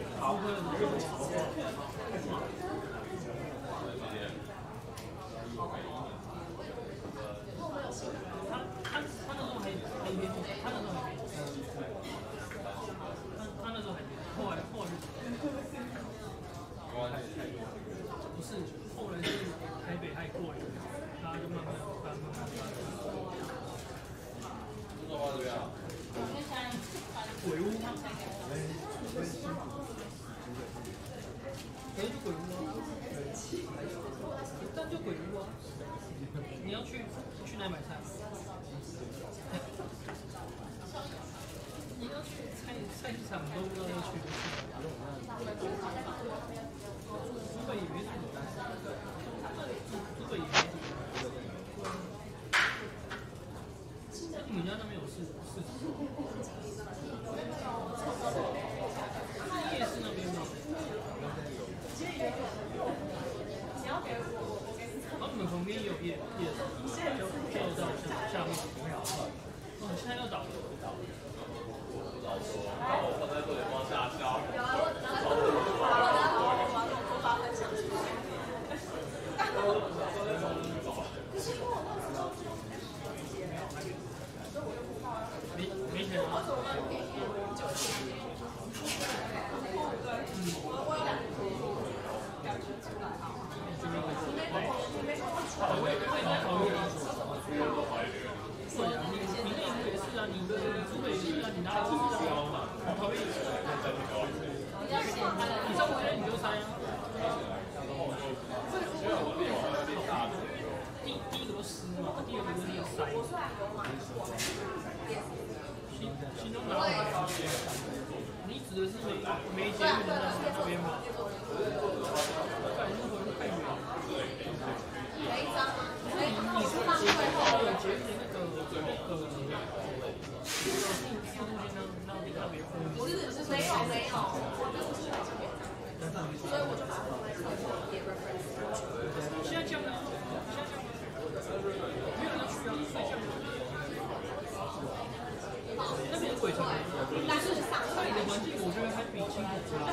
他那时候还没做，他那时候还没做，他那时候还没做，后来不是，后来是台北太贵了，大家就慢慢搬。做到这边啊？鬼屋吗？可能就鬼屋啊，但就鬼屋啊。你要去哪里买菜？你要去菜市场都不知道要去不去。竹北也没什么，竹北也没什么。你们家那边有市场？夜市那边吗？你们旁边也有夜市，跳到下面。哦，现在要倒了。我在这里帮下销。有啊，我把分享出去。没钱吗？对啊，你内湖也是啊，你竹北也是啊，你哪里都是啊。 你都拿到它直接，你指的是没节目的那边吗？感觉那个太远了。 哪一张吗？ 你是放最后有节目的那个我是没有，我就是去这边，所以我就把它放在这里给 reference。 现在这样呢？没有人去啊，所以这样。那边鬼城，但是那里的环境我觉得还比青浦差。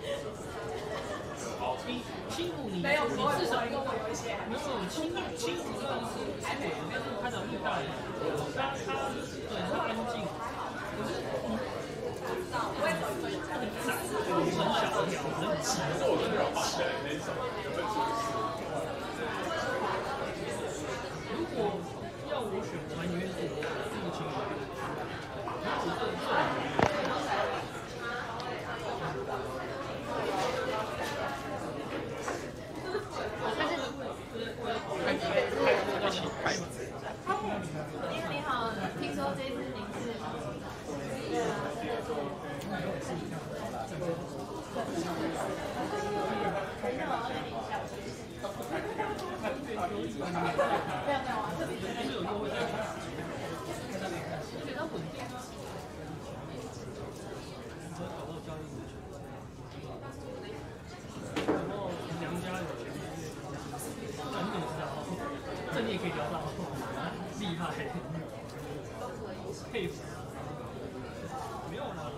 青浦你至少跟我有一些没有青浦算是台北，但是它的路大一点，它对它安静，可是我也很分享， 很窄，很小条，很挤。如果要我选，我还宁愿是这个青浦。 你好，听说这次您是这你也可以聊到，厉害，佩服。没有啦，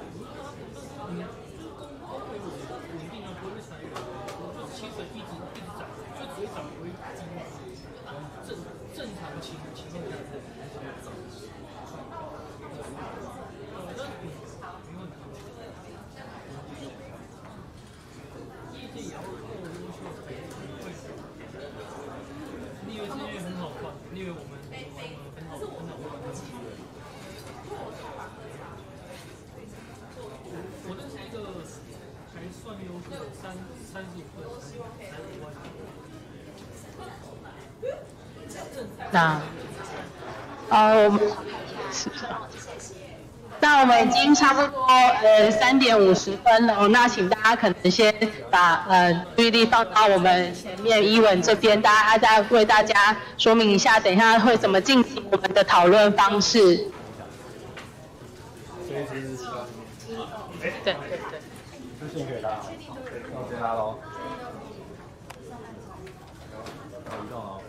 工会稳定啊，不会被裁员，我就薪水一直涨，就只会涨不会低嘛。正常情况下是没问题。业界也要够优秀才会。你以为这些很好赚？你以为我们很好赚？我认识一个还算优秀的35分，才5万。 那我们已经差不多3点50分了，那请大家可能先把注意力放到我们前面伊文这边，大家再为大家说明一下，等一下会怎么进行我们的讨论方式。对。 资讯可以拉好，我先拉喽。移动哦。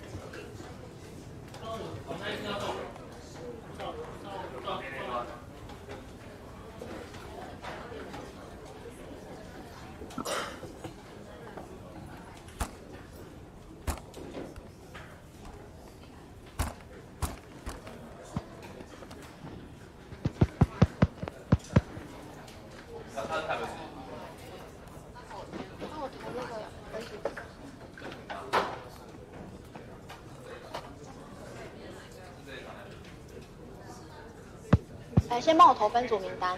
先帮我投分组名单。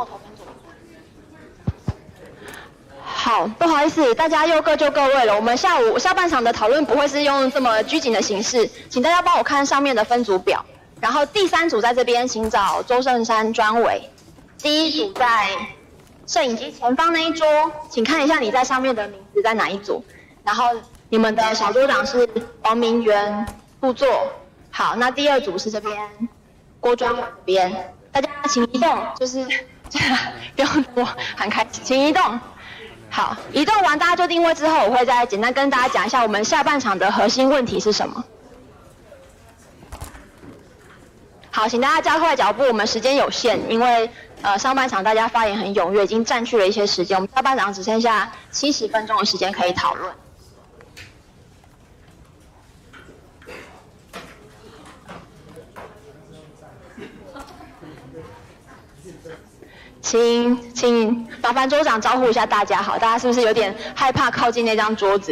好，不好意思，大家又各就各位了。我们下半场的讨论不会是用这么拘谨的形式，请大家帮我看上面的分组表。然后第3组在这边，请找周胜山专委。第1组在摄影机前方那一桌，请看一下你在上面的名字在哪一组。然后你们的小组长是王明元副座。好，那第2组是这边郭专委这边。大家请移动，就是不用我喊开，请移动。好，移动完大家就定位之后，我会再简单跟大家讲一下我们下半场的核心问题是什么。好，请大家加快脚步，我们时间有限，因为上半场大家发言很踊跃，已经占据了一些时间，我们下半场只剩下70分钟的时间可以讨论。请麻烦桌长招呼一下大家，好，大家是不是有点害怕靠近那张桌子？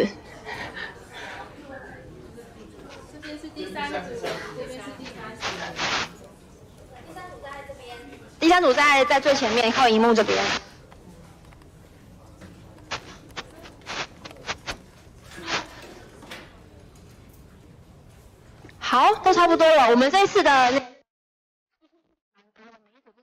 这边是第3组，这边是第3组。 第3组在这边。第3组在最前面，靠萤幕这边。好，都差不多了。我们这一次的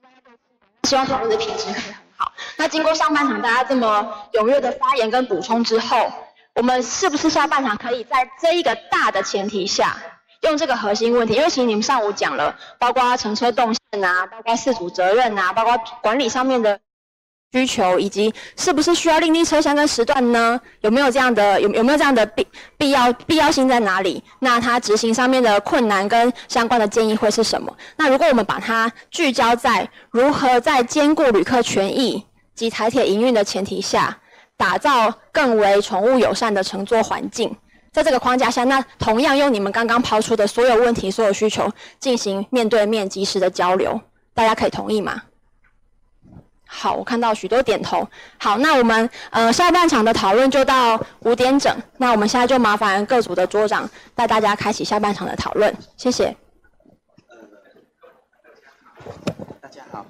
希望讨论的品质可以很好。那经过上半场大家这么踊跃的发言跟补充之后，我们是不是下半场可以在这一个大的前提下，用这个核心问题？因为其实你们上午讲了，包括乘车动线啊，包括饲主责任啊，包括管理上面的需求，以及是不是需要另立车厢跟时段呢？有没有这样的必要性在哪里？那它执行上面的困难跟相关的建议会是什么？那如果我们把它聚焦在如何在兼顾旅客权益及台铁营运的前提下，打造更为宠物友善的乘坐环境，在这个框架下，那同样用你们刚刚抛出的所有问题、所有需求进行面对面及时的交流，大家可以同意吗？好，我看到许多点头。好，那我们下半场的讨论就到5点整。那我们现在就麻烦各组的桌长带大家开启下半场的讨论，谢谢。 大家好。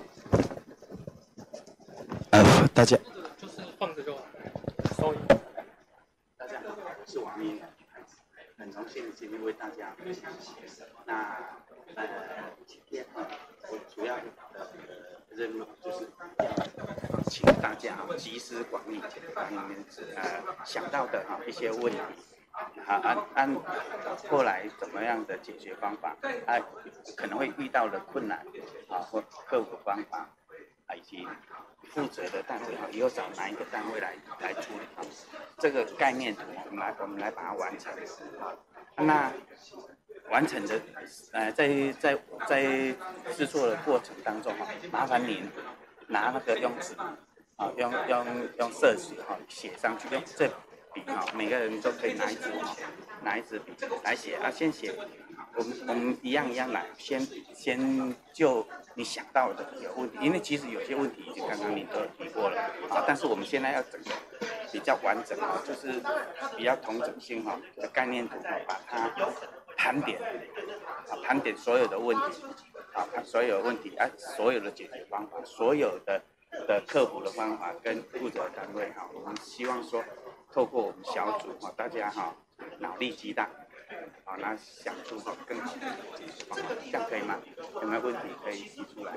大家就是放着就好。 收音。大家好，我是王英，很荣幸今天为大家分享。那今天我主要的任务就是请大家集思广益，把你们想到的一些问题按后来怎么样的解决方法可能会遇到的困难或克服方法以及负责的单位以后找哪一个单位来处理这个概念图，我们来把它完成。那完成的在制作的过程当中麻烦您拿那个用纸用色纸写上去，用这笔每个人都可以拿一支笔来写先写。我们一样来，先就你想到的有问题，因为其实有些问题已经刚刚你都提过了但是我们现在要整个比较完整就是比较同整性的概念图把它盘点所有的问题所有的问题所有的解决方法，所有的克服的方法跟负责单位我们希望说透过我们小组大家脑力激荡那想出更好的解决方法，这样可以吗？有没有问题可以提出来？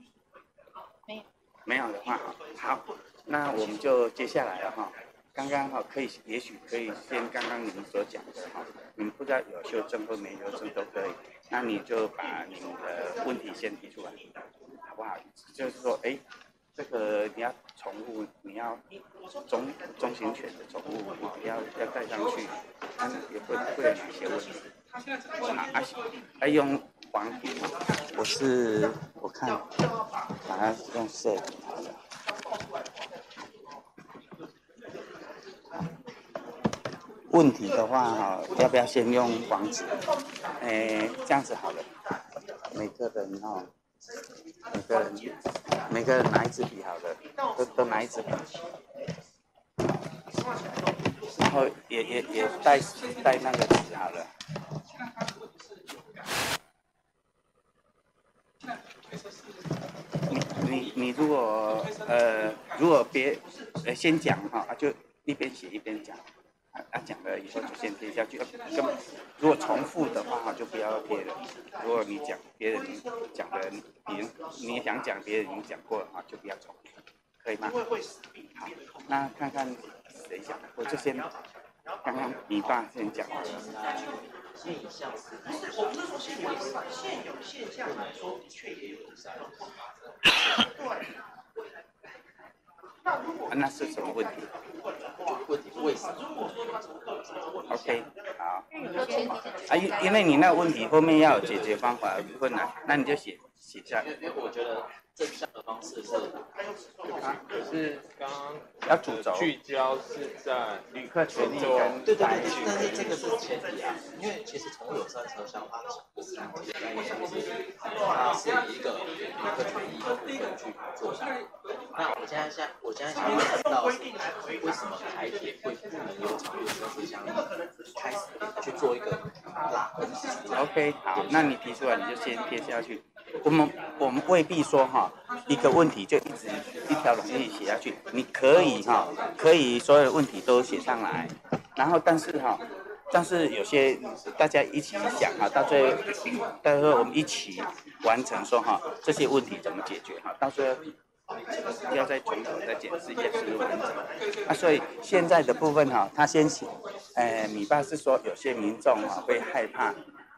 没有的话好，那我们就接下来了刚刚也许可以先刚刚你们所讲的你们不知道有修正或没修正都可以，那你就把你们的问题先提出来，好不好？就是说这个你要宠物，你要中型犬的宠物要带上去，会有哪些问题？用黄笔，我看把它用色笔好了。问题的话要不要先用黄纸？这样子好了，每个人拿一支笔好了，都拿一支笔，然后也带那个纸好了。你如果先讲就一边写一边讲。讲了以后就先贴下去，如果重复的话就不要贴了。如果你讲别人讲的，你也想讲别人已经讲过了就不要重复，可以吗？好，那看看谁讲，我就先刚刚你爸先讲。 现象是，我们那时候现有现象来说，的确也有那是什么问题？ 问题为什么 ？OK， 好。因为你那个问题后面要有解决方法困难，那你就写下来。 我觉得正向的方式是， 可是刚刚要主轴聚焦是在旅客权益跟对，但是这个是前提因为其实宠物友善车厢它的概念就是它是以一个旅客权益的部分去做下来。那我现在想要知道为什么台铁会不能由宠物友善车厢开始去做一个拉分 ？OK， 好，那你提出来你就先贴下去。我们未必说一个问题就一条龙一起写下去，你可以所有的问题都写上来，然后但是有些大家一起想到最后我们一起完成说哈这些问题怎么解决哈，到时候要再从头再检视一下是不是完整。那所以现在的部分哈，他先写，米爸是说有些民众哈会害怕，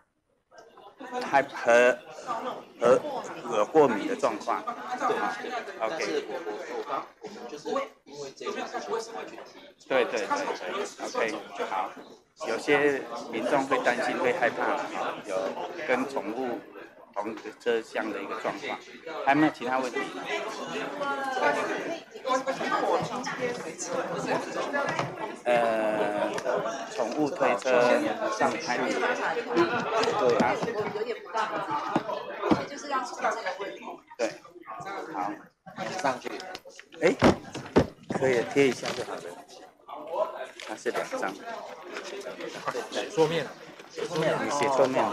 和有过敏的状况。 对 ，OK。 但是我们就是因为这件事情才去提。 对 ，OK， 好。有些民众会担心、会害怕，有跟宠物同车厢的一个状况。还有没有其他问题？宠物推车上开门，对啊， 有点不大就是要从这个问题。 对，好， 上去。 哎，可以贴一下就好了。它是2张。 写桌面。 你写桌面。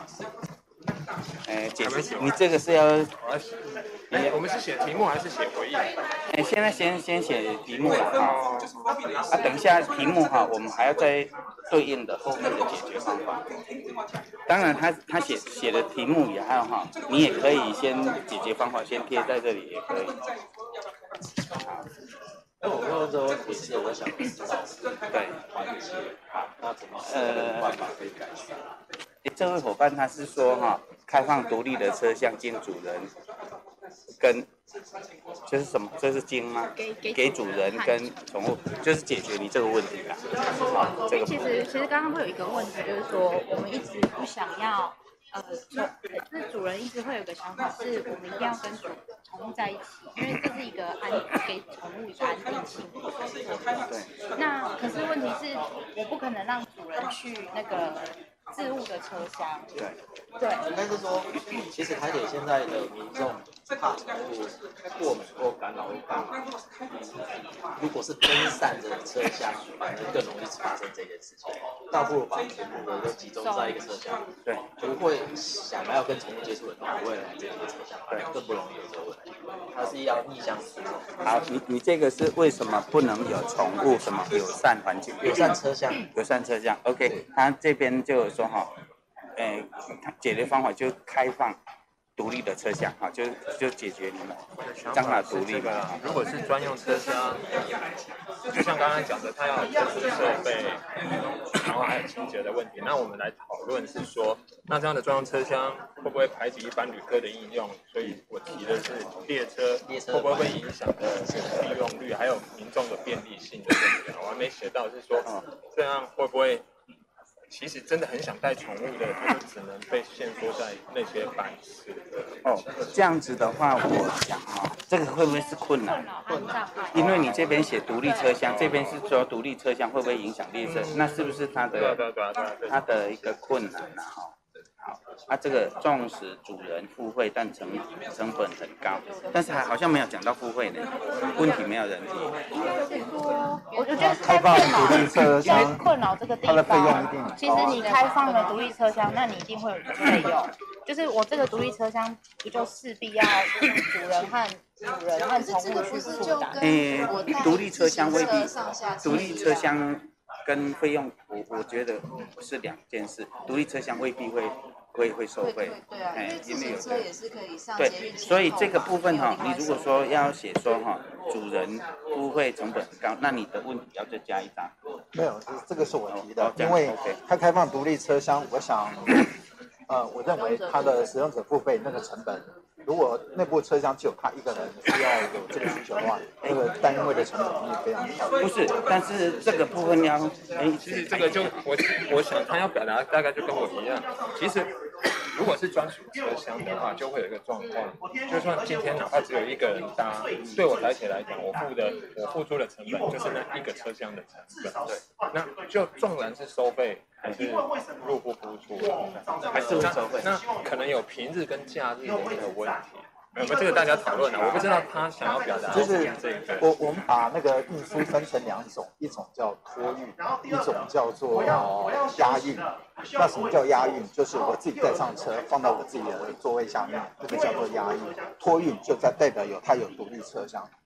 解释，你这个是要？ 我们是写题目还是写回应？ 现在先写题目了哈。等一下题目哈，我们还要再对应的后面的解决方法。当然他写的题目也还有哈，你也可以先解决方法先贴在这里也可以。好。 我问这个问题是我想知道， 对， 好，那怎么办法可以改善？ 这位伙伴他是说哈，开放独立的车厢经主人跟，这是什么？这是经吗？给主人跟宠物，就是解决你这个问题啦。好，这个。 其实刚刚会有一个问题，就是说我们一直不想要。就是主人一直会有个想法，是我们一定要跟宠物在一起，因为这是一个给宠物一个安定性。对。那可是问题是，我不可能让主人去那个置物的车厢。对。 应该是说，其实台铁现在的民众怕宠物过敏或干扰会干嘛？如果是分散的车厢，反而更容易发生这件事情。倒不如把全部的都集中在一个车厢， 对， 不会想要跟宠物接触的人不会来这个车厢，更不容易有这个问题。它是要逆向思考。 好，你这个是为什么不能有宠物什么友善环境？ 友善车厢。 友善车厢 ，OK， 他这边就有说哈，解决方法就开放独立的车厢，哈，就解决你们让它独立嘛。 如果是专用车厢，就像刚刚讲的，它要有特殊设备，然后还有清洁的问题。那我们来讨论是说，那这样的专用车厢会不会排挤一般旅客的应用？所以我提的是列车会不会影响的利用率，还有民众的便利性的问题。我还没写到是说，这样会不会？其实真的很想带宠物的，他就只能被限缩在那些班次的。 这样子的话，我想哈，这个会不会是困难？因为你这边写独立车厢，这边是说独立车厢会不会影响列车？那是不是它的一个困难呢？哈。好，这个纵使主人付费，但成本很高，但是好像没有讲到付费呢，问题没有人提。 我觉得开放独立车厢， 困扰这个地方，它的费用一定。其实你开放了独立车厢，那你一定会有一个费用，就是我这个独立车厢不就势必要主人和宠物去负担？ 独立车厢未必，独立车厢跟费用，我觉得是两件事，独立车厢未必会收费， 对啊，因为自行车也是可以上对， 捷运。 所以这个部分哈，你如果说要写说哈，主人付费成本很高，那你的问题要再加一张。 没有，这个是我提的，因为它开放独立车厢，我想，我认为它的使用者付费那个成本，如果内部车厢只有他一个人需要有这个需求的话，那个单位的成本也非常高。 不是，但是这个部分要， 其实这个就我想他要表达大概就跟我一样，其实。如果是专属车厢的话，就会有一个状况，就算今天哪怕只有一个人搭，对我台铁来讲，我付出的成本就是那一个车厢的成本。对，那就纵然是收费还是入不敷出，还是收费，那可能有平日跟假日的这个问题。我们这个大家讨论了，我不知道他想要表达就是这个。 我们把那个运输分成两种，一种叫托运，一种叫做押运。那什么叫押运？就是我自己带上车，放到我自己的座位下面，这个叫做押运。托运就代表它有独立车厢。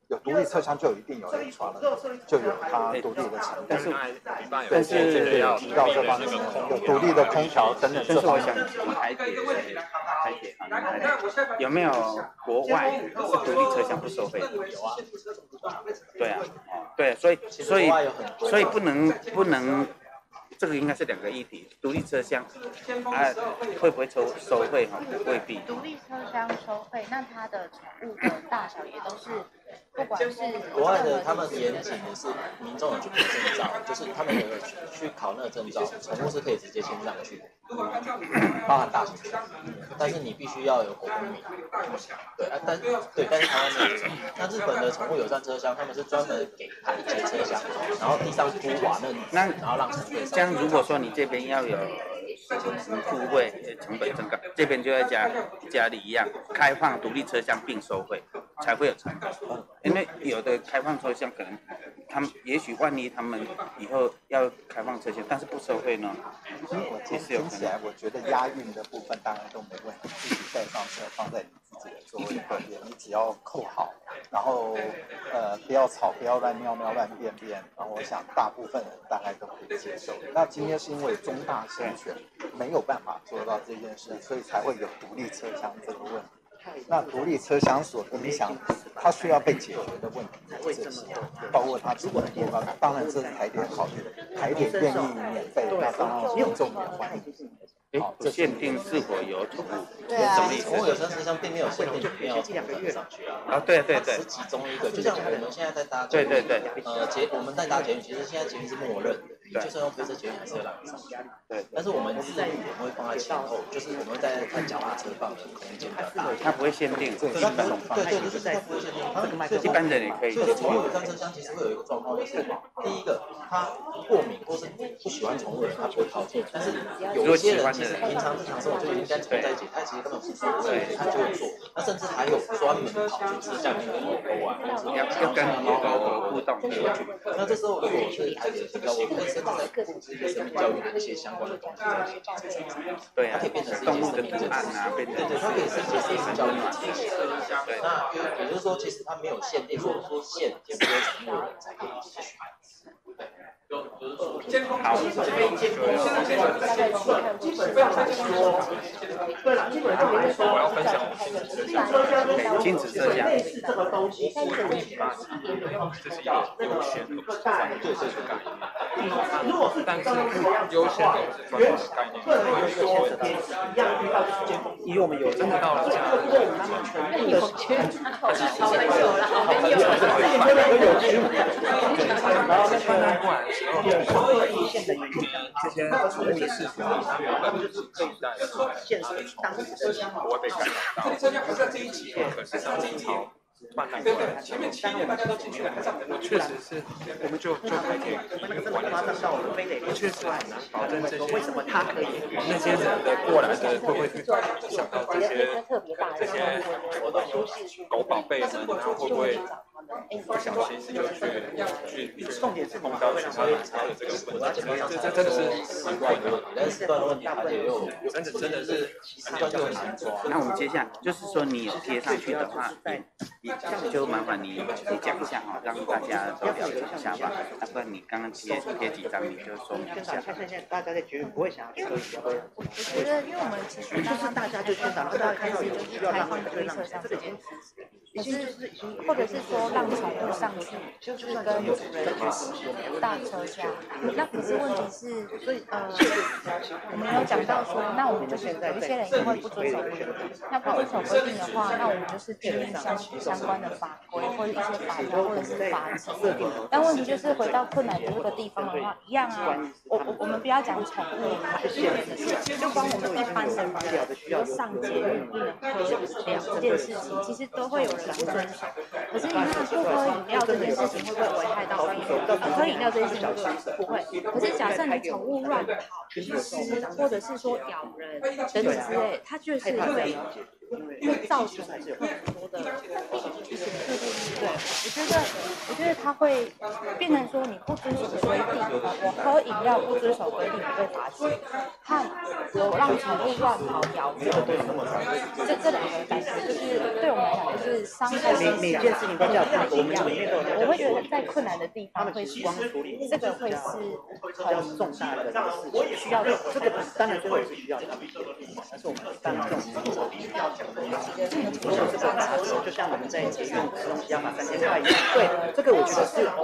有独立车厢就一定有 extra 了，就有它独立的成本。 但是提到这方面有独立的空调等等这方面。 台铁有没有国外独立车厢不收费的？ 有啊。 对啊，对，所以不能。这个应该是2个议题，独立车厢会不会收费哈？未必。 独立车厢收费，那它的宠物的大小也都是，不管是国外的他们严谨的是民众有去考证照，就是他们有去考那个证照，宠物是可以直接牵上去的，包含大型犬，但是你必须要有国公民。对啊，但是台湾没有这种。那日本的宠物友善车厢，他们是专门给排解车厢，然后地上铺瓦楞，然后让乘客上。 这样如果说你这边要有付费，成本增高，这边就要家里一样开放独立车厢并收费，才会有成本。因为有的开放车厢可能他们也许万一他们以后要开放车厢，但是不收费呢？ 我听起来，我觉得押韵的部分当然都没问题，自己带上车放在你自己的座位旁边，你只要扣好，然后不要吵，不要乱尿尿、乱便便，然后我想大部分人大概都可以接受。那今天是因为中大生权没有办法做到这件事，所以才会有独立车厢这个问题。那独立车厢所影响它需要被解决的问题这些，包括它成本多高，当然这是台铁考虑的，台铁愿意免费，那当然民众也欢迎。 好，这限定是否有宠物？ 对啊，宠物友善车厢并没有限定一定要宠物上去啊。 啊，对， 是其中一个，就像我们现在在搭捷运，我们在搭捷运，其实现在捷运是默认的，你就算用推车捷运还是会让你上去。 对， 但是我们日语我们会放在前后，就是我们会在脚踏车放的空间比较大。 它不会限定， 对，就是它不会限定， 一般人也可以。 所以宠物友善车厢其实会有一个状况，就是第一个，它过敏或是不喜欢宠物的人，他不会靠近，但是有一些人其实平常日常生活就已经跟宠物在一起，他其实根本不做，他就会做。那甚至还有专门跑去吃下面的狗狗啊， 要跟狗狗互动。 那这时候如果是台铁提到，我们可以甚至在布置一些生命教育的一些相关的东西在里面。 对啊， 它可以变成是动物的图案啊，对， 它可以是一些生命教育的题目。对，那也就是说，其实它没有限定，说限这些宠物人才可以进去。 好， 我要分享我们亲子车厢。 这是一个优先的概念，但是优先的是专门的概念。 因为我们有真的到了家，穿戴过来的时候，这些宠物的事情，它原本就是期待的，宠物不会被干扰到。可是当金潮泛滥过来，前面7年大家都进去了，我确实是，我们就还可以那个管理上，我确实很难保证这些那些人的过来的会不会去想到这些狗宝贝们，然后会不会不小心就去碰到其他人才有这个问题，这真的是习惯的问题，但是习惯的问题它也有真的是习惯就很难抓。 那我们接下来就是说你有贴上去的话，就麻烦你讲一下哈，让大家都了解一下吧。要不然你刚刚贴几张，你就说明一下。 现在大家在绝对不会想要去做协会。 我觉得，因为我们其实就是大家就宣导，大家开始就是开放独立车厢这件事情。可是，或者是说让宠物上去，就是跟主人一起大车厢。那可是问题是，我们有讲到说，那我们就是有一些人因为不遵守规定，那不遵守规定的话，那我们就是订立相关的法规或者一些法条或者是罚则。但问题就是回到困难的这个地方的话，一样啊。我们不要讲宠物，就光我们一般的人，比如上捷运不能喝饮料这件事情，其实都会有人不遵守。可是你看不喝饮料这件事情会不会危害到别人？喝饮料这件事情不会。可是假设你宠物乱跑、遗失，或者是说咬人等等之类，它就是会会造成很多的一些对，我觉得它会变成说你不遵守规定，我喝饮料不遵守规定被罚钱，和流浪宠物乱跑咬人，这两个感觉就是对我们来讲就是伤害每件事情都叫我们里面都有。 我会觉得在困难的地方会是这个会是很重大的事情，需要这个当然最后也是需要他们协助，但是我们当然这种需要讲的，如果是班车，就像我们在捷运吃东西要罚3000块一样，对，这个我觉得是。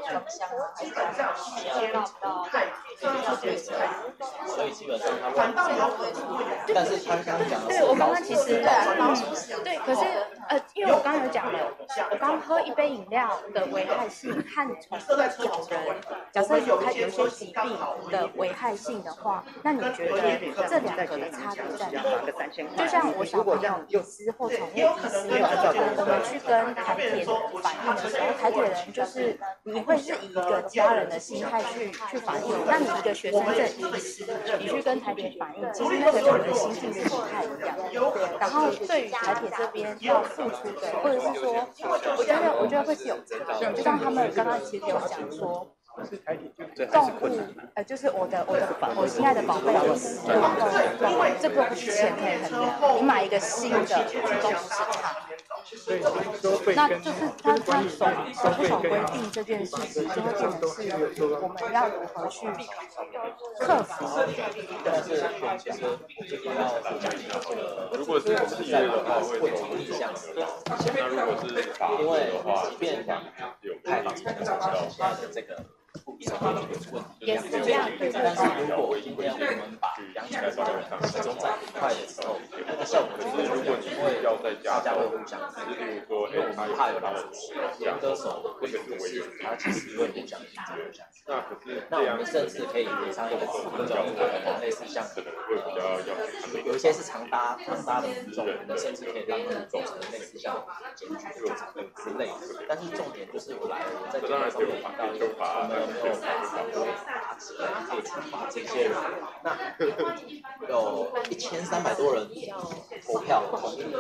所以基本上他们，但是他刚刚讲的对我刚刚其实对，可是因为我刚刚有讲了，我刚喝一杯饮料的危害性和宠物咬人，假设它有些疾病的危害性的话，那你觉得这两个的差别在哪？就像我小朋友医师或宠物医师，我们去跟台铁人反映的时候，台铁人就是你会是以一个家人的心态去反映，那你一个学生证医师，你去跟台铁反映，其实那个两个心境是不太一样的。然后对于台铁这边要付出的，或者是说，我觉得会是有差，就像他们刚刚其实有讲说。动物，就是我心爱的宝贝有死，然后这个不是钱可以衡量，你买一个新的，这都不是差。那就是他守不守规定这件事情，就会变成是我们要如何去克服。 但是其实这个要讲一下，如果是企业的话，会有逆向思考。那如果是因为即便有开放才能找到现在的这个。 也是这样， 但是如果今天我们把养宠物的人集中在一块的时候，那个效果就是如果你会大家会互相支持，因为我们怕有老鼠屎，歌手或者是他其实会互相支持。那我们甚至可以给上一个指标，类似像有一些是常搭的民众，我们甚至可以让他们做成类似像检举之类的。但是重点就是我在节目上面提到，我们有没有法制可以处罚这些人？那有1300多人投票同意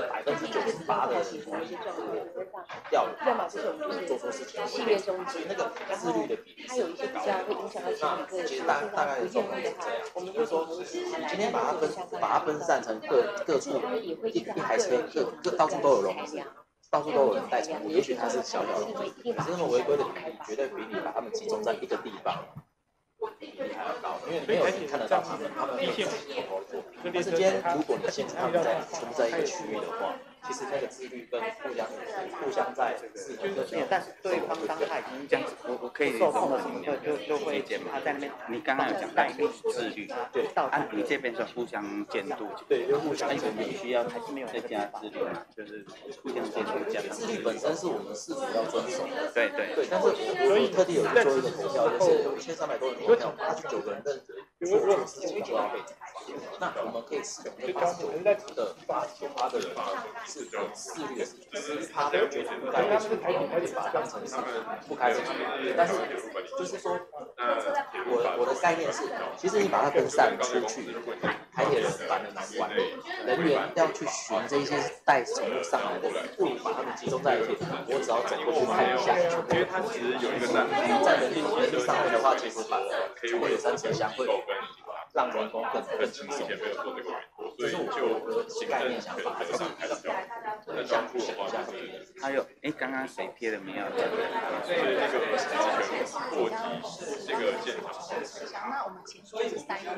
98%的调研做出事情，所以那个自律的比例是比较高的。那其实大概的状况是这样，就是说今天把它分散成各处一台车各到处都有笼子。到处都有人带宠物，也许它是小小笼子，可是那么违规的比例绝对比你把它们集中在一个地方比例还要高，因为没有人看得到他们没有自己偷偷做。但是今天如果你限制他们全部在一个区域的话，其实那个自律跟互相在制衡的。 但是对方当他已经这样子，我可以受控了什么的，就会他在那边。你刚刚有讲代理自律，对，你这边是互相监督， 对，就互相监督， 必须要还是没有再加自律嘛，就是互相监督这样。 自律本身是我们饲主要遵守的， 对， 但是我特地有做一个投票，就是有1300多人投票，89个人认为做错事情就要被处罚。那我们可以使用这89%的98%的人是有自律的事情，4%的觉得不该被处罚，我们就把它当成是不开心。但是就是说，我的概念是，其实你把它分散出去，台铁人反而难管理，人员要去寻这些带宠物上来的人，不如把他们集中在一起。我只要走过去看一下，因为它其实有一个在人力上面的话，其实反而宠物友善车厢会让人工更轻松。这是我的概念想法，就是相互想一下。 还有，刚刚谁贴的名要讲？ 所以那个过激这个现场。 那我们请说是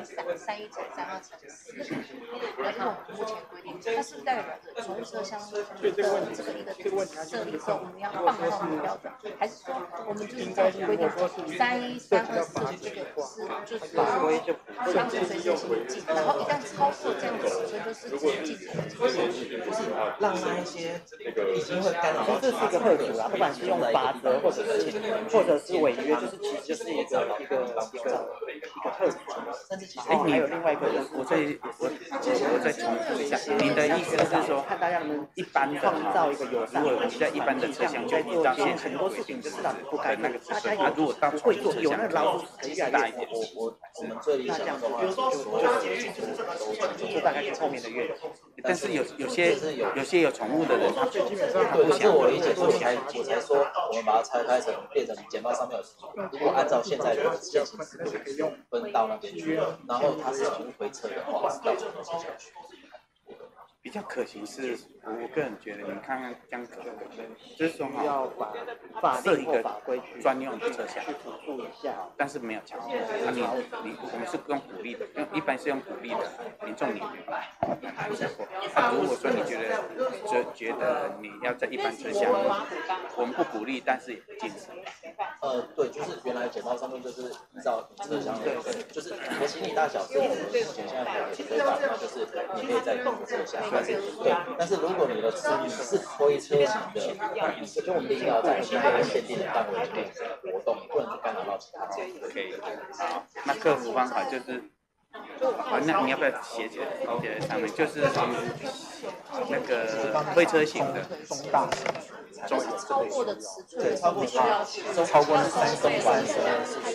313乘32乘4，来看我们目前规定，那是不是代表着宠物车厢的这个一个设立之后，我们要放宽我们的标准，还是说我们就是在规定31324这个是就是法规就当成随身行进，然后一旦超过这样的尺寸就是禁止的， 就是让那一些已经会干扰到这是一个特处啊，不管是用罚则或者是违约，就是其实就是一个特处。然后还有另外一个，我再重复一下，您的意思是说，看大家能一般创造一个友善，如果在一般的车厢就会做一些很多事情，就是让你不该那个尺寸。如果当会做有那个老鼠可以越来越大一点， 我们最理想的话， 就大概是后面的月。但是有些有宠物的人，他基本上对，这我理解，所以我才说我们把它拆开成变成简报上面有宠物。如果按照现在的现行制度分到那边去，然后它是宠物推车的话，是到宠物车厢去。 比较可行是，我个人觉得，你看看江可，就是说要把设一个专用的车厢，但是没有强制。我们是用鼓励的，一般是用鼓励的，民众你如果说你觉得你要在一般车厢，我们不鼓励，但是也不禁止。 对，就是原来简报上面就是依照车厢的，就是你的行李大小是我们目前现在规范的，就是你可以在同车厢。但是如果你的是推车型的，就我们一定要在那个限定的范围内活动，不能去干扰到其他人。 可以，好，那克服方法就是，那你要不要写起来上面？就是那个推车型的， 就是超过的尺寸， 对，超过需要超过3公分，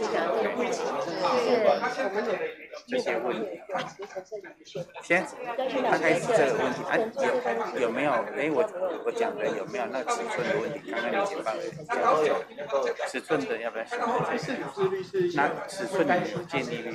这些问题，先大概是这个问题啊，有没有？我讲的有没有那个尺寸的问题？刚刚你简报尺寸的要不要写？那尺寸的有建立率？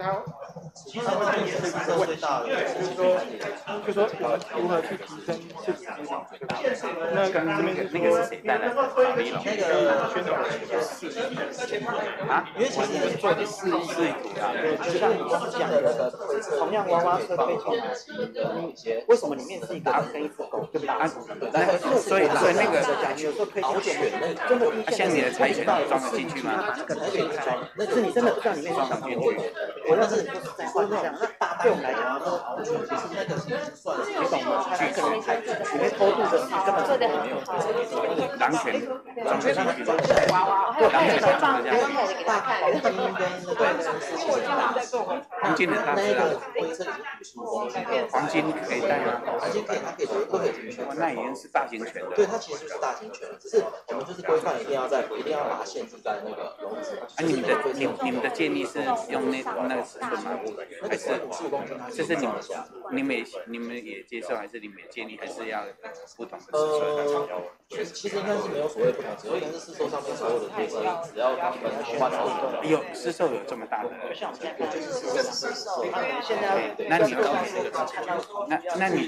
就说如何去提升市场推广？ 那刚刚那个是谁带来的？法律了。 那个宣传啊，因为其实我们做的示意图啊，就像你刚讲的那个同样娃娃车推进来，为什么里面是一个跟一只狗对不对？ 所以那个有时候推荐真的像你的柴犬装得进去吗？ 那个柴犬装，那是你真的不知道里面装进去。我认识在换这样，对我们来讲，其实那个是算你懂吗？它可能才里面偷渡的根本就没有。 狼犬装得进去，狼犬装得进去。 大概黄金跟那个黄金的大只啊，黄金可以带吗？ 黄金可以，它可以都可以进去。 那已经是大型犬了。 对，它其实就是大型犬，只是我们就是规范一定要把它限制在那个笼子。 你们的建议是用那个尺寸吗？还是就是你们也接受，还是你们也建议还是要不同的尺寸？ 其实应该是没有所谓不同尺寸，但是市售上面所有的推车，只要他们换好的， 有市售有这么大的， 就是市售。 现在那你们那你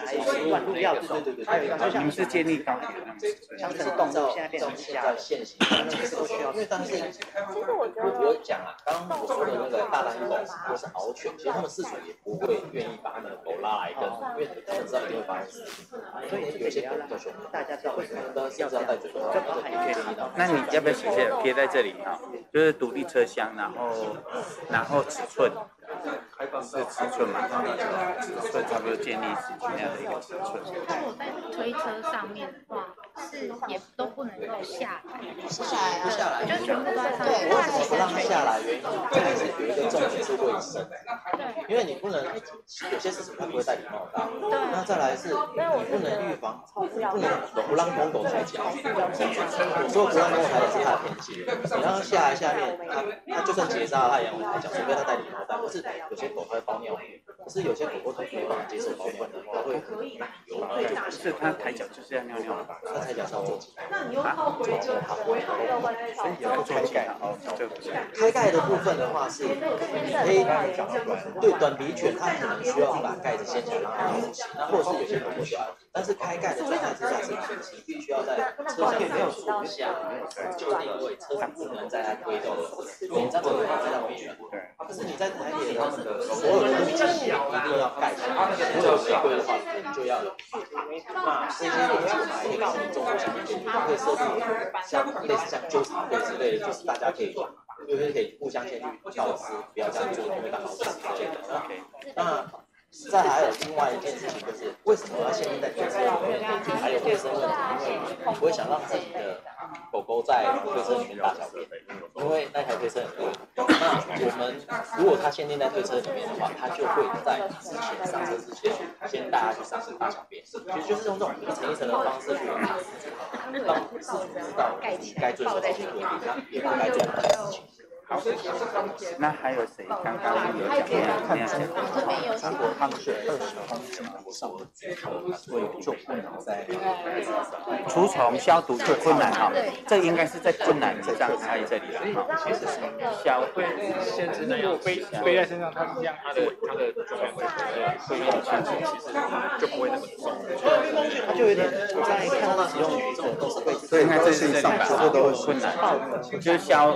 你们是建立高铁的那种尺寸？ 长城动物现在变成现在现行，因为但是我讲啊，刚刚我说的那个大单狗或是獒犬，其实他们饲主也不会愿意把他们的狗拉来跟，因为他们知道一定会发生事情，所以有些狗比较凶，大家知道为什么要带嘴巴， 那你要不要写贴在这里哈？就是独立车厢，然后尺寸。是尺寸嘛？尺寸差不多建立是什么样的一个尺寸？ 如果在推车上面的话，是也都不能够下来， 不下来， 就全部都在上面。 为什么不让下来？原因还是有一个重点是卫生，因为你不能有些事情它不会戴礼帽戴，那再来是你不能预防，不让公狗抬脚。我说不让公狗抬脚是它的天性，你让它下来下面，它就算结扎它也要抬脚，除非它戴礼帽戴，或是有些狗它会包尿布，可是有些狗狗它没办法接受包尿布，它会很油， 是它抬脚就是要尿尿， 它抬脚是要做几盖，开盖的部分的话是可以，对短鼻犬它可能需要把盖子掀起来让它呼吸，或者是有些狗狗需要，但是开盖的状态之下是你必须要在车厢没有坐下就定位，车上不能在它推动，你这样子会非常危险。可是你在台铁他们的所有的路径一定要盖起来，如果有违规的话，你就要有罚。那这些路径还可以让民众互相监督，可以设定像类似像纠察队之类的，就是大家可以就是可以互相监督告知，不要这样做，因为打扰事之类的。那再还有另外一件事情就是，为什么要限定在推车里面？还有卫生问题，因为你不会想让自己的狗狗在推车里面大小便，因为那台推车很贵。那我们如果它限定在推车里面的话，它就会在之前上车之前先带它去上车大小便，其实就是用这种一层一层的方式去让饲主知道该遵守的规定，那也不该做的事情。 好，那还有谁刚刚有讲那样中国他们是20公斤以上的所以就不能再除虫消毒最困难哈，这应该是在困难这张开这里了哈，其实是消会限制那样背在身上，它一样，它的重量会用轻重，其实就不会那么重， 它就有点我在看到使用女者都是被， 所以它这是上这个都会困难，就是消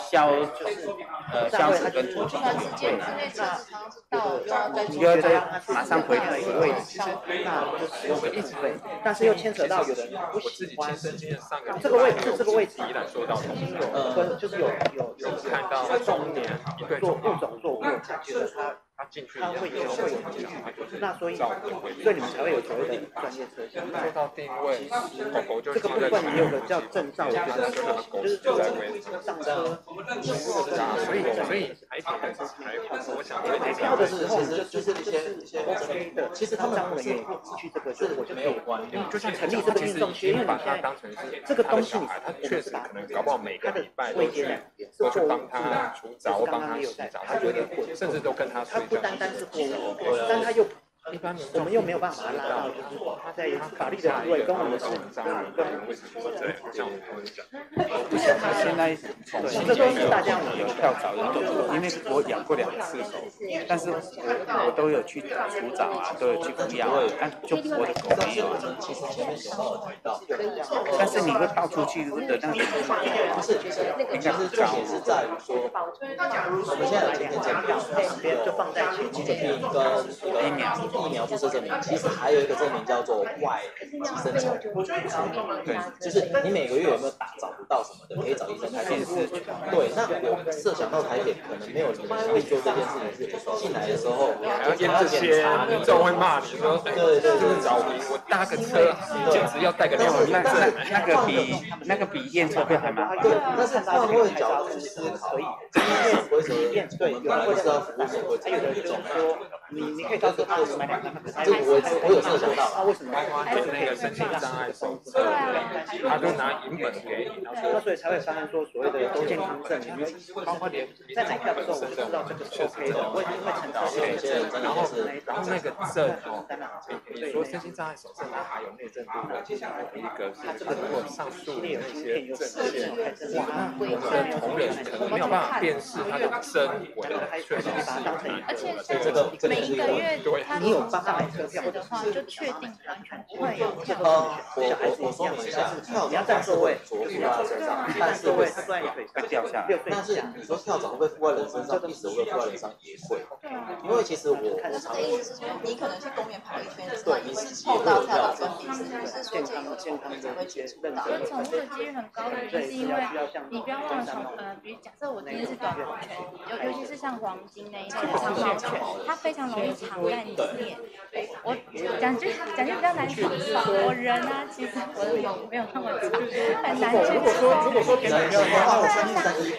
脂跟除虫有困难，你要再马上回到一个位置，其实那就使用一直对，但是又牵扯到有人不喜欢这个位置依然说到就是有看到中年一对做物种做，我觉得他进去它会有依据，那所以你们才会有所谓的专业车厢。 做到定位，狗狗就这个部分也有个叫证照，我觉得就是上车。 所以台北还是我想或者是就是一些 OK 的，其实他们不愿意去这个，就是我就没有关，就像成立这个运动协会， 把它当成是这个东西， 他确实可能搞不好每个礼拜都去帮他除藻或帮他洗澡，他觉得甚至都跟他睡觉。 不单单是过路，但他又我们又没有办法把他拉到，就是他在法律的地位跟我们是为什么这样？像我们刚才讲， 不是他现在这都是大家有跳蚤运动，因为我养过2次狗，但是我都有去除藻啊，都有去服药，但就我的狗没有啊。 其实前面有提到， 但是你会爆出去的那个， 不是，其实重点是在于说，我们现在天天讲票，就放在前面跟疫苗注射证明，其实还有一个证明叫做外寄生虫。对，就是你每个月有没有找不到什么的，可以找医生开电视。对，那我设想到台北可能没有人会做这件事情，是进来的时候还要验这些，民众会骂你说，对，就是找我搭个车，简直要带个2个那个比验车费还蛮贵。 但是他会角度去思考，为什么对有人会知道服务社会，还有的就是说，你可以告诉他为什么买2个，这个我有设想到，他为什么那个身心障碍手册，他就拿银本给你，然后所以才会发现说所谓的都健康证，你们包括连在买票的时候，我知道这个是 OK 的，我已经会承担有些人真的是， 然后那个证哦，你说身心障碍手册，它还有内政部的一个是，如果上述那些证件，哇，那我们的同仁可能没有办法辨识它的真伪，确实是有而且像每一个月他你有帮他买车票的话，就确定完全不会有跳我说明一下，跳蚤在座位着附在身上，但是会掉下来。但是你说跳蚤会不会附在人身上？一直会附在人上也会，因为其实我常意思是说，你可能去公园跑一圈，对，你是碰到跳蚤跟鼻子，不是说健康才会接触到。 宠物的几率很高的原因是因为你不要忘了比如假设我今天是短毛犬，尤其是像黄金那一种长毛犬，它非常容易藏在里面。我讲句比较难听的话，我人啊，其实我的狗没有那么长，很难去说给你的话，我相信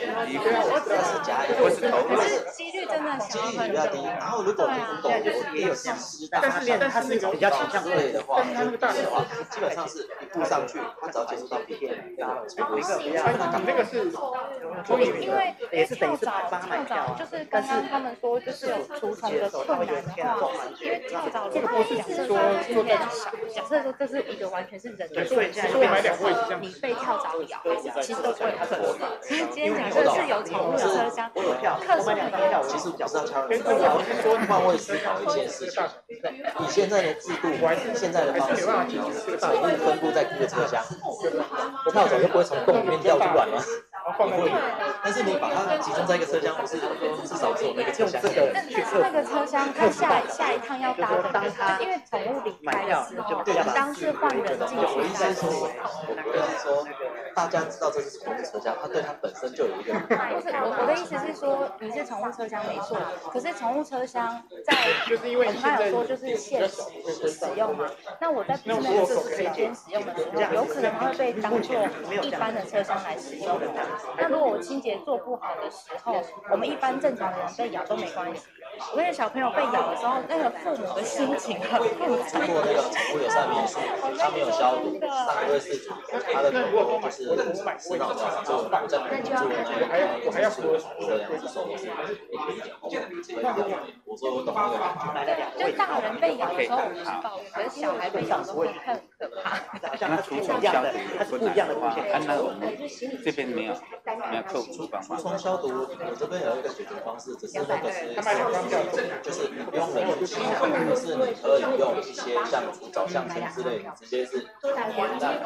可是几率真的小很多。 然后如果狗也有这样，但它是比较倾向类的话，基本上是一步上去，它只要接触到鼻片，有一个比较，那个是， 因为也是等于是跳蚤就是刚刚他们说就是有除虫的困难的话，因为跳蚤如果假设说今天少，假设说这是一个完全是人的做的时候，你被跳蚤咬，其实都不会很多。其实今天假设是有宠物车厢，可是其实我是要敲人，换位思考一件事情。以现在的制度，现在的方式，宠物分布在各个车厢，跳蚤就不会从洞里面掉出来吗？不会，但是你把它集中在一个车厢，不是至少只有那个车厢。 那个车厢，它下一趟要搭的，就因为宠物离开的时候，当是换人进去。 我意思是说，大家知道这是宠物车厢，它对它本身就有一个。 不是，我的意思是说，你是宠物车厢没错，可是宠物车厢在我们刚有说就是限时使用嘛，那我在不是那个时间使用的时候，有可能会被当做一般的车厢来使用的。 那如果我清洁做不好的时候，我们一般正常的人被咬都没关系。我那个小朋友被咬的时候，那个父母的心情很复杂。 如果那个宠物友善民宿，它没有消毒，上一位事主他的狗狗就是死脑掉，就我在民宿的那一个住的宠物的2只手都是一点点红，我说我懂那个感觉。 就大人被咬的时候我们是抱怨，可是小孩被咬的时候很可怕。 那除虫消毒困难的话，那我们这边没有客服方法。 除虫消毒，我这边有一个解决方式，只是那个是就是你不用人去清，可是你可以用一些像除藻项圈之类的，直接是完蛋，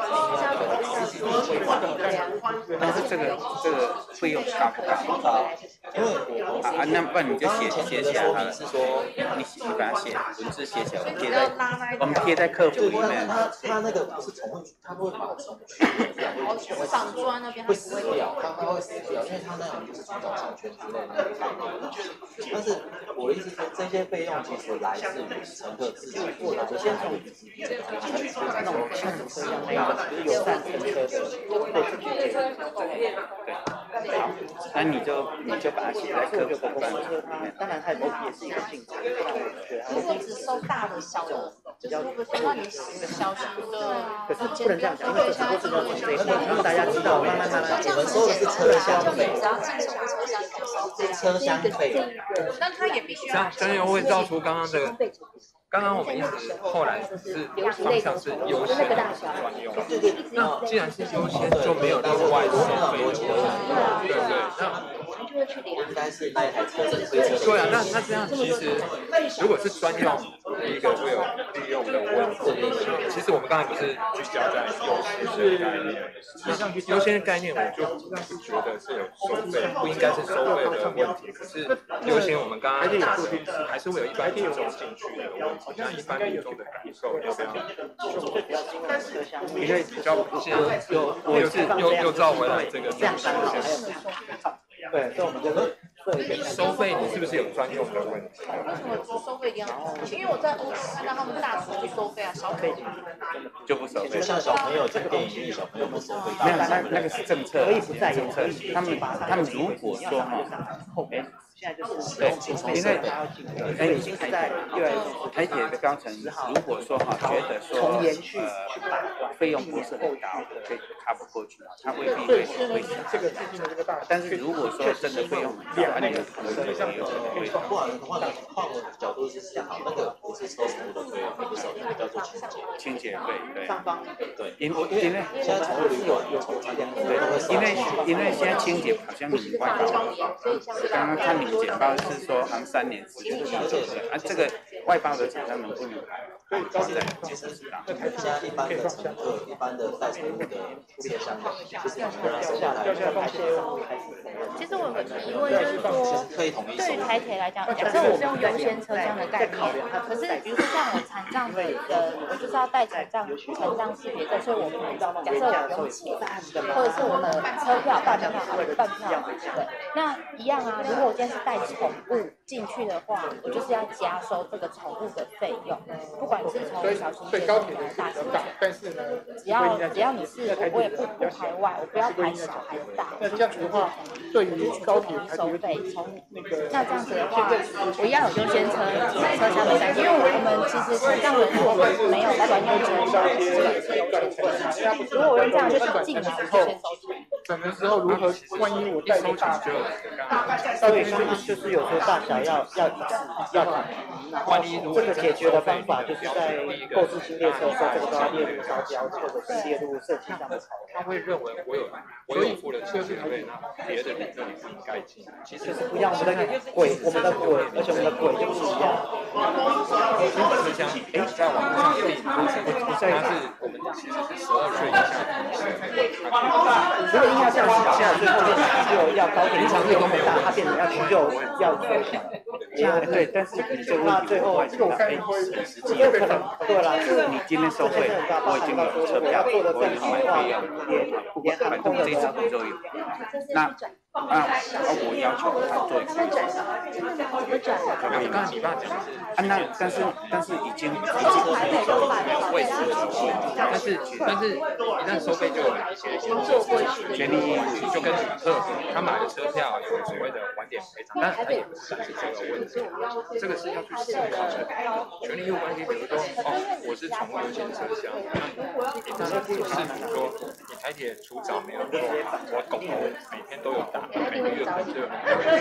但是这个费用高不高？ 因为那不然你就写起来好了。是说你把它写文字写起来，我们贴在客服里面。 它那个不是宠物，它会把虫去掉， 上砖那边会死掉，它会死掉，因为它那种就是除藻项圈之类的。但是我的意思说，这些费用其实来自于乘客自己，就先从你自己这个那种像车厢那个友善乘车的，对， 那你就把它写在客服班里面。 当然它也是一个进展， 其实只收大的小的，就是如果说你小型的， 可是不能这样讲，因为这是要从这一块让大家知道，慢慢。 我们收的是车厢费， 只要进出车厢就收是车厢费， 但他也必须要。 这样又会造出刚刚这个。刚刚我们一直后来是方向是优先专用，那既然是优先，就没有另外收费的问题，对不对？那应该是那一台车子推车。 对啊，那这样其实如果是专用一个会有利用的问题，其实我们刚才不是聚焦在优先概念，优先概念我就不觉得是有收费，不应该是收费的问题。可是优先我们刚刚讲的还是会有一般民众进去的问题。那一般民众的感受要不要？因为比较现在又照回来这个对，所以我们就是收费，你是不是有专用的问题？ 为什么收费一定要？因为我在欧洲看到他们大厨就收费啊，小费就不收费。 就像小朋友去电影院，小朋友不收费。 没有，那个是政策， 可以不在政策。 他们如果说现在就是因为已经是在台铁的高层，如果说觉得说费用不是很高，可以卡不过去，他未必会这个最近的这个大， 但是如果说真的费用很高，那个可能就会换个角度是想，那个不是抽宠物的费用，不是那个叫做清洁费，对。 上方对，因为现在宠物旅馆有宠物店， 因为现在清洁好像你外包，刚刚看你简报是说好像3年时间清洁费，这个外包的厂商能不能其实现在一般的乘客、一般的带宠物的车厢，就是你跟他收下来， 其实我有个疑问，就是说，对于台铁来讲，假设我是用优先车厢的概念，可是比如说像我残障的我就是要带残障识别证，所以我假设我不用钱，或者是我的车票半票，对，那一样啊。如果我今天是带宠物进去的话，我就是要加收这个宠物的费用，不管是从小型犬还是大型犬， 但是呢， 只要你是，我也不排外，我不要排小排大。 那这样子的话，对于高铁收费，那这样子的话，我一样有优先车厢的概念，因为我们其实残障人如果没有专用车厢，如果我用这样就是进来我就先收钱。 整的时候如何？万一我带个大车，对，就是有时候大小要万一这个解决的方法就是在购置新列车的时候，这个都要列入招标，或者是列入设计上的考量。 他会认为我有付了清洁费，那别的人这里不应该进。其实不一样，我们的轨，而且我们的轨就不一样。 车厢，在网络上订，它是我们其实是12岁以下的如果硬要这样子下，最后就要高铁平常都没有大，它变成要去要对，但是你这个问题最后这个我看有可能对啦，就是你今天收费，我已经有车票，我已经买费用，不管反正这一次都有。那我要求他做一个。 刚才你爸讲的是， 但是已经位置的问题，但是一旦收费就有一些权利义务，就跟旅客他买的车票有所谓的晚点赔偿，但他也不是这个问题，这个是要去思考的权利义务关系。比如说，我是宠物优先车厢，你当然就是说，你台铁除早没有说，我狗狗每天都有打，每个月可能就有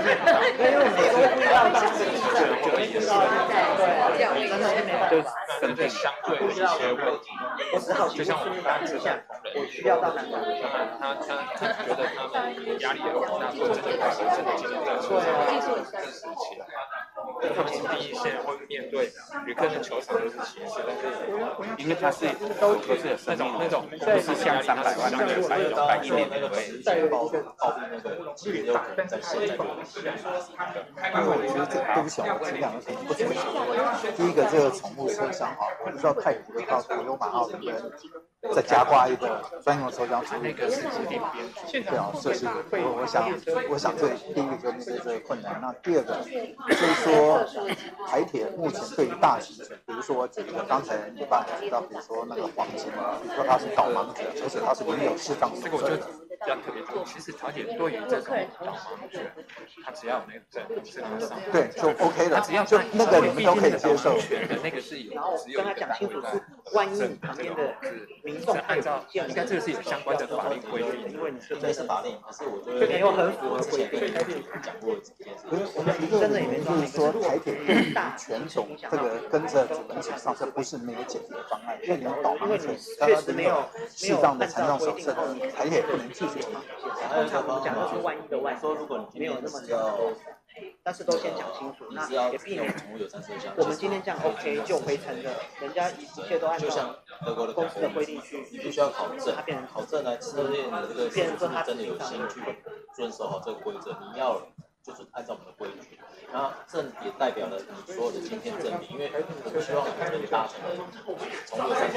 就针对相对的一些问题，就像我们刚才讲的，我需要到南港，他觉得他们压力也很大，所以真的把真的今天的车支持起来。他们是第一线会面对旅客的球场都是歧视，但是因为它是都是有那种不是像300万那个100亿那个在报那个其实有可能在现在因为我觉得对不起，我这两个可能不清楚。第一个，这个宠物车厢哈，我不知道太古的到国有马号能不能再加挂一个专用车厢处理。那个是指定编组。对啊，这是我想这第一个就面对这个困难。那第二个就是说，台铁目前对于大型船，比如说举个刚才你爸提到，比如说那个黄金，比如说他是导盲者，而且他是拥有适当手册的。 比较特别多，其实台铁对于这种导盲者，他只要有那个证，是能上对就 OK 了， 他只要就那个你们都可以接受的，那个是有只有一个单位的万一旁边的民众按照应该这个是有相关的法律规定， 因为这是法令，可是我觉得没有很符合规定。 讲过这件事，我们一个就是说台铁对大权种这个跟着主人请上车不是没有解决方案，因为你有导盲者，当然没有适当的残障手册，台铁不能拒绝嘛。 通常我们讲的是万一的万一， 说如果你没有那么但是都先讲清楚，那也避免我们今天这样 OK 就回程的，人家一切都按照公司的规定去， 你必须要考证， 它变成考证来测验你这个是不是真的有心去遵守好这个规则，你要就是按照我们的规矩。那证也代表了你所有的今天证明，因为我们希望我们能搭乘从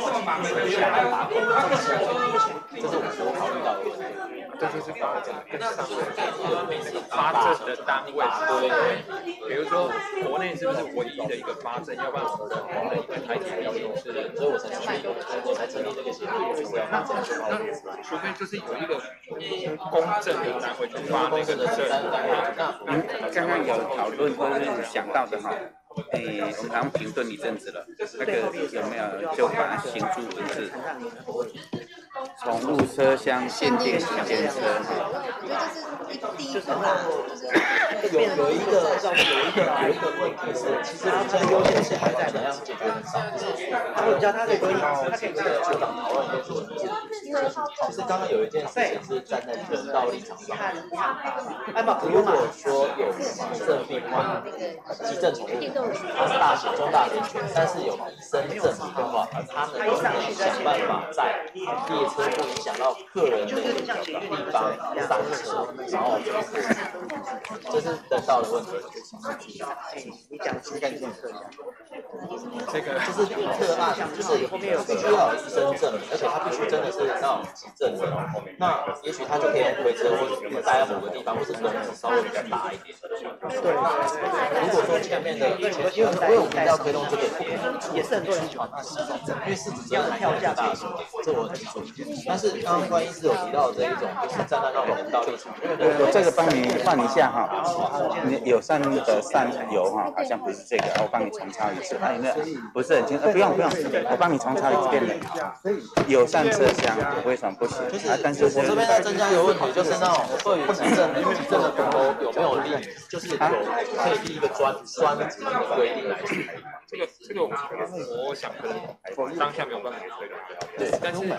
634下来打工，这是我们所考虑到的问题。 这就是法证跟上的发证的单位，对，比如说国内是不是唯一的一个发证？要不然我们的台铁要求是， 所以我才成立这个协会，就是要发证。 除非就是有一个公证的单位去发那个证。 您刚刚有讨论或是想到的哈？我们好像停顿一阵子了，那个有没有就把它形诸文字？宠物车厢限定时间车， 第一个啦， 有一个问题是，其实现在优先是还在怎样解决很少， 我教他可以可以，他可以这个组长讨论就是，其实刚刚有一件事情是站在人道立场上，如果说有生病患急症宠物，它是大型、中大型犬，但是有医生证明的话，他能不能想办法在列车不影响到客人的地方上车，然后这是人道的问题。 你讲是干净车厢， 这个就是特大型，就是后面有必须要有医生证，而且他必须真的是那种急症的。那也许他就可以回车或者待在某个地方，或是笼子稍微比较大一点。对，如果说前面的，因为我们要推动这个， 也是很多人喜欢， 因为是直接票价大型，这我很清楚。但是刚刚关医师有提到这一种，就是站在那种人道立场， 我这个帮你换一下哈，你友善的善油哈，好像不是这个，我帮你重抄一次，有没有？不是很清楚，不用，我帮你重抄一遍了。友善车厢为什么不行？但是我这边要增加一个问题，就是那种对于急症的狗狗有没有立，就是有可以立一个专职的规定来处理。 这个我想可能当下没有办法推动，对，但是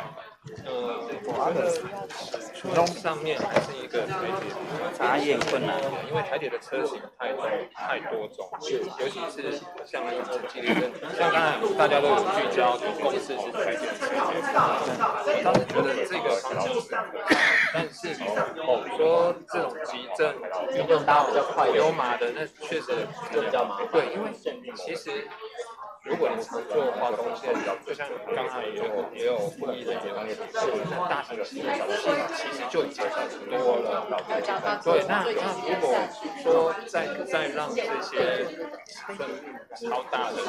初衷上面还是一个台铁查验困难， 因为台铁的车型太多种，尤其是像那种激烈的，像刚才大家都有聚焦公司是台铁的车型，当时觉得这个方向是可以，但是说这种急症用搭比较快， 流马的那确实就比较麻烦， 对，因为其实如果你常做花东线，就像刚才也有会议的结论，是大型的其实就已经多了。对，那如果说再让这些超大的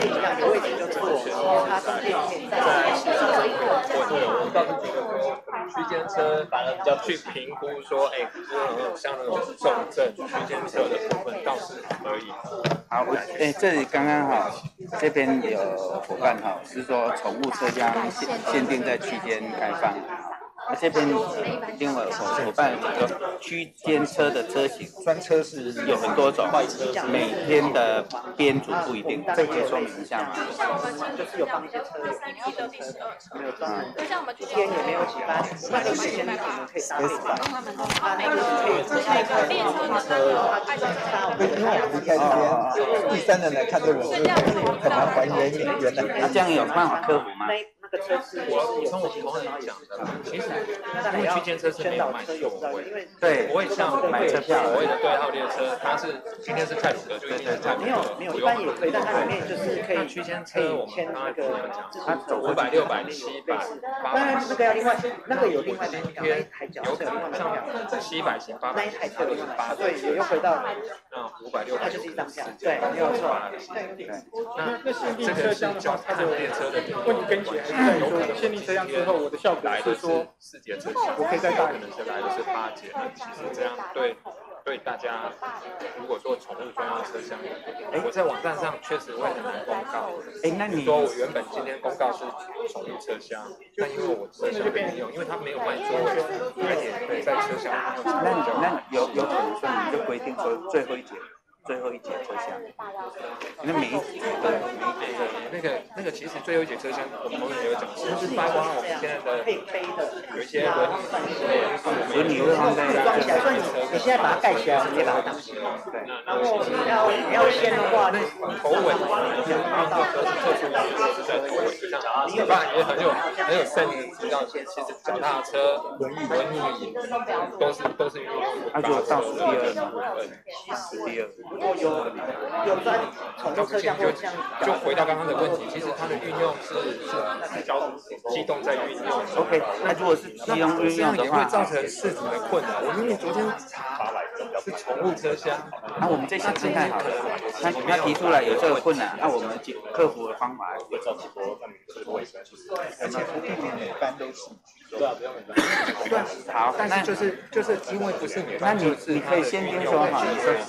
我倒是觉得说区间车反而比较去评估说，像那种重症区间车的部分倒是可以。 好，这里刚刚好，这边有伙伴哈，是说宠物车厢限定在区间开放。这边另外有伙伴说，区间车的车型专车是有很多种，每天的编组不一定，这可以说明一下吗？ 就是有放一些车友，没有专门的，一天也没有几班，那个时间你可以搭配上，他每个可以自己开列车的车友， 因为我离开这边，第三人来看这个，很难还原原来。 那这样有办法克服吗？ 那个车是从我同行讲的，其实因为区间车是没有卖座位， 对， 不会像买车票所谓的对号列车，它是今天是太鲁阁就一定是太鲁阁， 没有，一般也可以，但它里面就是可以区间车，我们刚才讲，它走500、600、700、800， 当然那个要另外，那个有另外的票，那一台脚有可能像700型、800， 那一台车有另外的，对，又回到那500、600， 它就是一张票，对，没有错。 那这个是叫看列车的问题根结还是在说限定车厢之后，我的效果是说 4节车厢， 我可以再大可能是来的是8节，那其实这样对大家，如果说宠物专用车厢，我在网站上确实会很难公告。 那你说我原本今天公告是宠物车厢，但因为我车厢没有，因为它没有卖座位，而且在车厢那有可能说你就规定说最后一节车厢，那每一节那个其实最后一节车厢，我们同学有讲，是包括我们现在的有一些轮椅会放在装起来，所以你现在把它盖起来，直接把它挡起来。对，然后你要掀的话，那头尾特殊的是在头尾，就像你爸也很有深知道，其实脚踏车、轮椅都是运动。 那就倒数第二嘛，第二。 如果有专宠物车厢或这样， 就回到刚刚的问题，其实它的运用是机动在运用。 OK， 那如果是机动运用的话， 也会造成事主的困扰。我明明昨天查是宠物车厢， 那我们这些真太好了，他提出来有这个困难，那我们克服的方法有这么多， 而且不避免每班都是。 对啊，不用好，但是就是因为不是你， 那你可以先听说哈，你说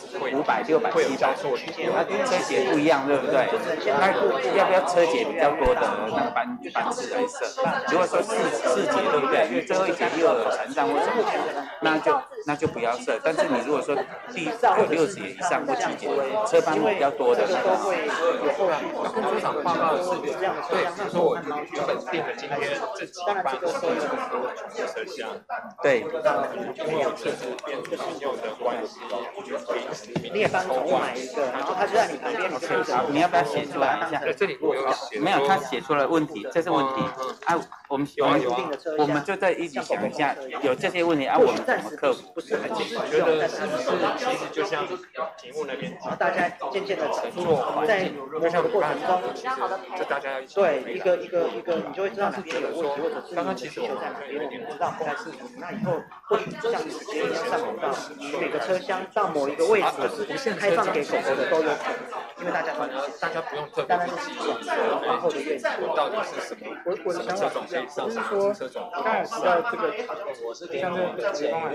500、600、700，那车节不一样，对不对？那要不要车节比较多的那个班次来设？如果说4节，对不对？因为最后一节又有残障或什么，那就不要设。但是你如果说第6节以上或7节，车班比较多的， 都会有后来跟主场报告的是对，就是说我原本定的今天这几班是车厢， 对， 因为我设置编组运用的关系， 你也帮宠物买一个，然后他就在你旁边， 你要不要写出来一下？ 这里我有写， 没有，他写出了问题，这是问题啊。我们就在一起想一下，有这些问题啊，我们怎么克服？ 我觉得是不是其实就像题目那边讲， 大家渐渐的乘坐环境， 就像过程中， 就大家要一起对一个，你就会知道哪边有问题，或者是刚刚其实我们在哪边，我们知道该是什么。那以后或许像你直接一样上轨道，每个车厢到某一个位置就是开放给狗狗的都有可能，因为大家不用特别去记说往后的位置到底是什么， 我的想法就是说，刚才提到这个，像这个解方案，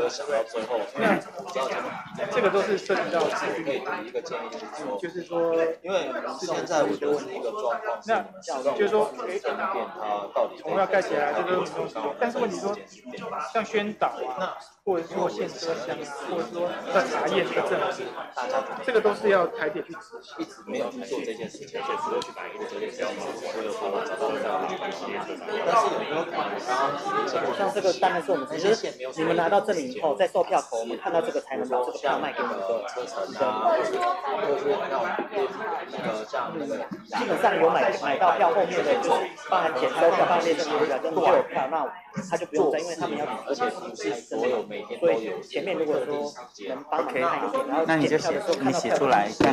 那这个都是涉及到自律的一个建议，就是说，因为现在我就问一个状况，那就是说，我们要盖起来，这个但是问题说，像宣导啊，或者说限车厢啊，或者说要查验这个证明，这个都是要台铁去执行，一直没有去做这件事情，而且除了去摆布这些标码，我有说找到但是有没有可能像这个当然是我们直接你们拿到证明以后，在售票口我们看到这个才能把这个票卖给你的车程啊，或者是像那个基本上有买到票后面的就是包含检收票、包含列车票跟就有票，那他就不用再，因为他们要而且不是所有每天都有。所以前面如果说能帮忙看一点，然后检票的时候看到票， 你写出来看看能不能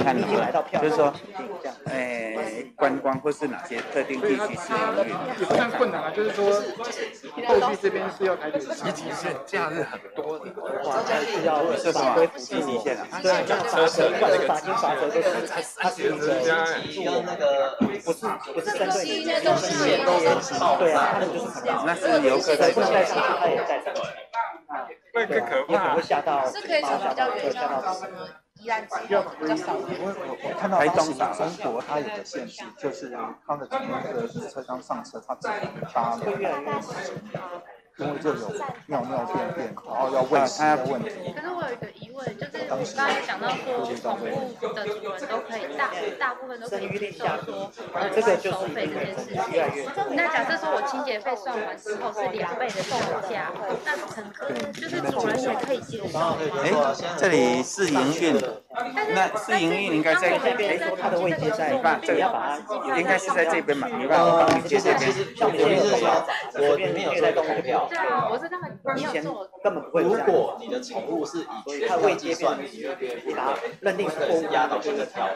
就是说，观光或是哪些特定地区是营运？ 也不算困难啊，就是说后续这边是要台铁， 尤其是假日很多的话， 是要法规服务极限啊。 对，车程那个罚金罚则都是才30人家， 跟那个不是针对你， 对啊，他们就是那是游客在不能带上，他也带上。 会更可怕。 会下到是可以从比较远像什么宜兰之类比较少的。 我看到中国它有个限制，就是它的那个车厢上车，它只能搭了，因为这有尿便，然后要喂食的问题。 可是我有一个疑问，就是我刚才讲到说，宠物的主人都可以大部分都可以接受说， 这个就是收费这件事情。那假设说我清洁费算完之后是2倍的售价，那乘客就是主人也可以接受。 这里是营运，那是营运应该在它的位置在， 这个应该是在这边嘛？你帮我帮你接这边。 像我意思是说，我里面有做投票。 对啊，我是这么以前根本不会。 如果你的宠物是以全票计算，你把它认定是压倒性的票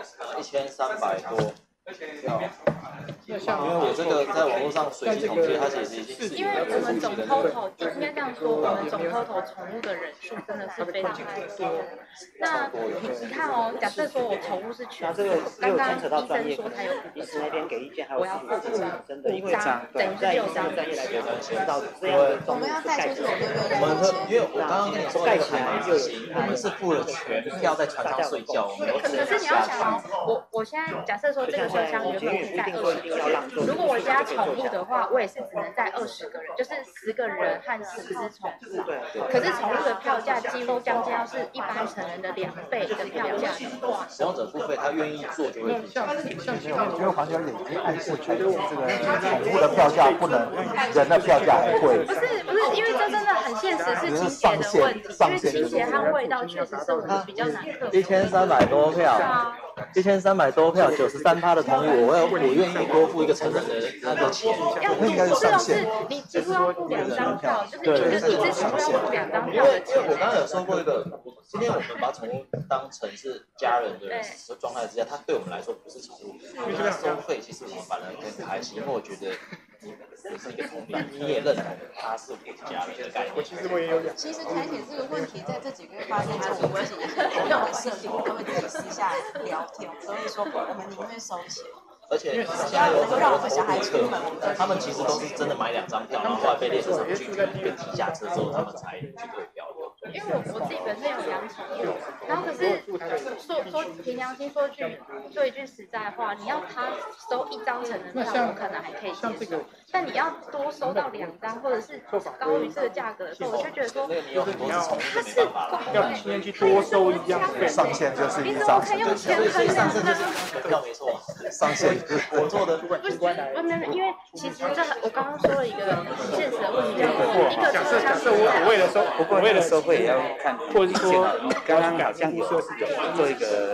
，1300多票。因为我这个在网络上随机统计，它其实已经是因为我们总 total 应该这样说，我们总 total 宠物的人数真的是非常多。那你看哦，假设说我宠物是全部，刚刚医生说他有医师那边给意见，还有我要付真的，因为等于是6张专业来讲，知道这样的我们要带出去因为我刚刚跟你说那个海马型，我们是付了全票在船上睡觉， 可是你要想哦，我现在假设说这个车厢原本是载20个人，如果我加宠物的话，我也是只能载20个人，就是10个人和10只宠物。可是宠物的票价几乎将近要是一般成人的2倍的票价的话， 使用者付费，他愿意做就会比较。 因为环球累积暗示才是这个宠物的票价不能人的票价还贵。 不是，因为这真的很现实，是清洁的问题，因为清洁和味道确实是我们比较难克服。 1300多票。1300多票，93%的同意，我愿意多付一个成人的那个钱。 那应该是上限。 你几乎要付2张票，就是你的一只宠物要付2张票的钱。 我刚刚有说过一个，今天我们把宠物当成是家人的状态之下，它对我们来说不是宠物，因为它收费其实我们反而很开心，因为我觉得你是一个同伴，你也认同它是我的家人的概念。 其实台铁这个问题在这几个月发生之后，我们自己朋友的社群都会自己私下聊天，所以说我们宁愿收钱。 而且现在有很多小孩出门，他们其实都是真的买2张票，然后后来被列车上去被踢下车之后，他们才去退票的。 因为我自己本身有养宠物，然后可是说凭良心说一句实在话，你要他收1张成人票，我可能还可以接受，但你要多收到2张，或者是高于这个价格的时候，我就觉得说，他是要今天去多收1张， 上限就是1张， 所以上限就是1票没错， 上限。 我做的不是，因为其实我刚刚说了一个很现实的问题，一个假设我为了收， 不过为了收费也要看，或者是说刚刚好像有做一个，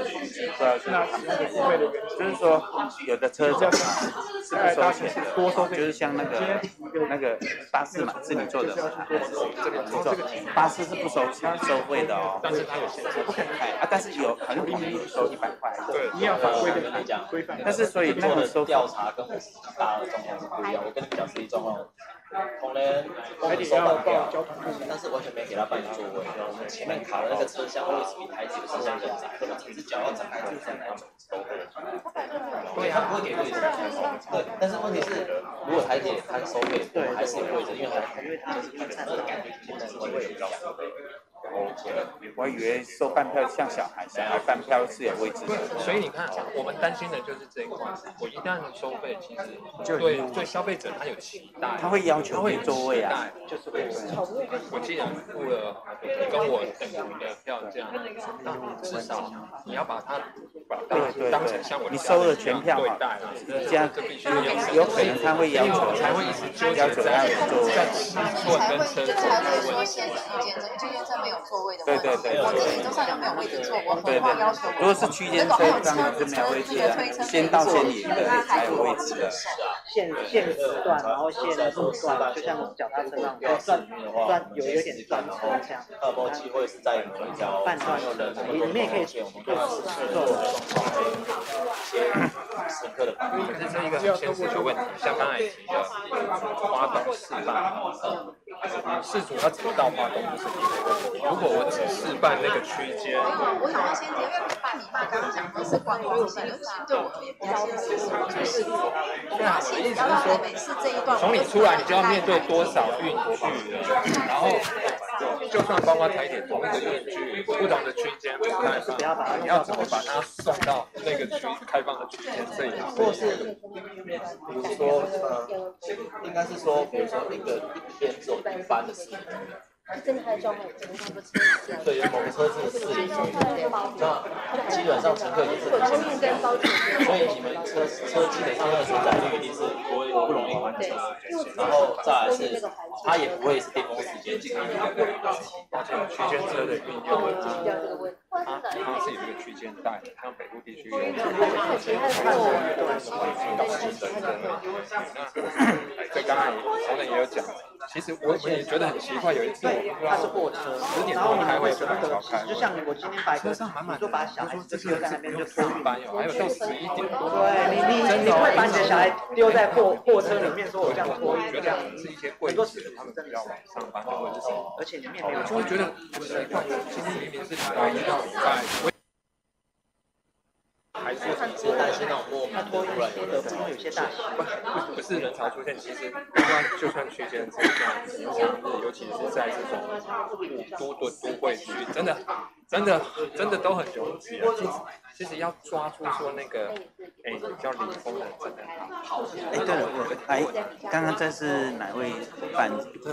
就是说有的车站是不收钱的，就是像那个巴士嘛，是你做的吗？这个你做，巴士是不收费的哦， 但是它有限制， 不可以开啊，但是有好像统一收100块， 对， 一样法规的规范， 但是所以那个调查跟我实际搭的状况是不一样。我跟你讲实际状况，同仁我们收半票，但是完全没给他办座位。我们前面卡的那个车厢位置比台铁的车厢更窄，根本整只脚要展开就在那种收费。对，他不会给位置。对，但是问题是，如果台铁它收费，我们还是有位置，因为它就是分散的感觉，但是会有价收费。 我以为收半票像小孩半票是有位置的， 所以你看，我们担心的就是这一块。我一旦收费，其实对消费者他有期待， 他会要求会座位啊， 就是会。我既然付了跟我等于的票价，那至少你要把它当成像我你收了全票嘛，这样有可能他会要求才会一直要求他有座位，在尺寸跟车重的问题。 今天这没有座位， 位的问题。我自己就算有没有位置坐，我何况要求如果是区间车，当然是没有位置的，先到先赢的才有位置的。 限时段，然后限路段，就像脚踏车那种转有点转车这样。 二波机会是在比较半段有人，你们也可以做深刻的反应。 这是一个很现实的问题，像刚才提的花东试办，事主要怎么到花东不是一个问题。如果我只试办那个区间， 我想要先提，因为你爸刚刚讲的是观光性，尤其对我而言比较现实，就是我发现你要到台北市这一段， 从你出来你就要面对多少运距了，然后就算包括台铁同一个运距，不同的区间，你要怎么把它送到那个开放的区间？这也或是比如说应该是说，比如说一边只有一班的司机。 真的还有专门有对，有某个车子的4邻居，那基本上乘客也是很辛苦，所以你们车基本上那个承载率一定是不容易完成，然后再来是它也不会是巅峰时间进行一个而且区间车的运用，它是有一个区间带，像北部地区有对，刚才同仁也有讲，其实我也觉得很奇怪，有一次它是货车 10点多开会就板桥开会， 就像我今天把车上满满，就把小孩子丢在那边就上班有，还有到11点多。 对，你会把你的小孩丢在货车里面，说我这样拖， 觉得是一些贵子他们比较晚上班或者是什么， 而且里面没有， 就会觉得很奇怪，今天明明是礼拜一到礼拜。还是担心那种莫名突然有些大不是人潮出现，其实就算区间车这样平常日，尤其是在这种都会区，真的都很拥挤啊。其实要抓住说那个，叫领风的真的好。 对了，刚刚这是哪位办？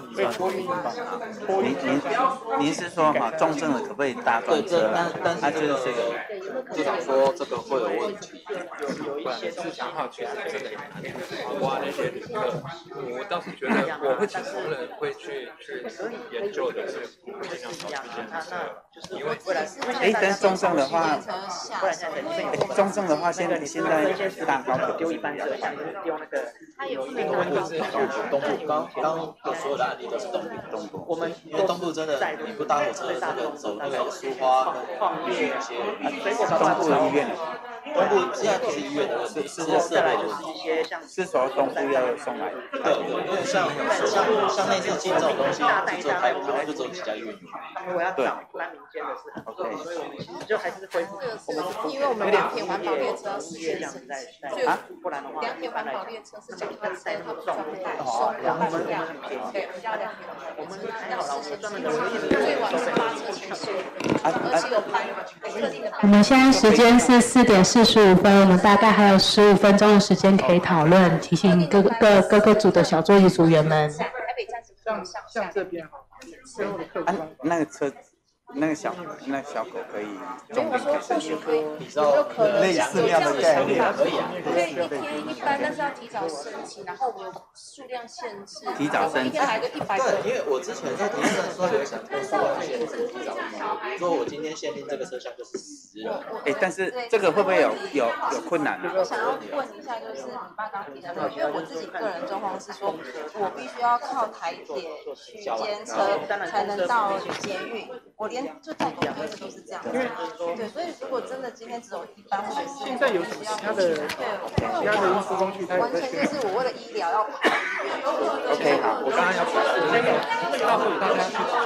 您是说哈，重症的可不可以搭专车？ 但是就是这个，至少说这个会有问题。 有一些自强号其实真的很难包括那些旅客，我倒是觉得我会请同仁会去研究的是尽量少区间车，因为但是重症的话，重症的话，现在大高可丢一班车，像丢那个， 东部刚有所有的案例都是东部，我们因为东部真的你不搭火车，那个走那个苏花跟一些东部医院。 东部现在不是医院的问题，是设备的问题。 是说东部要送来？ 对，因为像类似进这种东西，就只有台湾就只有几家医院有。 我要找单民间的是很多，所以我们其实就还是恢复我们因为我们2铁环保列车是这样子在不然的话 2铁环保列车是脚踏车他们专门代收， 我们很便宜， 对，我们要2铁环保， 我们还好啦，我们专门的最晚是8车前线，而且有班特定的班。 我们现在时间是4点45分，我们大概还有15分钟的时间可以讨论，提醒各个组的小座椅组员们。 台北站是像这边哈， 那个车。那个小狗可以重点可以升级， 比较类似那样的概念， 可以啊。 可以一天一班，但是要提早申请，然后我们有数量限制， 提早申请， 一天来个100个。 对，因为我之前在体验的时候有想过数量限制提早申，说我今天限定这个车厢就是10人。 但是这个会不会有困难啊？ 我想要问一下，就是你爸刚提的那个，因为我自己个人状况是说，我必须要靠台铁区间车才能到捷运，我连就在公司都是这样。对，所以如果真的今天只有一班，或者是现在有什么其他的运输工具？ 完全就是我为了医疗要跑医院。 OK， 好， 我刚刚要告诉大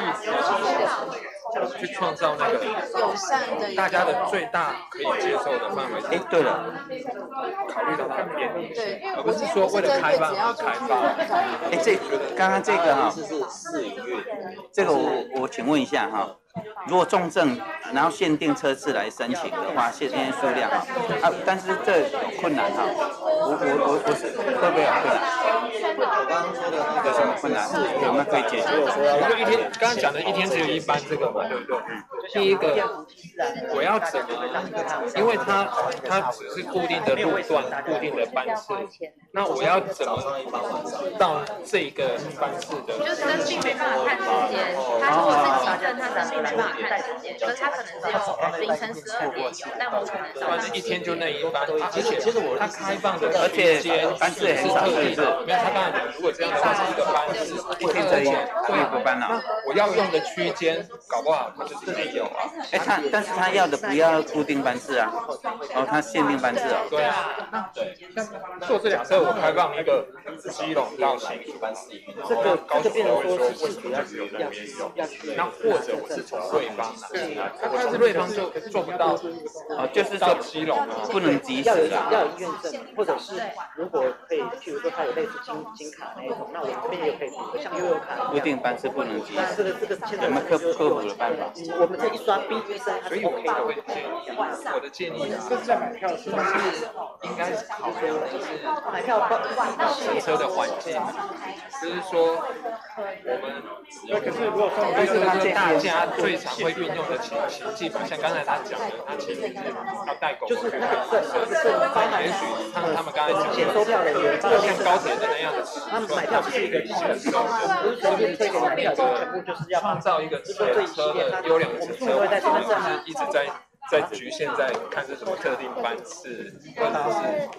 家去创造那个友善的大家的最大可以接受的范围。 对了， 考虑到它的便利性，而不是说为了开放而开放。 刚刚这个哈， 是4营运， 这个我请问一下哈。如果重症，然后限定车次来申请的话，限定数量但是这有困难哈。我是会不会有困难？ 我刚刚说的那个有什么困难？有没有可以解决？ 因为刚刚讲的一天只有1班这个嘛，对不对？ 第一个，我要怎么？因为它只是固定的路段、固定的班次，那我要怎么到这个班次的？ 就生病没办法看时间，他如果是急诊，他生病没办法看时间，可是他可能只有凌晨12点有，但我可能早上一天就那一班，而且它开放的而且时间班次也很少，是不是？ 因为他刚才讲，如果这样的话是一个班次， 一天只有1个班啊。 我要用的区间，搞不好它就是没有啊。 但是他要的不要固定班次啊，他限定班次哦。 对啊，对。做这假设我开放一个基隆到新竹班次，然后高雄都会说为什么只有那边有？那或者我是从瑞芳来，我从瑞芳就做不到， 就是到基隆啊， 不能及时啊。 要有医院证，或者是如果可以，譬如说他有类似金卡那一种，那我这边也可以，像悠游卡。 固定班次不能及时。 这个现在有没有克服的办法？ 我们这一刷 B 医生， 所以我会建议，我的建议啊， 这是在买票是吗？ 应该是考虑就是买票行车的环境，就是说我们， 可是如果说但是大家最常会运用的情境嘛，像刚才他讲的，他其实是要带狗狗去看医生，也许像他们刚才讲的， 收票的人， 像高铁的那样的尺寸， 买票是一个小时，不是随便推给买票，全部就是要创造一个车的优良的乘车环境，就是一直在局限在看是什么特定班次，或者是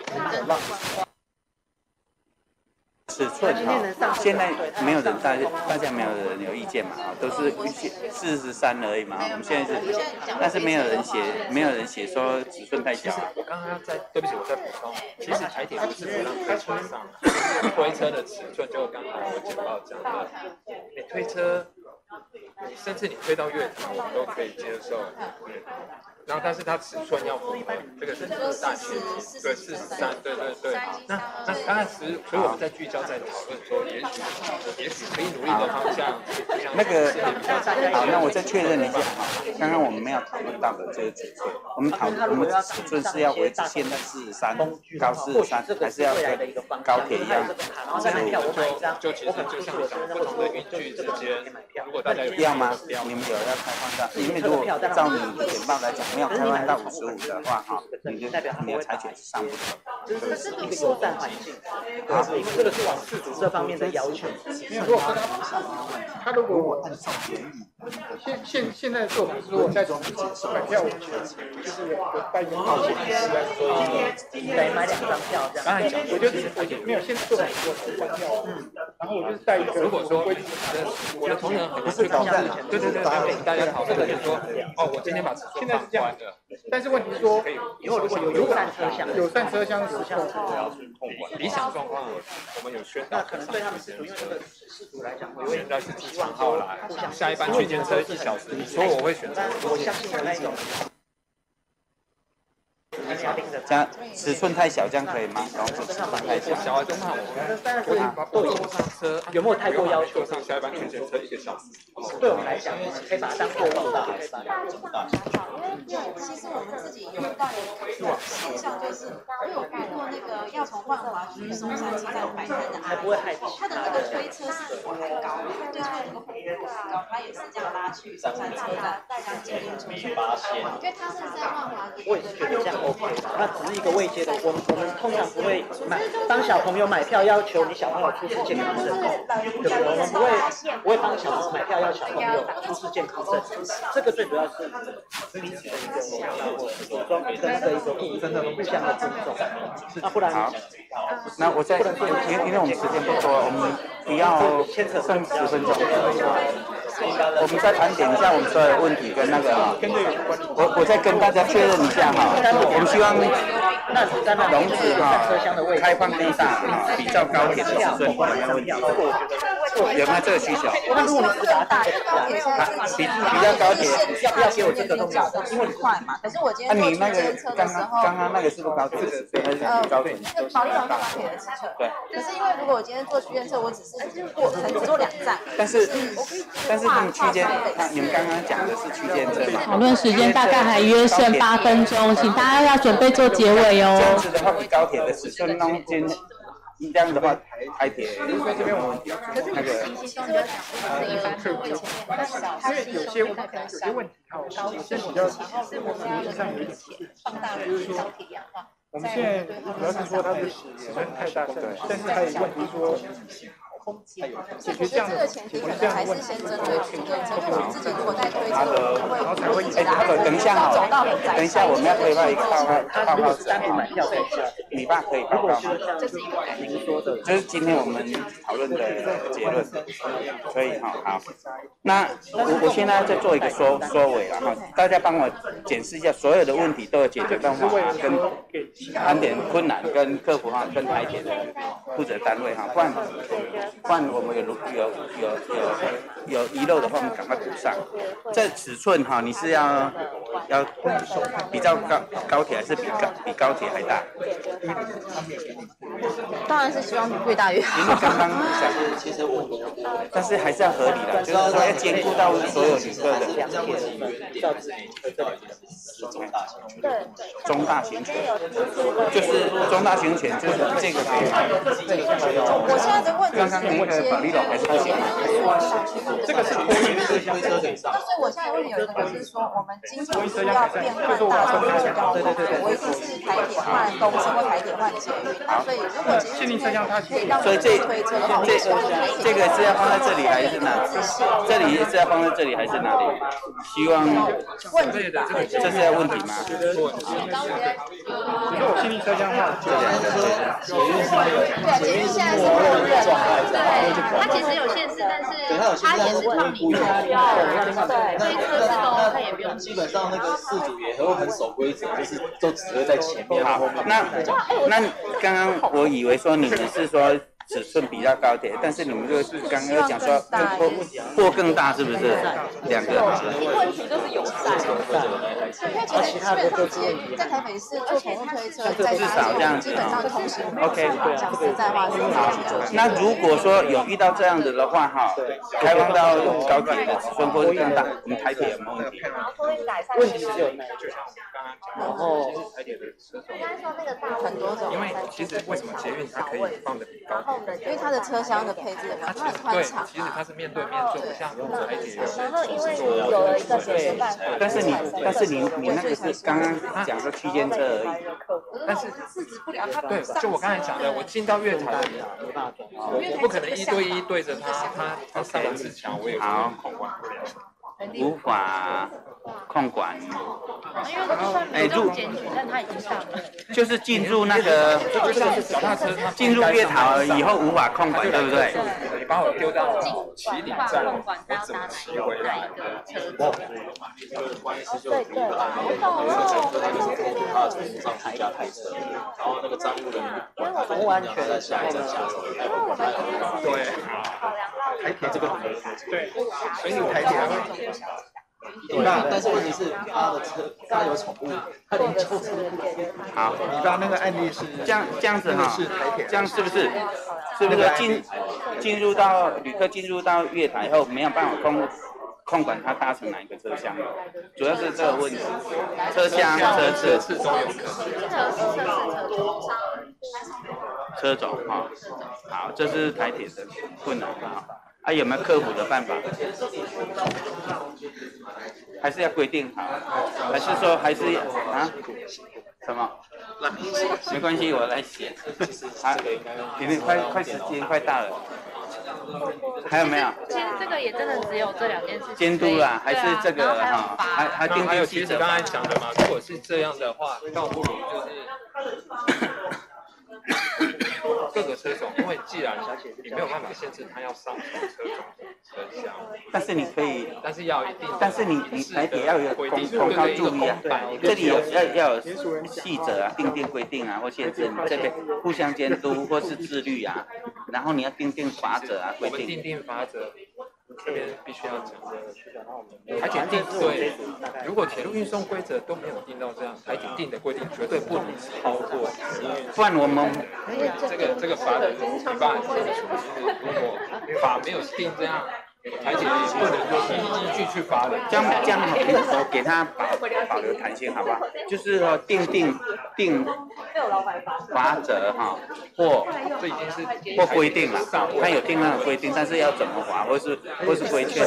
尺寸哈，现在没有人大家没有人有意见嘛，都是43而已嘛。我们现在是，但是没有人写说尺寸太小。 我刚刚对不起，我再补充，其实台铁不是不让推车上，推车的尺寸就刚才我简报讲的，你推车，甚至你推到月台，我们都可以接受。然后，但是它尺寸要符合这个是大区，对，43，对。那刚才所以我们在聚焦在讨论说，也许可以努力的方向， 那个好，那我再确认一下哈，刚刚我们没有讨论到的这个尺寸，我们尺寸是要维持现在43高43，还是要跟高铁一样就其实就像讲不同的运具之间，如果大家有要吗？你们有要开放到？因为如果照你简报来讲，没有开放到55的话，哈，你的裁决是上不了。 这是一个友善环境，这个是往自主这方面的要求。 如果他如果按照原理，现在的做法是说，我在买票前就是有带1号险得买2张票这样。 刚才讲， 我就没有现在做法我是关票，然后我就是带一个。 如果说我的同仁很是搞事，对，大家讨论的就是说，我今天把尺寸放宽了， 但是问题是说， 以后如果有友善车厢， 友善车厢是理想状况，我们有宣导。 那可能对他们事主，因为这个事主来讲， 现在是几号来？下一班区间车1小时，你说我会选择？ 我相信的那种。 这样尺寸太小，这样可以吗？然后尺寸太小， 小就骂我上车有没有太过要求？ 上下一班区间车1个小时。 对我们来讲，可以把它当过放大，可以把它放大。 因为其实我们自己遇到一个现象，就是我有遇过那个要从万华去松山车站摆摊的阿姨，她的那个推车是比我还高，推车那个弧度很高，她也是这样拉去松山车站，这样接进出去。 因为他是在万华给。 我也是觉得这样 OK， 它只是一个位阶的。我们通常不会帮小朋友买票要求你小朋友出示健康证，对不对？我们不会帮小朋友买票要小朋友出示健康证，这个最主要是彼此的一个尊重跟的一个互相的尊重。那不然好，那我再因为我们时间不多，我们不要剩10分钟。我们再盘点一下我们所有的问题跟那个哈，我再跟大家确认一下哈，我们希望笼子哈开放更大哈，比较高铁的尺寸有没有问题？有没有这个需求？ 那如果你是把它比较高铁， 要不要给我这个东西？ 因为快嘛，可是我今天坐区间车的时候， 刚刚那个是不是高铁的尺寸还是比高铁？ 那个保利龙是高铁的尺寸。对。可是因为如果我今天坐区间车，我只坐2站。 但是他们区间，你们刚刚讲的是区间车嘛？ 讨论时间大概还约剩8分钟，请大家要准备做结尾哦。 这样子的话，比高铁的尺寸中间这样的话，台铁有没有问题？那个其实我讲是一般座位前面它小，它吸收的可能小高一点，然后是我们要的目前放大了高铁氧化。 我们现在主要是说它的使用太大声，但是还有问题说。 所以我觉得这个前提可能还是先针对区间车，因为我们自己如果在推车，会一直拉， 等一下哈，等一下我们要推报一个报告纸，你爸可以报告吗？ 这是一个您说的， 就是今天我们讨论的结论，可以哈，好。那我现在在做一个收尾了哈，大家帮我检视一下所有的问题都有解决办法跟盘点困难跟克服哈，跟台铁的负责单位哈，不然我们有遗漏的话，我们赶快补上。这尺寸哈，你是要比较高铁还是比高铁还大？ 当然是希望越大越好。 因为刚刚讲， 其实我但是还是要合理的，就是说要兼顾到所有旅客的。中大型犬，就是中大型犬，就是这个可以买。 我现在的问题是， 刚刚那个保利龙还是不行。 这个是托运车厢， 那所以我现在问题有一个是说，我们经常是要变换大型车交通，我一定是台铁换公车或台铁换捷运。所以如果今天可以让我们推车的话， 这个是要放在这里还是哪里？这里是要放在这里还是哪里？希望问题吧， 这是要问题吗？ 新力车厢号， 捷运现在是默认， 对，它其实有限制，但是它也是让你需要推车是都 OK，也不用。 基本上那个事主也会很守规则，就是都只会在前面。 好，那刚刚我以为说你们是说尺寸比较高点，但是你们就是刚刚讲说货更大，是不是？两个。 问题就是有塞，因为其实基本上捷运在台北市做宠物推车，在大街基本上通行。 OK， 讲实在话是好。那如果说有遇到这样子的话，哈，开放到高铁的尺寸或者更大，我们台铁有没有问题？ 问题只有那个，就像我们刚刚讲，然后台铁的车种， 很多种。 因为其实为什么捷运它可以放的比高铁？ 因为它的车厢的配置它很宽敞， 其实它是面对面坐，不像台铁。 然后因为有了一个解决办法， 但是你那个是刚刚讲的区间车而已， 但是制止不了它。 对，就我刚才讲的，我进到月台，我不可能1对1对着他上一次墙，我也控管不了。 无法控管， 因为就算没有检举，但他已经上了。 就是进入那个，进入月台以后无法控管，对不对？ 你把我丢到起点站， 我怎么骑回来？ 对对。他从上去加台车，然后那个站务人员不完全在下一站下车， 对， 台铁这个很对，所以台铁。 但是问题是，他的车他有宠物，他连救护车。 好， 你把那个案例是这样子哈，这样是不是？是不是进入到旅客进入到月台后没有办法控管他搭乘哪一个车厢？主要是这个问题，车厢、车次都有可能。车种哈，好，这是台铁的困难哈。啊，有没有克服的办法？还是要规定好？还是说还是啊？什么？没关系，我来写。啊，因为快时间快到了。还有没有？ 其实这个也真的只有这两件事情。 监督啦，还是这个哈？还监督其实刚才讲的嘛，如果是这样的话，倒不如就是各个车种，因为既然你没有办法限制他要上什么车种车厢， 但是你可以， 但是要一定， 但是你台铁要有公告注意啊，这里要有细则啊，定规定啊，或限制你这边互相监督或是自律啊，然后你要定法则啊，规定。 定法则。这边必须要讲的，台铁定对，如果铁路运送规则都没有定到这样，台铁定的规定绝对不能超过， 不然我们这个法的没办法解除，就是如果法没有定这样，台铁也不能依据去罚的。 这样给他保留弹性，好不好？就是说定罚则哈，或规定了，它有定那个规定，但是要怎么罚，或是规劝。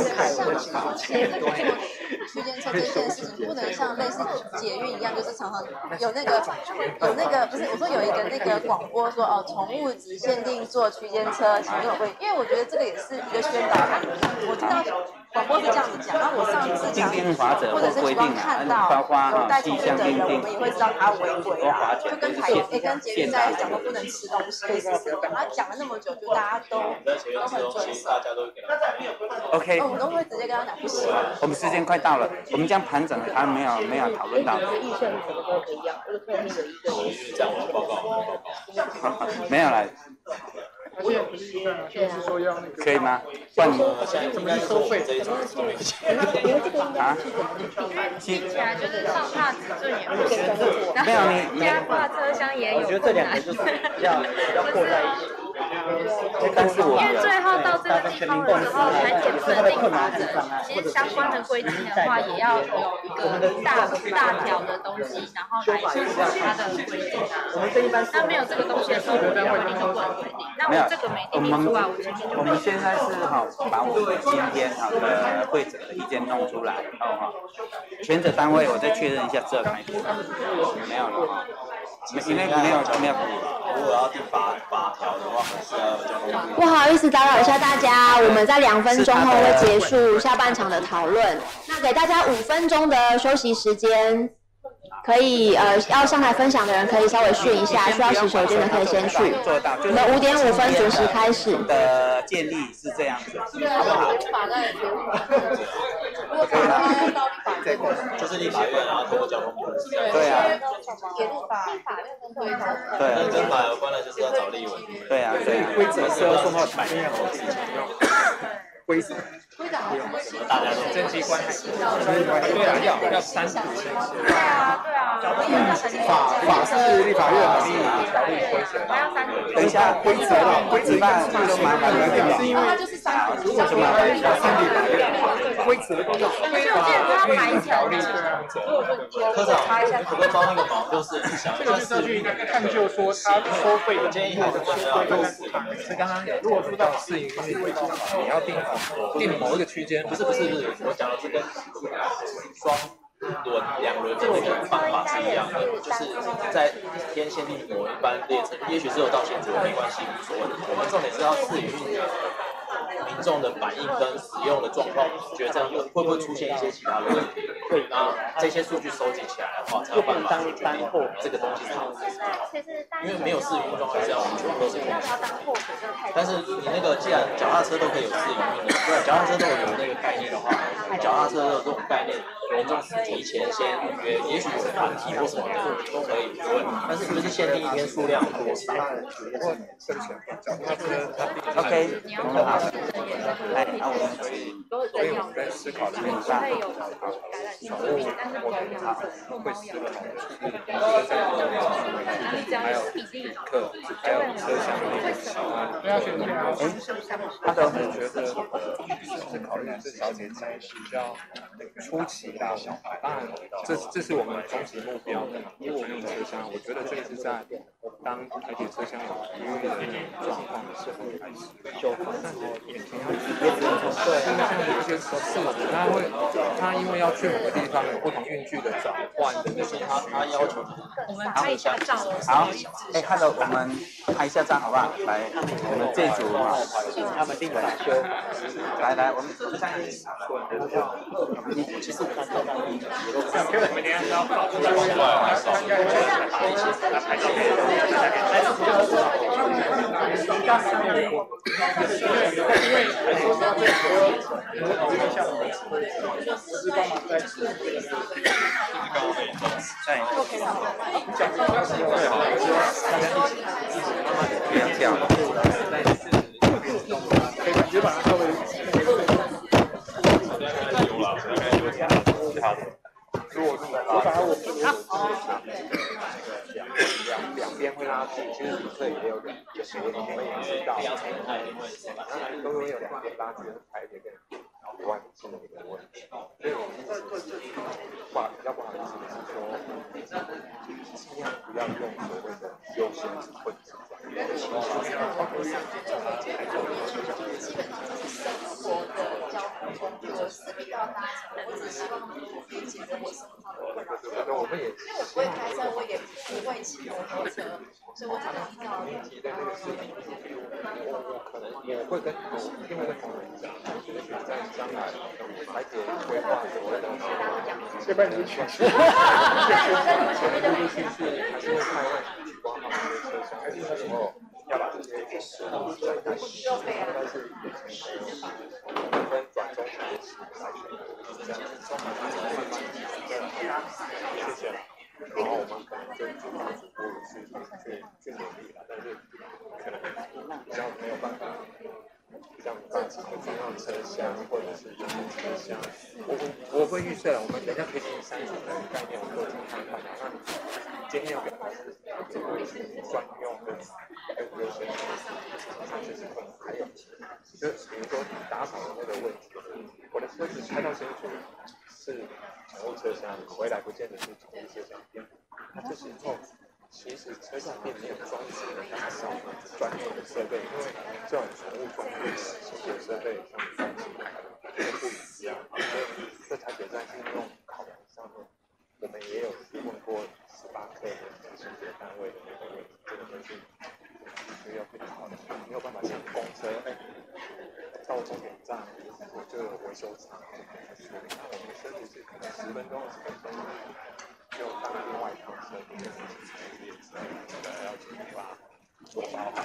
区间车这件事情不能像类似捷运一样，就是常常有那个不是我说有一个那个广播说哦，宠物只限定坐区间车，请用规，因为我觉得这个也是一个宣导。我听到广播是这样子讲，那我上次讲或者是希望看到有带宠物的人，我们也会知道他违规啊，就跟跟捷运在讲说不能吃东西，他讲了那么久，就大家都很遵守。 OK， 我们都会直接跟他讲不行。 我们时间快到了，我们这样盘整了，还没有讨论到。 预算什么都一样，这个特定的一个。 这样我要报告。 没有了。 而且不是预算啊，就是说要那个。 可以吗？换怎么去收费？ 啊？ 听起来就是上帕子这也不行，然后加挂车厢也有。 我觉得这两个就是要过在一起。 但是我因为最后到这个地方的时候，台铁不能定法则，其实相关的规定的话，也要有一个大条的东西，然后来支持它的规定啊。那没有这个东西的时候，我们规定就不能规定。那我这个没定定出来， 我们现在是把我们今天的会者的意见弄出来，权责单位我再确认一下这台铁没有了哈。因为没有。 如果要第八条的话，还是要交通部。 不好意思打扰一下大家，我们在2分钟后会结束下半场的讨论。那给大家5分钟的休息时间，可以要上台分享的人可以稍微训一下，需要洗手间的可以先去。我们5点5分准时开始。 的建议是这样子，好不好？ 就是立法院，然后通过交通部。 对啊。 铁路法院跟规则。 对。 跟法有关的就是要找立委。 对啊。 规则是要送到台面上去。规则。 大家都政绩关系。对啊，要30%。 对啊。 法是立法院的条例规则。 等一下，规则一般就麻烦了， 是因为如果就麻烦要3立法院，规则都要。 条例科长，可不可以帮那个毛就是想这个就是要去探究说他收费的建议还是要是刚刚如果说到适应区，你要定某一个区间， 不是，我讲的是跟2轮的那个办法是一样的，就是在一天限定某一班列车，也许是有到现场没关系，无所谓。我们重点是要试营运民众的反应跟使用的状况，觉得这样会不会出现一些其他的问题？会，然后这些数据收集起来的话，才有办法去决定这个东西是好还是不好。因为没有试营运状况下，我们全部都是空气。但是你那个既然脚踏车都可以有试营运的，对，脚踏车都有那个概念的话，脚踏车的这种概念，民众提前先预约，也许有团体或什么的都可以，但是就是限定一天数量多少。 OK， 很好。哎，那我们所以我们在思考这个宠物，我们会思考还有客，还有车厢里面小安，他的我觉得是考虑至少得在比较初期的小孩，当然这是我们终极目标。因为我们车厢，我觉得这个是在当台铁车厢有疑虑的状况的时候开始修复，然后眼睛要对，像有一些是他因为要去某个地方有不同运具的转换的那些，他要求我们拍一下照。 好，看到我们拍一下照好不好？来，我们这组他们定了修， 来，我们3人其实看到我们等下是要搞出来不要跳。 直接把它稍微。我把我两边会拉近，其实旅客也有人，就是我们也知道，当然都会有两边拉近，台铁跟外线的一个问题。所以我们一直比较不好意思的是说，尽量不要用所谓的是会是这样。 基本上是生活的交通工具，我势必要搭乘，我只希望能够可以解决我生活上的困扰。 对，我们也因为我不会开车，我也不会骑摩托车，所以我只能依照。 提的这个事情，我可能也会跟一定会跟同仁讲，也许在将来台铁规划所谓的这边你去， 陆陆续续还是会开外举光好这些车厢，还是那时候要把这些事弄出来，但是也分短中长期来选择，这样子慢慢谢谢了。然后我们可能就逐步去努力了，但是可能比较没有办法，比较没办法中央车厢或者是人工车厢，我会预设，我们等一下可以进3种的概念，我们都听看看。那今天要表达是专用跟优先，上就是可能还有，就比如说打扫的那个问题，我的车子开到新竹是宠物车厢，回来不见得是宠物车厢店。那这时候其实车厢店没有专职的打扫专用的设备，因为这种宠物中的清洁设备像东西这个不一样，所以这台铁站是用考量上面，我们也有问过18克的清洁单位的那个问题，这个东西必须要去考量，没有办法像公车，到终点站我就有维修厂去处理，那我们的车子是可能10分钟、20分钟就搭另外一趟车，这个是列车，要去把做包好。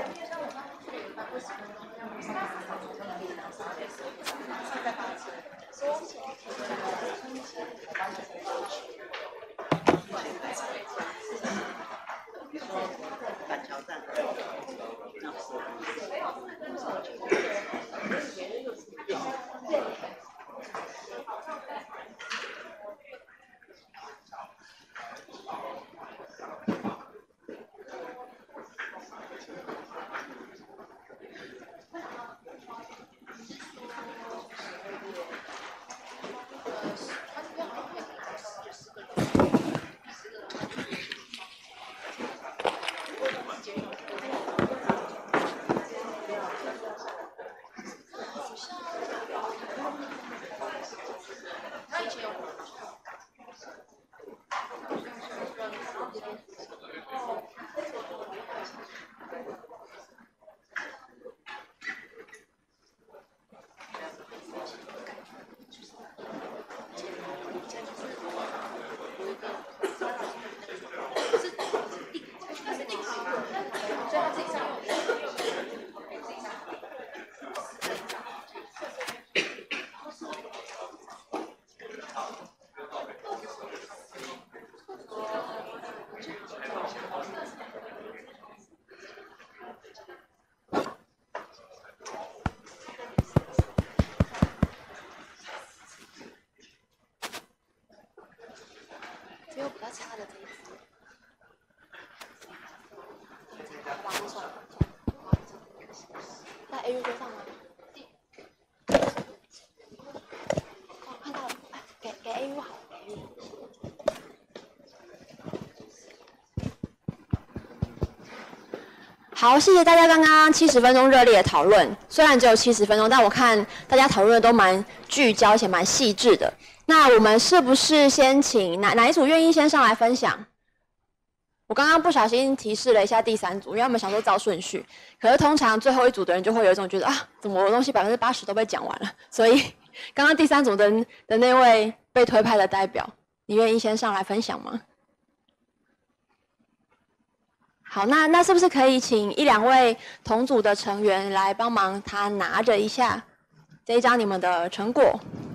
板桥站。 只有比较差的这一支。在 A 月桌上吗？哦，看到了，给 A 月好了，给 A 月。好，谢谢大家刚刚70分钟热烈的讨论。虽然只有70分钟，但我看大家讨论的都蛮聚焦，而且蛮细致的。那我们是不是先请哪一组愿意先上来分享？我刚刚不小心提示了一下第3组，因为他们想说照顺序，可是通常最后一组的人就会有一种觉得啊，怎么我的东西80%都被讲完了？所以刚刚第3组的那位被推派的代表，你愿意先上来分享吗？好，那是不是可以请1、2位同组的成员来帮忙他拿着一下这一张你们的成果？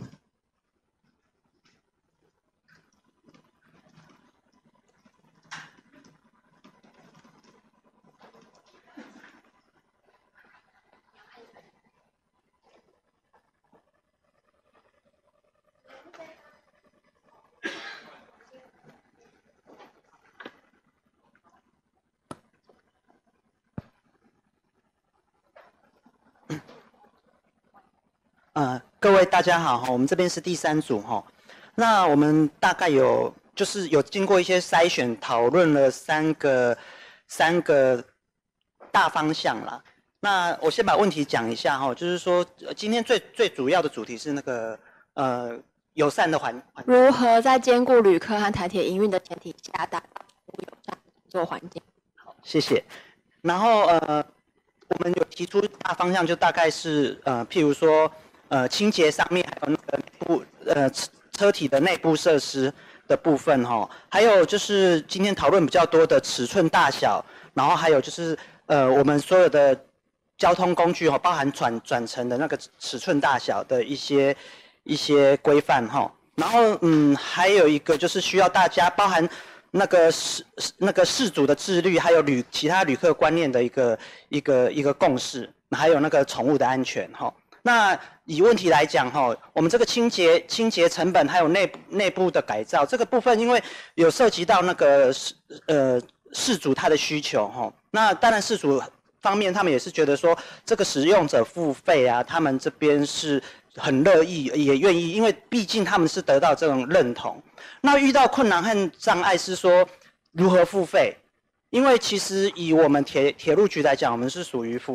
各位大家好，我们这边是第3组哈。那我们大概有经过一些筛选，讨论了3个 3个大方向啦。那我先把问题讲一下哈，就是说今天最主要的主题是那个友善的环境， 如何在兼顾旅客和台铁营运的前提下，达到友善做环境。 好，谢谢。然后我们有提出大方向，就大概是譬如说清洁上面，还有那个内部车体的内部设施的部分哈，还有就是今天讨论比较多的尺寸大小，然后还有就是我们所有的交通工具哈，包含转乘的那个尺寸大小的一些规范哈，然后还有一个就是需要大家包含那个事主的自律，还有其他旅客观念的一个共识，还有那个宠物的安全哈。那以问题来讲哈，我们这个清洁成本还有内部的改造这个部分，因为有涉及到那个事主他的需求哈，那当然事主方面他们也是觉得说这个使用者付费啊，他们这边是很乐意也愿意，因为毕竟他们是得到这种认同。那遇到困难和障碍是说如何付费，因为其实以我们铁路局来讲，我们是属于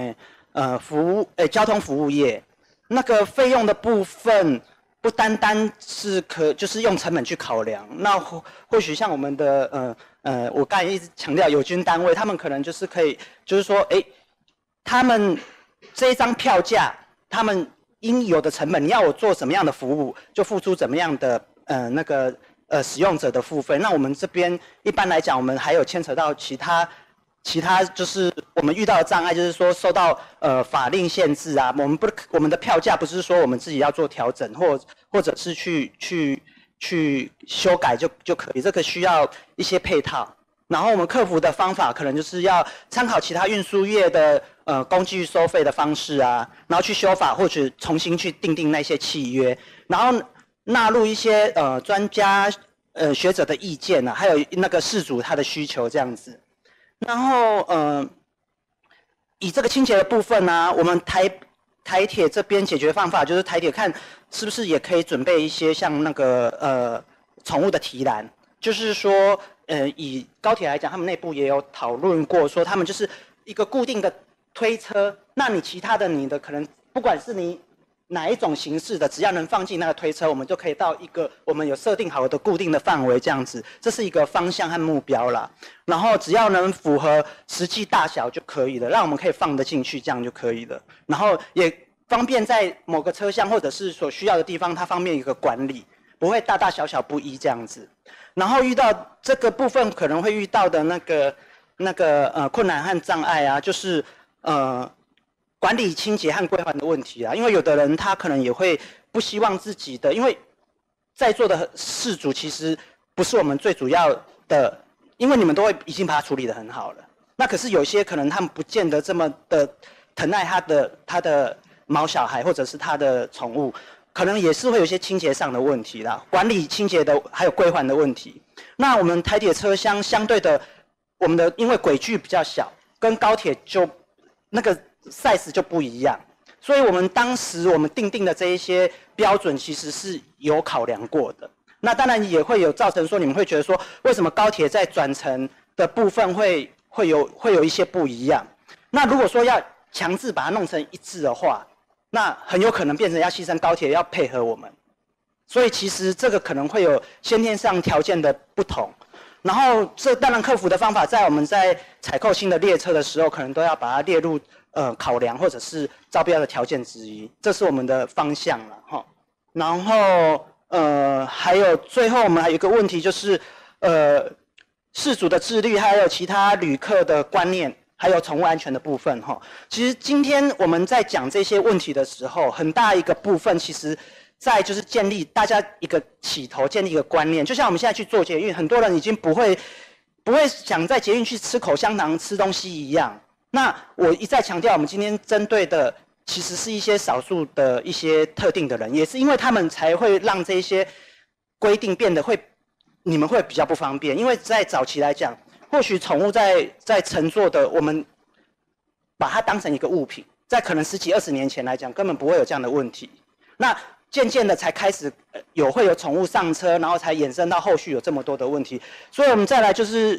交通服务业，那个费用的部分不单单是就是用成本去考量，那或许像我们的我刚才一直强调友军单位，他们可能就是可以，就是说，他们这一张票价，他们应有的成本，你要我做什么样的服务，就付出怎么样的使用者的付费。那我们这边一般来讲，我们还有牵扯到其他就是我们遇到的障碍，就是说受到法令限制啊，我们的票价不是说我们自己要做调整，或者是去修改就可以，这个需要一些配套。然后我们克服的方法可能就是要参考其他运输业的工具收费的方式啊，然后去修法或者重新去订定那些契约，然后纳入一些专家学者的意见啊，还有那个事主他的需求这样子。然后以这个清洁的部分呢，我们台铁这边解决方法就是台铁看是不是也可以准备一些像那个宠物的提篮，就是说以高铁来讲，他们内部也有讨论过，说他们就是一个固定的推车，那你其他的你的可能不管是你哪一种形式的，只要能放进那个推车，我们就可以到一个我们有设定好的固定的范围这样子，这是一个方向和目标啦。然后只要能符合实际大小就可以了，让我们可以放得进去，这样就可以了。然后也方便在某个车厢或者是所需要的地方，它方便一个管理，不会大大小小不一这样子。然后遇到这个部分可能会遇到的那个困难和障碍啊，就是管理清洁和归还的问题啊，因为有的人他可能也会不希望自己的，因为在座的事主其实不是我们最主要的，因为你们都会已经把它处理得很好了。那可是有些可能他们不见得这么的疼爱他的毛小孩或者是他的宠物，可能也是会有一些清洁上的问题啦，管理清洁的还有归还的问题。那我们台铁车厢相对的，我们的因为轨距比较小，跟高铁就那个 size 就不一样，所以我们当时我们定的这一些标准其实是有考量过的。那当然也会有造成说你们会觉得说，为什么高铁在转乘的部分会有一些不一样？那如果说要强制把它弄成一致的话，那很有可能变成要牺牲高铁要配合我们，所以其实这个可能会有先天上条件的不同。然后这当然克服的方法，在我们在采购新的列车的时候，可能都要把它列入考量或者是招标的条件之一，这是我们的方向了哈。然后还有最后我们还有一个问题就是事主的自律，还有其他旅客的观念，还有宠物安全的部分哈。其实今天我们在讲这些问题的时候，很大一个部分其实在就是建立大家一个起头，建立一个观念。就像我们现在去做捷运，很多人已经不会想在捷运去吃口香糖、吃东西一样。那我一再强调，我们今天针对的其实是一些少数的一些特定的人，也是因为他们才会让这些规定变得你们会比较不方便。因为在早期来讲，或许宠物在乘坐的，我们把它当成一个物品，在可能10几20年前来讲，根本不会有这样的问题。那渐渐的才开始会有宠物上车，然后才衍生到后续有这么多的问题。所以我们再来就是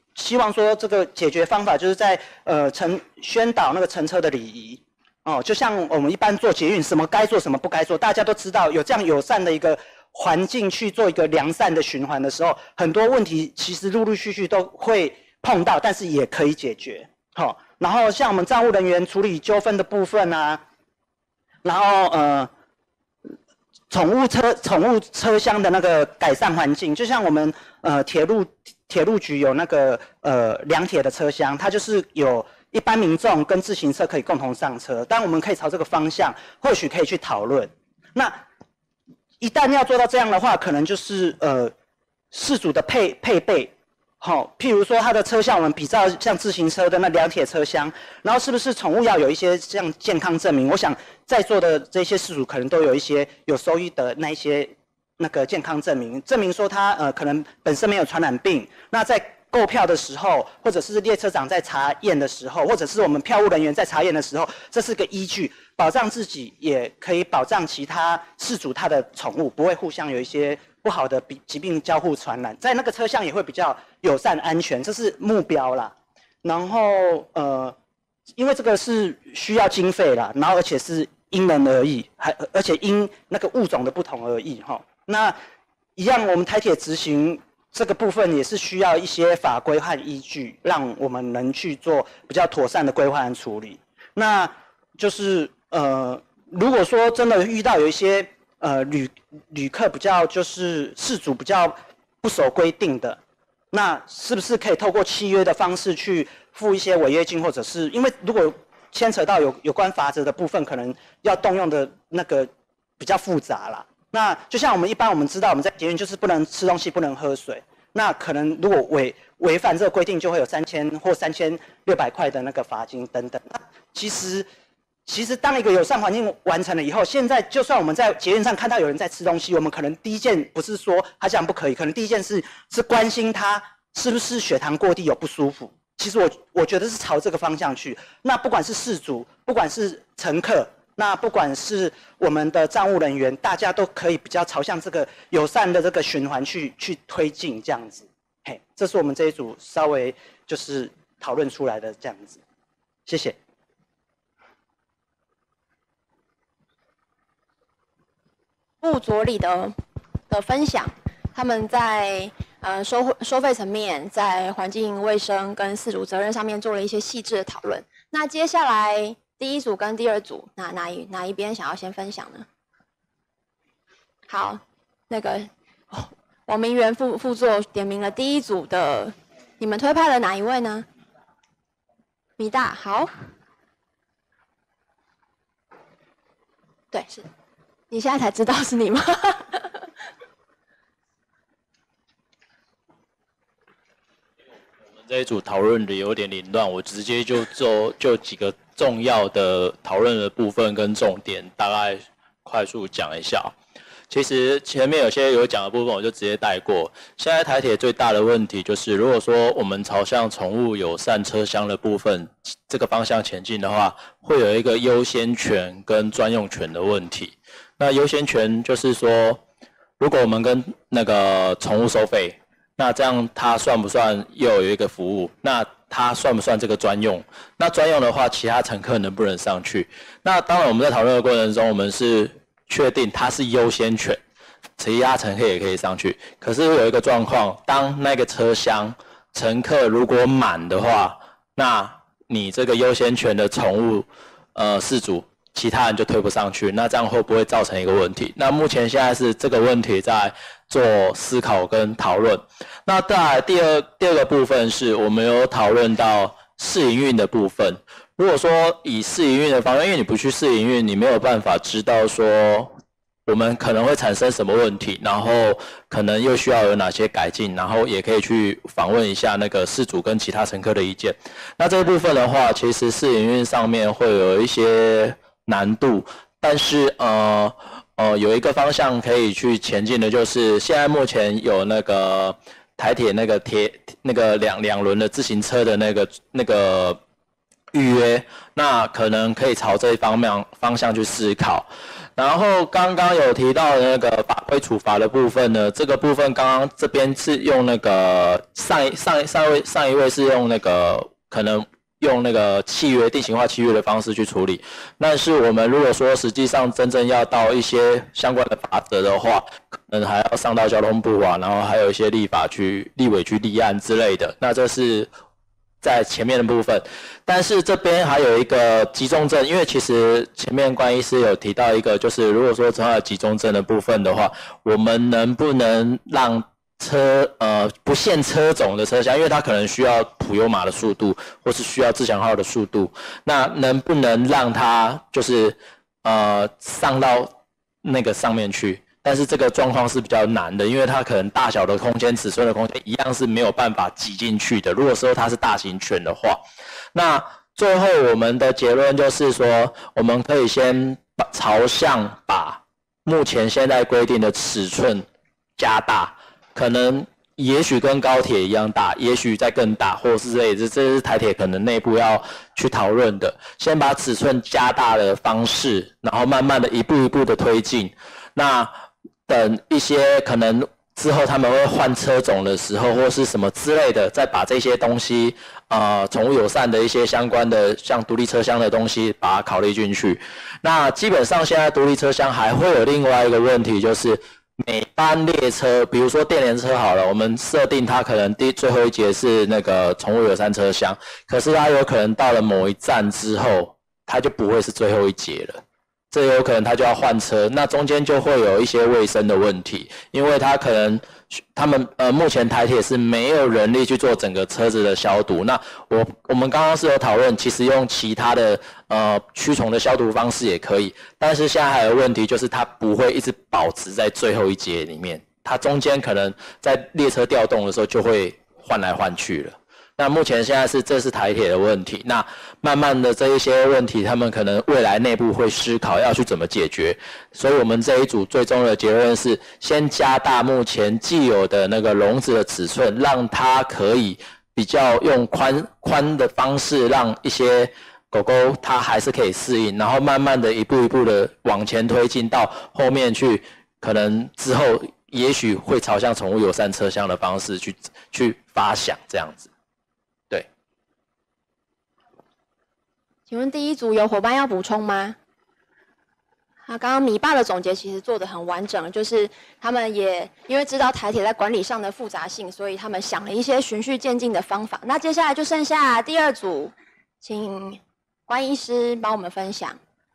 希望说这个解决方法就是在宣导那个乘车的礼仪哦，就像我们一般做捷运，什么该做什么不该做，大家都知道有这样友善的一个环境去做一个良善的循环的时候，很多问题其实陆陆续续都会碰到，但是也可以解决。好，然后像我们站务人员处理纠纷的部分啊，然后宠物车厢的那个改善环境，就像我们铁路局有那个两铁的车厢，它就是有一般民众跟自行车可以共同上车，但我们可以朝这个方向，或许可以去讨论。那一旦要做到这样的话，可能就是事主的配备。好，譬如说它的车厢，我们比照像自行车的那两铁车厢，然后是不是宠物要有一些像健康证明？我想在座的这些事主可能都有一些有收益的那一些那个健康证明，证明说它可能本身没有传染病。那在购票的时候，或者是列车长在查验的时候，或者是我们票务人员在查验的时候，这是个依据，保障自己也可以保障其他事主他的宠物不会互相有一些不好的疾病交互传染，在那个车厢也会比较友善安全，这是目标啦。然后因为这个是需要经费啦，然后而且是因人而异，而且因那个物种的不同而异哈。那一样，我们台铁执行这个部分也是需要一些法规和依据，让我们能去做比较妥善的规划和处理。那就是如果说真的遇到有一些旅客比较就是事主比较不守规定的，那是不是可以透过契约的方式去付一些违约金，或者是因为如果牵扯到有关罚则的部分，可能要动用的那个比较复杂啦。那就像我们一般我们知道我们在捷运就是不能吃东西，不能喝水，那可能如果违反这个规定，就会有3000或3600块的那个罚金等等。那其实当一个友善环境完成了以后，现在就算我们在捷运上看到有人在吃东西，我们可能第一件不是说他这样不可以，可能第一件事是关心他是不是血糖过低有不舒服。其实我觉得是朝这个方向去。那不管是事主，不管是乘客，那不管是我们的站务人员，大家都可以比较朝向这个友善的这个循环去推进这样子。嘿，这是我们这一组稍微就是讨论出来的这样子。谢谢。 部佐理的分享，他们在收费层面，在环境卫生跟饲主责任上面做了一些细致的讨论。那接下来第一组跟第二组，哪一边想要先分享呢？好，那个王明元副座点名了第一组的，你们推派了哪一位呢？米大，好，对，是。你现在才知道是你吗？ 我们这一组讨论的有点凌乱，我直接就几个重要的讨论的部分跟重点，大概快速讲一下。其实前面有些有讲的部分，我就直接带过。现在台铁最大的问题就是，如果说我们朝向宠物友善车厢的部分这个方向前进的话，会有一个优先权跟专用权的问题。那优先权就是说，如果我们跟那个宠物收费，那这样它算不算又有一个服务？那它算不算这个专用？那专用的话，其他乘客能不能上去？那当然我们在讨论的过程中，我们是确定它是优先权，其他乘客也可以上去。可是有一个状况，当那个车厢乘客如果满的话，那你这个优先权的宠物饲主，其他人就推不上去，那这样会不会造成一个问题？那目前现在是这个问题在做思考跟讨论。那再来第二个部分是我们有讨论到试营运的部分。如果说以试营运的方面，因为你不去试营运，你没有办法知道说我们可能会产生什么问题，然后可能又需要有哪些改进，然后也可以去访问一下那个饲主跟其他乘客的意见。那这部分的话，其实试营运上面会有一些难度，但是有一个方向可以去前进的，就是现在目前有那个台铁那个两轮的自行车的那个预约，那可能可以朝这一方向去思考。然后刚刚有提到的那个法规处罚的部分呢，这个部分刚刚这边是用那个上一位是用那个可能用那个契约定型化契约的方式去处理，但是我们如果说实际上真正要到一些相关的法则的话，可能还要上到交通部啊，然后还有一些立委去立案之类的，那这是在前面的部分。但是这边还有一个集中症，因为其实前面关医师有提到一个，就是如果说它的集中症的部分的话，我们能不能让不限车种的车厢，因为它可能需要普悠玛的速度，或是需要自强号的速度，那能不能让它就是上到那个上面去？但是这个状况是比较难的，因为它可能大小的空间、尺寸的空间一样是没有办法挤进去的。如果说它是大型犬的话，那最后我们的结论就是说，我们可以先朝向把目前现在规定的尺寸加大，可能也许跟高铁一样大，也许再更大，或是这是台铁可能内部要去讨论的。先把尺寸加大的方式，然后慢慢的一步一步的推进。那等一些可能之后他们会换车种的时候，或是什么之类的，再把这些东西宠物友善的一些相关的像独立车厢的东西把它考虑进去。那基本上现在独立车厢还会有另外一个问题，就是每班列车，比如说电联车好了，我们设定它可能最后一节是那个宠物友善车厢，可是它有可能到了某一站之后，它就不会是最后一节了。这有可能他就要换车，那中间就会有一些卫生的问题，因为他可能他们目前台铁是没有人力去做整个车子的消毒。那我们刚刚是有讨论，其实用其他的驱虫的消毒方式也可以，但是现在还有问题就是它不会一直保持在最后一节里面，它中间可能在列车调动的时候就会换来换去了。那目前现在这是台铁的问题，那慢慢的这一些问题，他们可能未来内部会思考要去怎么解决，所以我们这一组最终的结论是，先加大目前既有的那个笼子的尺寸，让它可以比较用宽的方式，让一些狗狗它还是可以适应，然后慢慢的一步一步的往前推进到后面去，可能之后也许会朝向宠物友善车厢的方式去发想这样子。 请问第一组有伙伴要补充吗？刚刚米爸的总结其实做得很完整，就是他们也因为知道台铁在管理上的复杂性，所以他们想了一些循序渐进的方法。那接下来就剩下第二组，请关医师帮我们分享。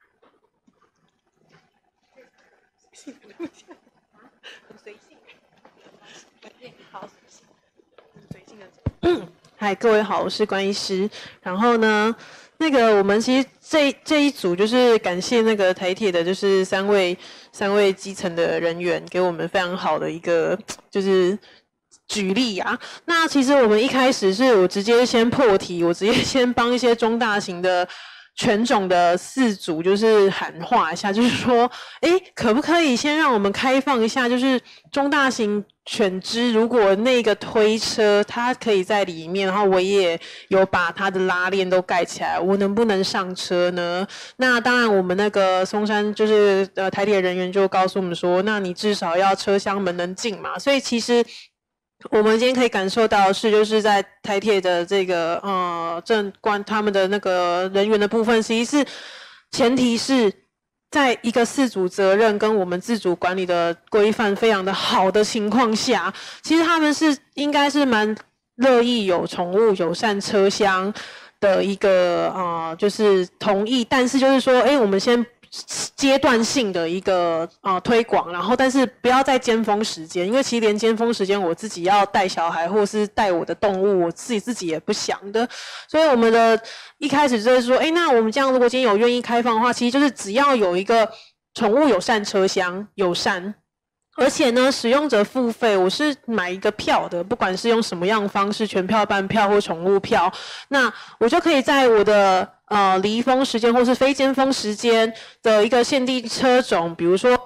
嗨，各位好，我是关医师。然后呢，我们其实这一组就是感谢那个台铁的，就是三位基层的人员给我们非常好的一个就是举例啊。那其实我们一开始是我直接先破题，我直接先帮一些中大型的犬种的饲主就是喊话一下，就是说，可不可以先让我们开放一下，就是中大型犬只如果那个推车它可以在里面，然后我也有把它的拉链都盖起来，我能不能上车呢？那当然我们那个松山就是台铁人员就告诉我们说，那你至少要车厢门能进嘛。所以其实我们今天可以感受到的是，就是在台铁的这个他们的那个人员的部分，其实是前提是在一个饲主责任跟我们自主管理的规范非常的好的情况下，其实他们应该是蛮乐意有宠物友善车厢的一个就是同意，但是就是说，我们先阶段性的一个推广，然后但是不要在尖峰时间，因为其实连尖峰时间我自己要带小孩或是带我的动物，我自己也不想的，所以我们的一开始就是说，那我们这样如果今天有愿意开放的话，其实就是只要有一个宠物友善车厢友善。而且呢，使用者付费，我是买一个票的，不管是用什么样的方式，全票、半票或宠物票，那我就可以在我的离峰时间或是非尖峰时间的一个限定车种，比如说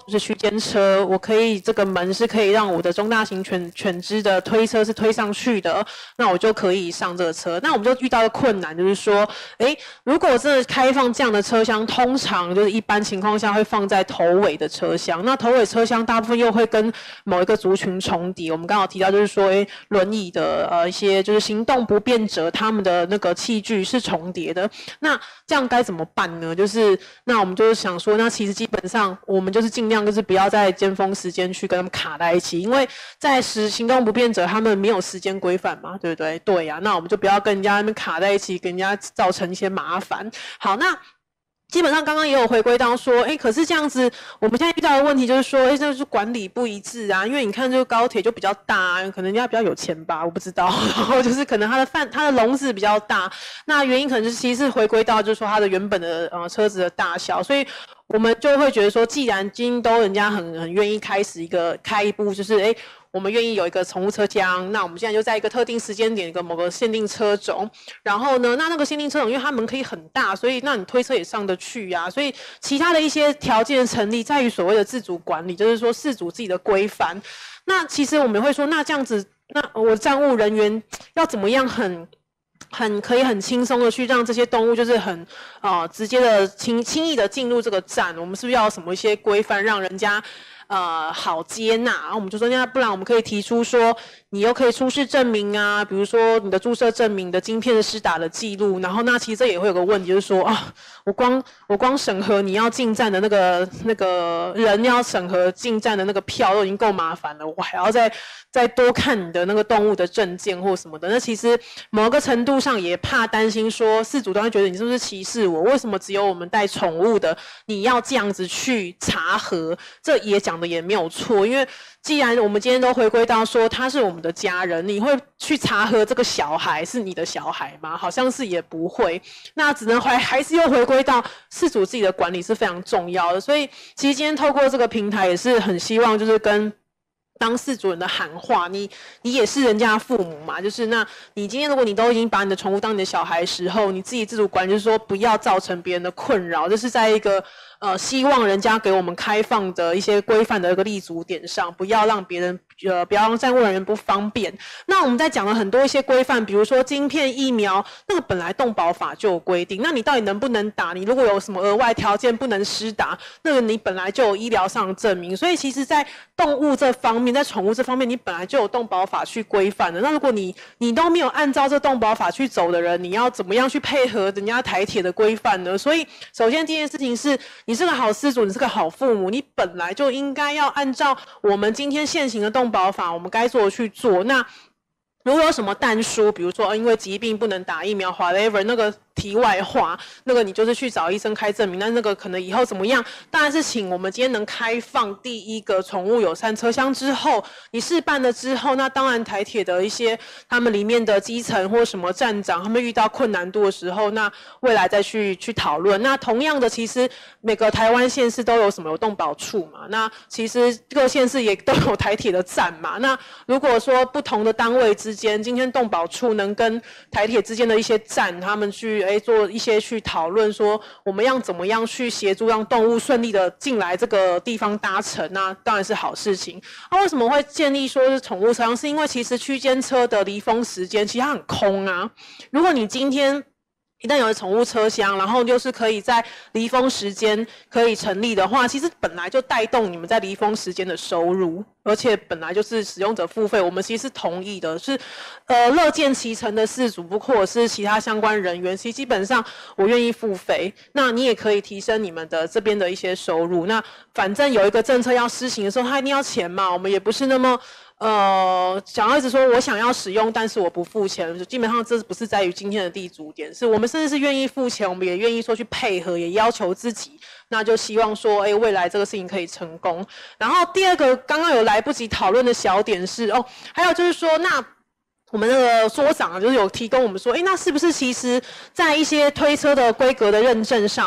就是区间车，我可以这个门是可以让我的中大型犬只的推车是推上去的，那我就可以上这个车。那我们就遇到的困难就是说，如果真的开放这样的车厢，通常就是一般情况下会放在头尾的车厢，那头尾车厢大部分又会跟某一个族群重叠。我们刚好提到就是说，轮椅的一些就是行动不便者，他们的那个器具是重叠的。那这样该怎么办呢？就是那我们就是想说，那其实基本上我们就是尽量就是不要在尖峰时间去跟他们卡在一起，因为在行动不便者他们没有时间规范嘛，对不对？对呀，那我们就不要跟人家那边卡在一起，给人家造成一些麻烦。好，那基本上刚刚也有回归到说，可是这样子，我们现在遇到的问题就是说，这就是管理不一致啊。因为你看这个高铁就比较大啊，可能人家比较有钱吧，我不知道。然后就是可能它的笼子比较大，那原因可能就是其实是回归到就是说它的原本的车子的大小，所以我们就会觉得说，既然今天都人家很愿意开一步，就是我们愿意有一个宠物车厢，那我们现在就在一个特定时间点，一个某个限定车种，然后呢，那个限定车种，因为它门可以很大，所以那你推车也上得去啊，所以其他的一些条件成立在于所谓的自主管理，就是说饲主自己的规范。那其实我们会说，那这样子，那我站务人员要怎么样可以很轻松的去让这些动物就是很直接的轻易的进入这个站，我们是不是要有什么一些规范让人家好接纳？然后我们就说，那不然我们可以提出说，你又可以出示证明啊，比如说你的注射证明的晶片的施打的记录，然后那其实这也会有个问题，就是说我光审核你要进站的那个人要审核进站的那个票都已经够麻烦了，我还要再多看你的那个动物的证件或什么的，那其实某个程度上也怕担心说饲主都会觉得你是不是歧视我？为什么只有我们带宠物的你要这样子去查核？这也讲的也没有错，因为既然我们今天都回归到说他是我们的家人，你会去查核这个小孩是你的小孩吗？好像是也不会，那只能还是又回归到饲主自己的管理是非常重要的。所以其实今天透过这个平台也是很希望就是跟当饲主人的喊话，你也是人家的父母嘛，就是那你今天如果你都已经把你的宠物当你的小孩的时候，你自己自主管理就是说不要造成别人的困扰，这是在一个希望人家给我们开放的一些规范的一个立足点上，不要让别人不要让站务人员不方便。那我们在讲了很多一些规范，比如说晶片疫苗，那个本来动保法就有规定，那你到底能不能打？你如果有什么额外条件不能施打，那个你本来就有医疗上的证明。所以其实在动物这方面，在宠物这方面，你本来就有动保法去规范的。那如果你都没有按照这动保法去走的人，你要怎么样去配合人家台铁的规范呢？所以首先第一件事情是，你是个好饲主，你是个好父母，你本来就应该要按照我们今天现行的动保法，我们该做的去做。那如果有什么但书，比如说因为疾病不能打疫苗 whatever， 那个题外话，那个你就是去找医生开证明，那个可能以后怎么样，当然是请我们今天能开放第一个宠物友善车厢之后，你试办了之后，那当然台铁的一些他们里面的基层或什么站长，他们遇到困难度的时候，那未来再去讨论。那同样的，其实每个台湾县市都有什么有动保处嘛，那其实各县市也都有台铁的站嘛。那如果说不同的单位之间，今天动保处能跟台铁之间的一些站，他们去做一些去讨论，说我们要怎么样去协助让动物顺利的进来这个地方搭乘，那当然是好事情。为什么会建立说是宠物车厢？是因为其实区间车的离峰时间其实它很空啊。如果你今天一旦有了宠物车厢，然后就是可以在离峰时间可以成立的话，其实本来就带动你们在离峰时间的收入，而且本来就是使用者付费，我们其实是同意的，是乐见其成的饲主或者是其他相关人员，其实基本上我愿意付费，那你也可以提升你们的这边的一些收入。那反正有一个政策要施行的时候，它一定要钱嘛，我们也不是那么想要一直说我想要使用，但是我不付钱，基本上这不是在于今天的立足点，是我们甚至是愿意付钱，我们也愿意说去配合，也要求自己，那就希望说未来这个事情可以成功。然后第二个刚刚有来不及讨论的小点是还有就是说，那我们那个所长就是有提供我们说，那是不是其实在一些推车的规格的认证上，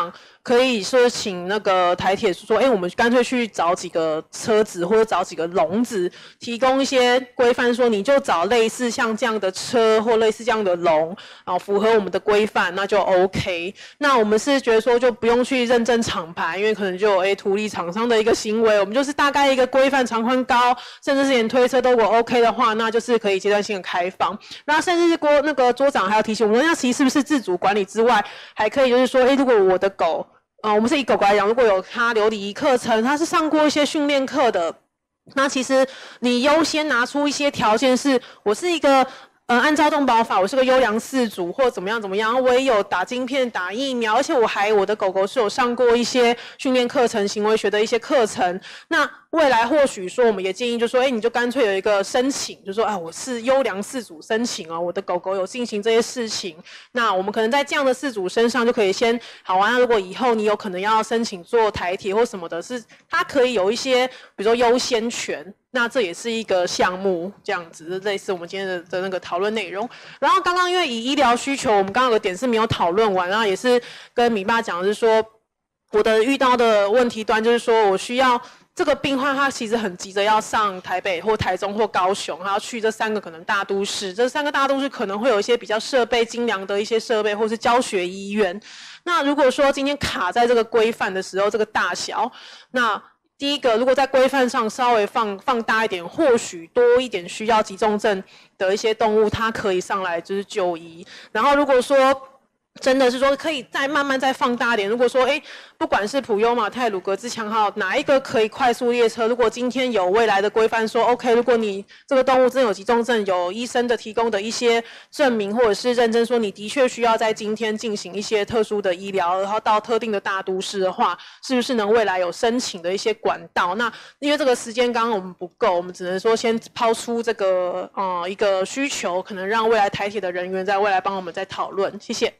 可以说请那个台铁说，我们干脆去找几个车子或者找几个笼子，提供一些规范，说你就找类似像这样的车或类似这样的笼，符合我们的规范，那就 OK。那我们是觉得说就不用去认证厂牌，因为可能就有图利厂商的一个行为，我们就是大概一个规范长宽高，甚至是连推车都如果 OK 的话，那就是可以阶段性的开放。那甚至是那个桌长还要提醒我们，那其实是不是自主管理之外，还可以就是说，如果我的狗，我们是以狗狗来讲，如果有它有礼仪课程，它是上过一些训练课的，那其实你优先拿出一些条件是，我是一个按照动保法，我是个优良饲主或怎么样，我也有打晶片、打疫苗，而且我的狗狗是有上过一些训练课程、行为学的一些课程。那未来或许说，我们也建议就说，你就干脆有一个申请，就说我是优良饲主申请我的狗狗有进行这些事情。那我们可能在这样的饲主身上就可以先好啊。那如果以后你有可能要申请做台铁或什么的，是它可以有一些比如说优先权。那这也是一个项目，这样子类似我们今天的那个讨论内容。然后刚刚因为以医疗需求，我们刚刚有个点是没有讨论完，然后也是跟米爸讲的是说，我的遇到的问题端就是说我需要这个病患他其实很急着要上台北或台中或高雄，他要去这3个可能大都市，这3个大都市可能会有一些比较设备精良的一些设备或是教学医院。那如果说今天卡在这个规范的时候，这个大小，那第一个，如果在规范上稍微放大一点，或许多一点需要急重症的一些动物，它可以上来就是就医。然后如果说真的是说可以再慢慢再放大一点，如果说不管是普悠玛、泰鲁格、自强号哪一个可以快速列车，如果今天有未来的规范说 OK， 如果你这个动物真有急重症，有医生的提供的一些证明或者是认证说你的确需要在今天进行一些特殊的医疗，然后到特定的大都市的话，是不是能未来有申请的一些管道？那因为这个时间刚刚我们不够，我们只能说先抛出这个一个需求，可能让未来台铁的人员在未来帮我们再讨论。谢谢。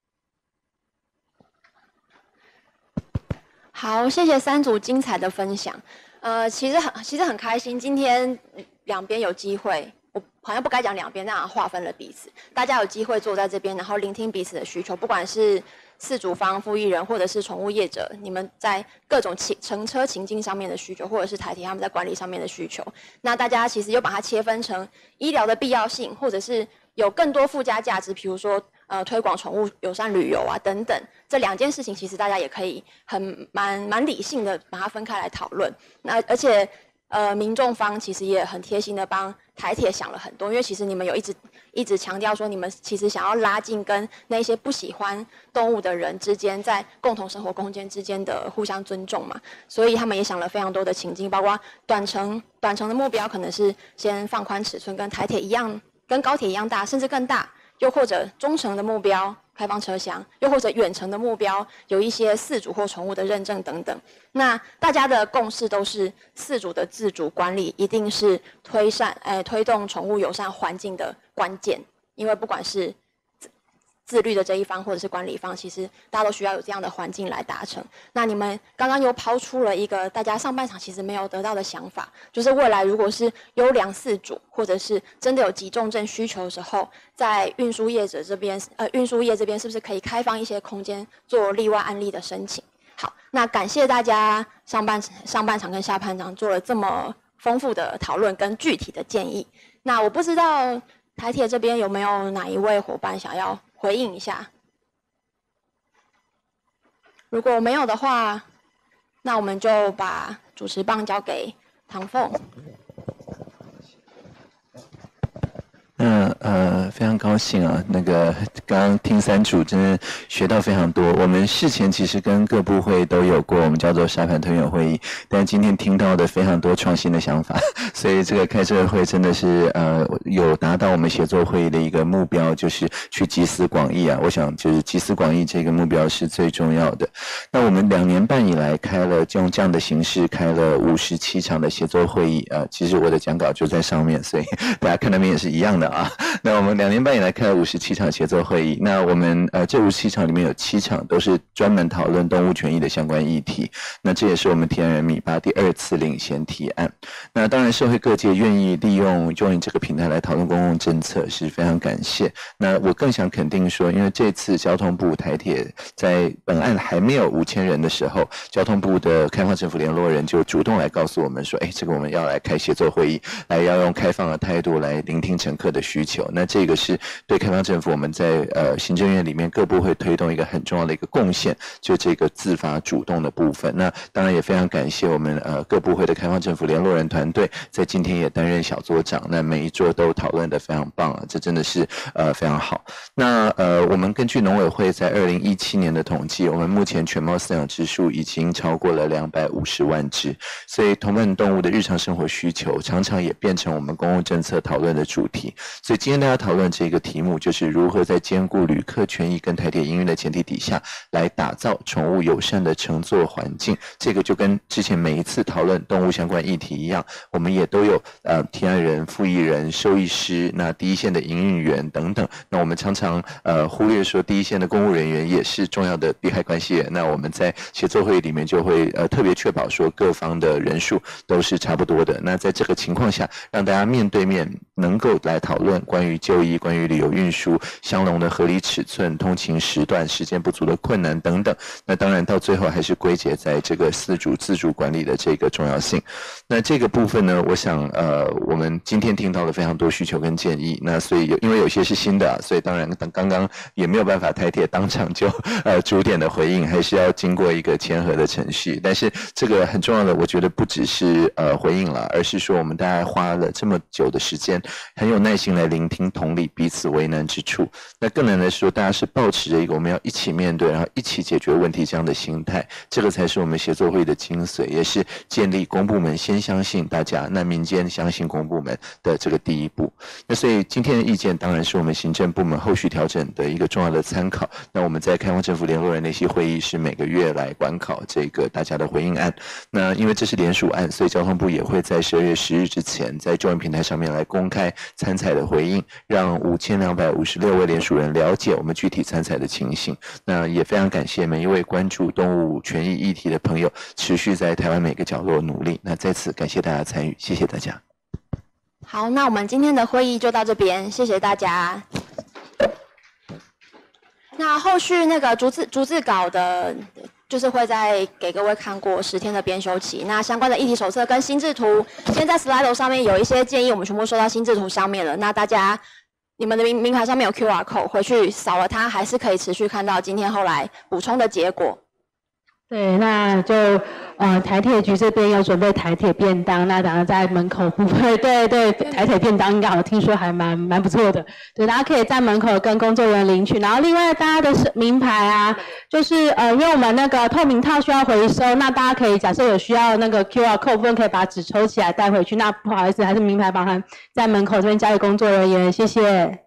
好，谢谢3组精彩的分享。其实很开心，今天两边有机会，我好像不该讲两边，那样划分了彼此。大家有机会坐在这边，然后聆听彼此的需求，不管是饲主方、附役人，或者是宠物业者，你们在各种乘车情境上面的需求，或者是台铁他们在管理上面的需求。那大家其实又把它切分成医疗的必要性，或者是有更多附加价值，比如说推广宠物友善旅游啊等等，这2件事情其实大家也可以蛮理性的把它分开来讨论。那而且民众方其实也很贴心的帮台铁想了很多，因为其实你们有一直强调说，你们其实想要拉近跟那些不喜欢动物的人之间在共同生活空间之间的互相尊重嘛，所以他们也想了非常多的情境，包括短程的目标可能是先放宽尺寸，跟台铁一样，跟高铁一样大，甚至更大。又或者中程的目标开放车厢，又或者远程的目标有一些饲主或宠物的认证等等。那大家的共识都是饲主的自主管理一定是推动宠物友善环境的关键，因为不管是自律的这一方或者是管理方，其实大家都需要有这样的环境来达成。那你们刚刚又抛出了一个大家上半场其实没有得到的想法，就是未来如果是优良饲主或者是真的有急重症需求的时候，在运输业这边是不是可以开放一些空间做例外案例的申请？好，那感谢大家上半场跟下半场做了这么丰富的讨论跟具体的建议。那我不知道台铁这边有没有哪一位伙伴想要回应一下？如果没有的话，那我们就把主持棒交给唐凤。 非常高兴啊！刚刚听3组真的学到非常多。我们事前其实跟各部会都有过我们叫做沙盘推演会议，但今天听到的非常多创新的想法，所以开这个会真的是有达到我们协作会议的一个目标，就是去集思广益啊。我想就是集思广益这个目标是最重要的。那我们2年半以来用这样的形式开了57场的协作会议其实我的讲稿就在上面，所以大家看那边也是一样的。 的啊。那我们2年半以来开了57场协作会议，那我们这57场里面有7场都是专门讨论动物权益的相关议题。那这也是我们提案人米巴第2次领衔提案。那当然社会各界愿意利用 Join 这个平台来讨论公共政策是非常感谢。那我更想肯定说，因为这次交通部台铁在本案还没有5000人的时候，交通部的开放政府联络人就主动来告诉我们说，这个我们要来开协作会议，要用开放的态度来聆听乘客的需求。那这个是对开放政府我们在行政院里面各部会推动一个很重要的一个贡献，就这个自发主动的部分。那当然也非常感谢我们各部会的开放政府联络人团队，在今天也担任小桌长，那每一桌都讨论得非常棒，这真的是非常好。那我们根据农委会在2017年的统计，我们目前犬猫饲养只数已经超过了250万只，所以同伴动物的日常生活需求常常也变成我们公共政策讨论的主题。所以今天大家讨论这个题目，就是如何在兼顾旅客权益跟台铁营运的前提底下，来打造宠物友善的乘坐环境。这个就跟之前每一次讨论动物相关议题一样，我们也都有提案人、复议人、兽医师，那第一线的营运员等等。那我们常常忽略说第一线的公务人员也是重要的利害关系人。那我们在协作会议里面就会特别确保说各方的人数都是差不多的。那在这个情况下，让大家面对面能够来讨论关于就医、关于旅游运输、箱笼的合理尺寸、通勤时段、时间不足的困难等等。那当然到最后还是归结在这个饲主自主管理的这个重要性。那这个部分呢，我想我们今天听到了非常多需求跟建议。那所以因为有些是新的，所以当然刚刚也没有办法台铁当场就逐点的回应，还是要经过一个签核的程序。但是这个很重要的，我觉得不只是回应了，而是说我们大概花了这么久的时间，很有耐心来聆听同理彼此为难之处。那更难的是说，大家是抱持着一个我们要一起面对，然后一起解决问题这样的心态，这个才是我们协作会的精髓，也是建立公部门先相信大家，那民间相信公部门的这个第一步。那所以今天的意见当然是我们行政部门后续调整的一个重要的参考。那我们在开放政府联络人联席会议是每个月来管考这个大家的回应案。那因为这是联署案，所以交通部也会在12月10日之前，在Join平台上面来公开参采的回应，让5256位联署人了解我们具体参采的情形。那也非常感谢每一位关注动物权益议题的朋友，持续在台湾每个角落努力。那在此感谢大家参与，谢谢大家。 好，那我们今天的会议就到这边，谢谢大家。那后续那个逐字稿的，就是会再给各位看过10天的编修期。那相关的议题手册跟心智图，现在 Slido 上面有一些建议，我们全部收到心智图上面了。那大家你们的名牌上面有 QR code， 回去扫了它，还是可以持续看到今天后来补充的结果。 对，那就台铁局这边有准备台铁便当，那当然在门口部分，对，台铁便当应该我听说还蛮不错的，对，大家可以在门口跟工作人员领取。然后另外大家的名牌啊，就是因为我们那个透明套需要回收，那大家可以假设有需要那个 QR code 部分，可以把纸抽起来带回去。那不好意思，还是名牌包含在门口这边交给工作人员，谢谢。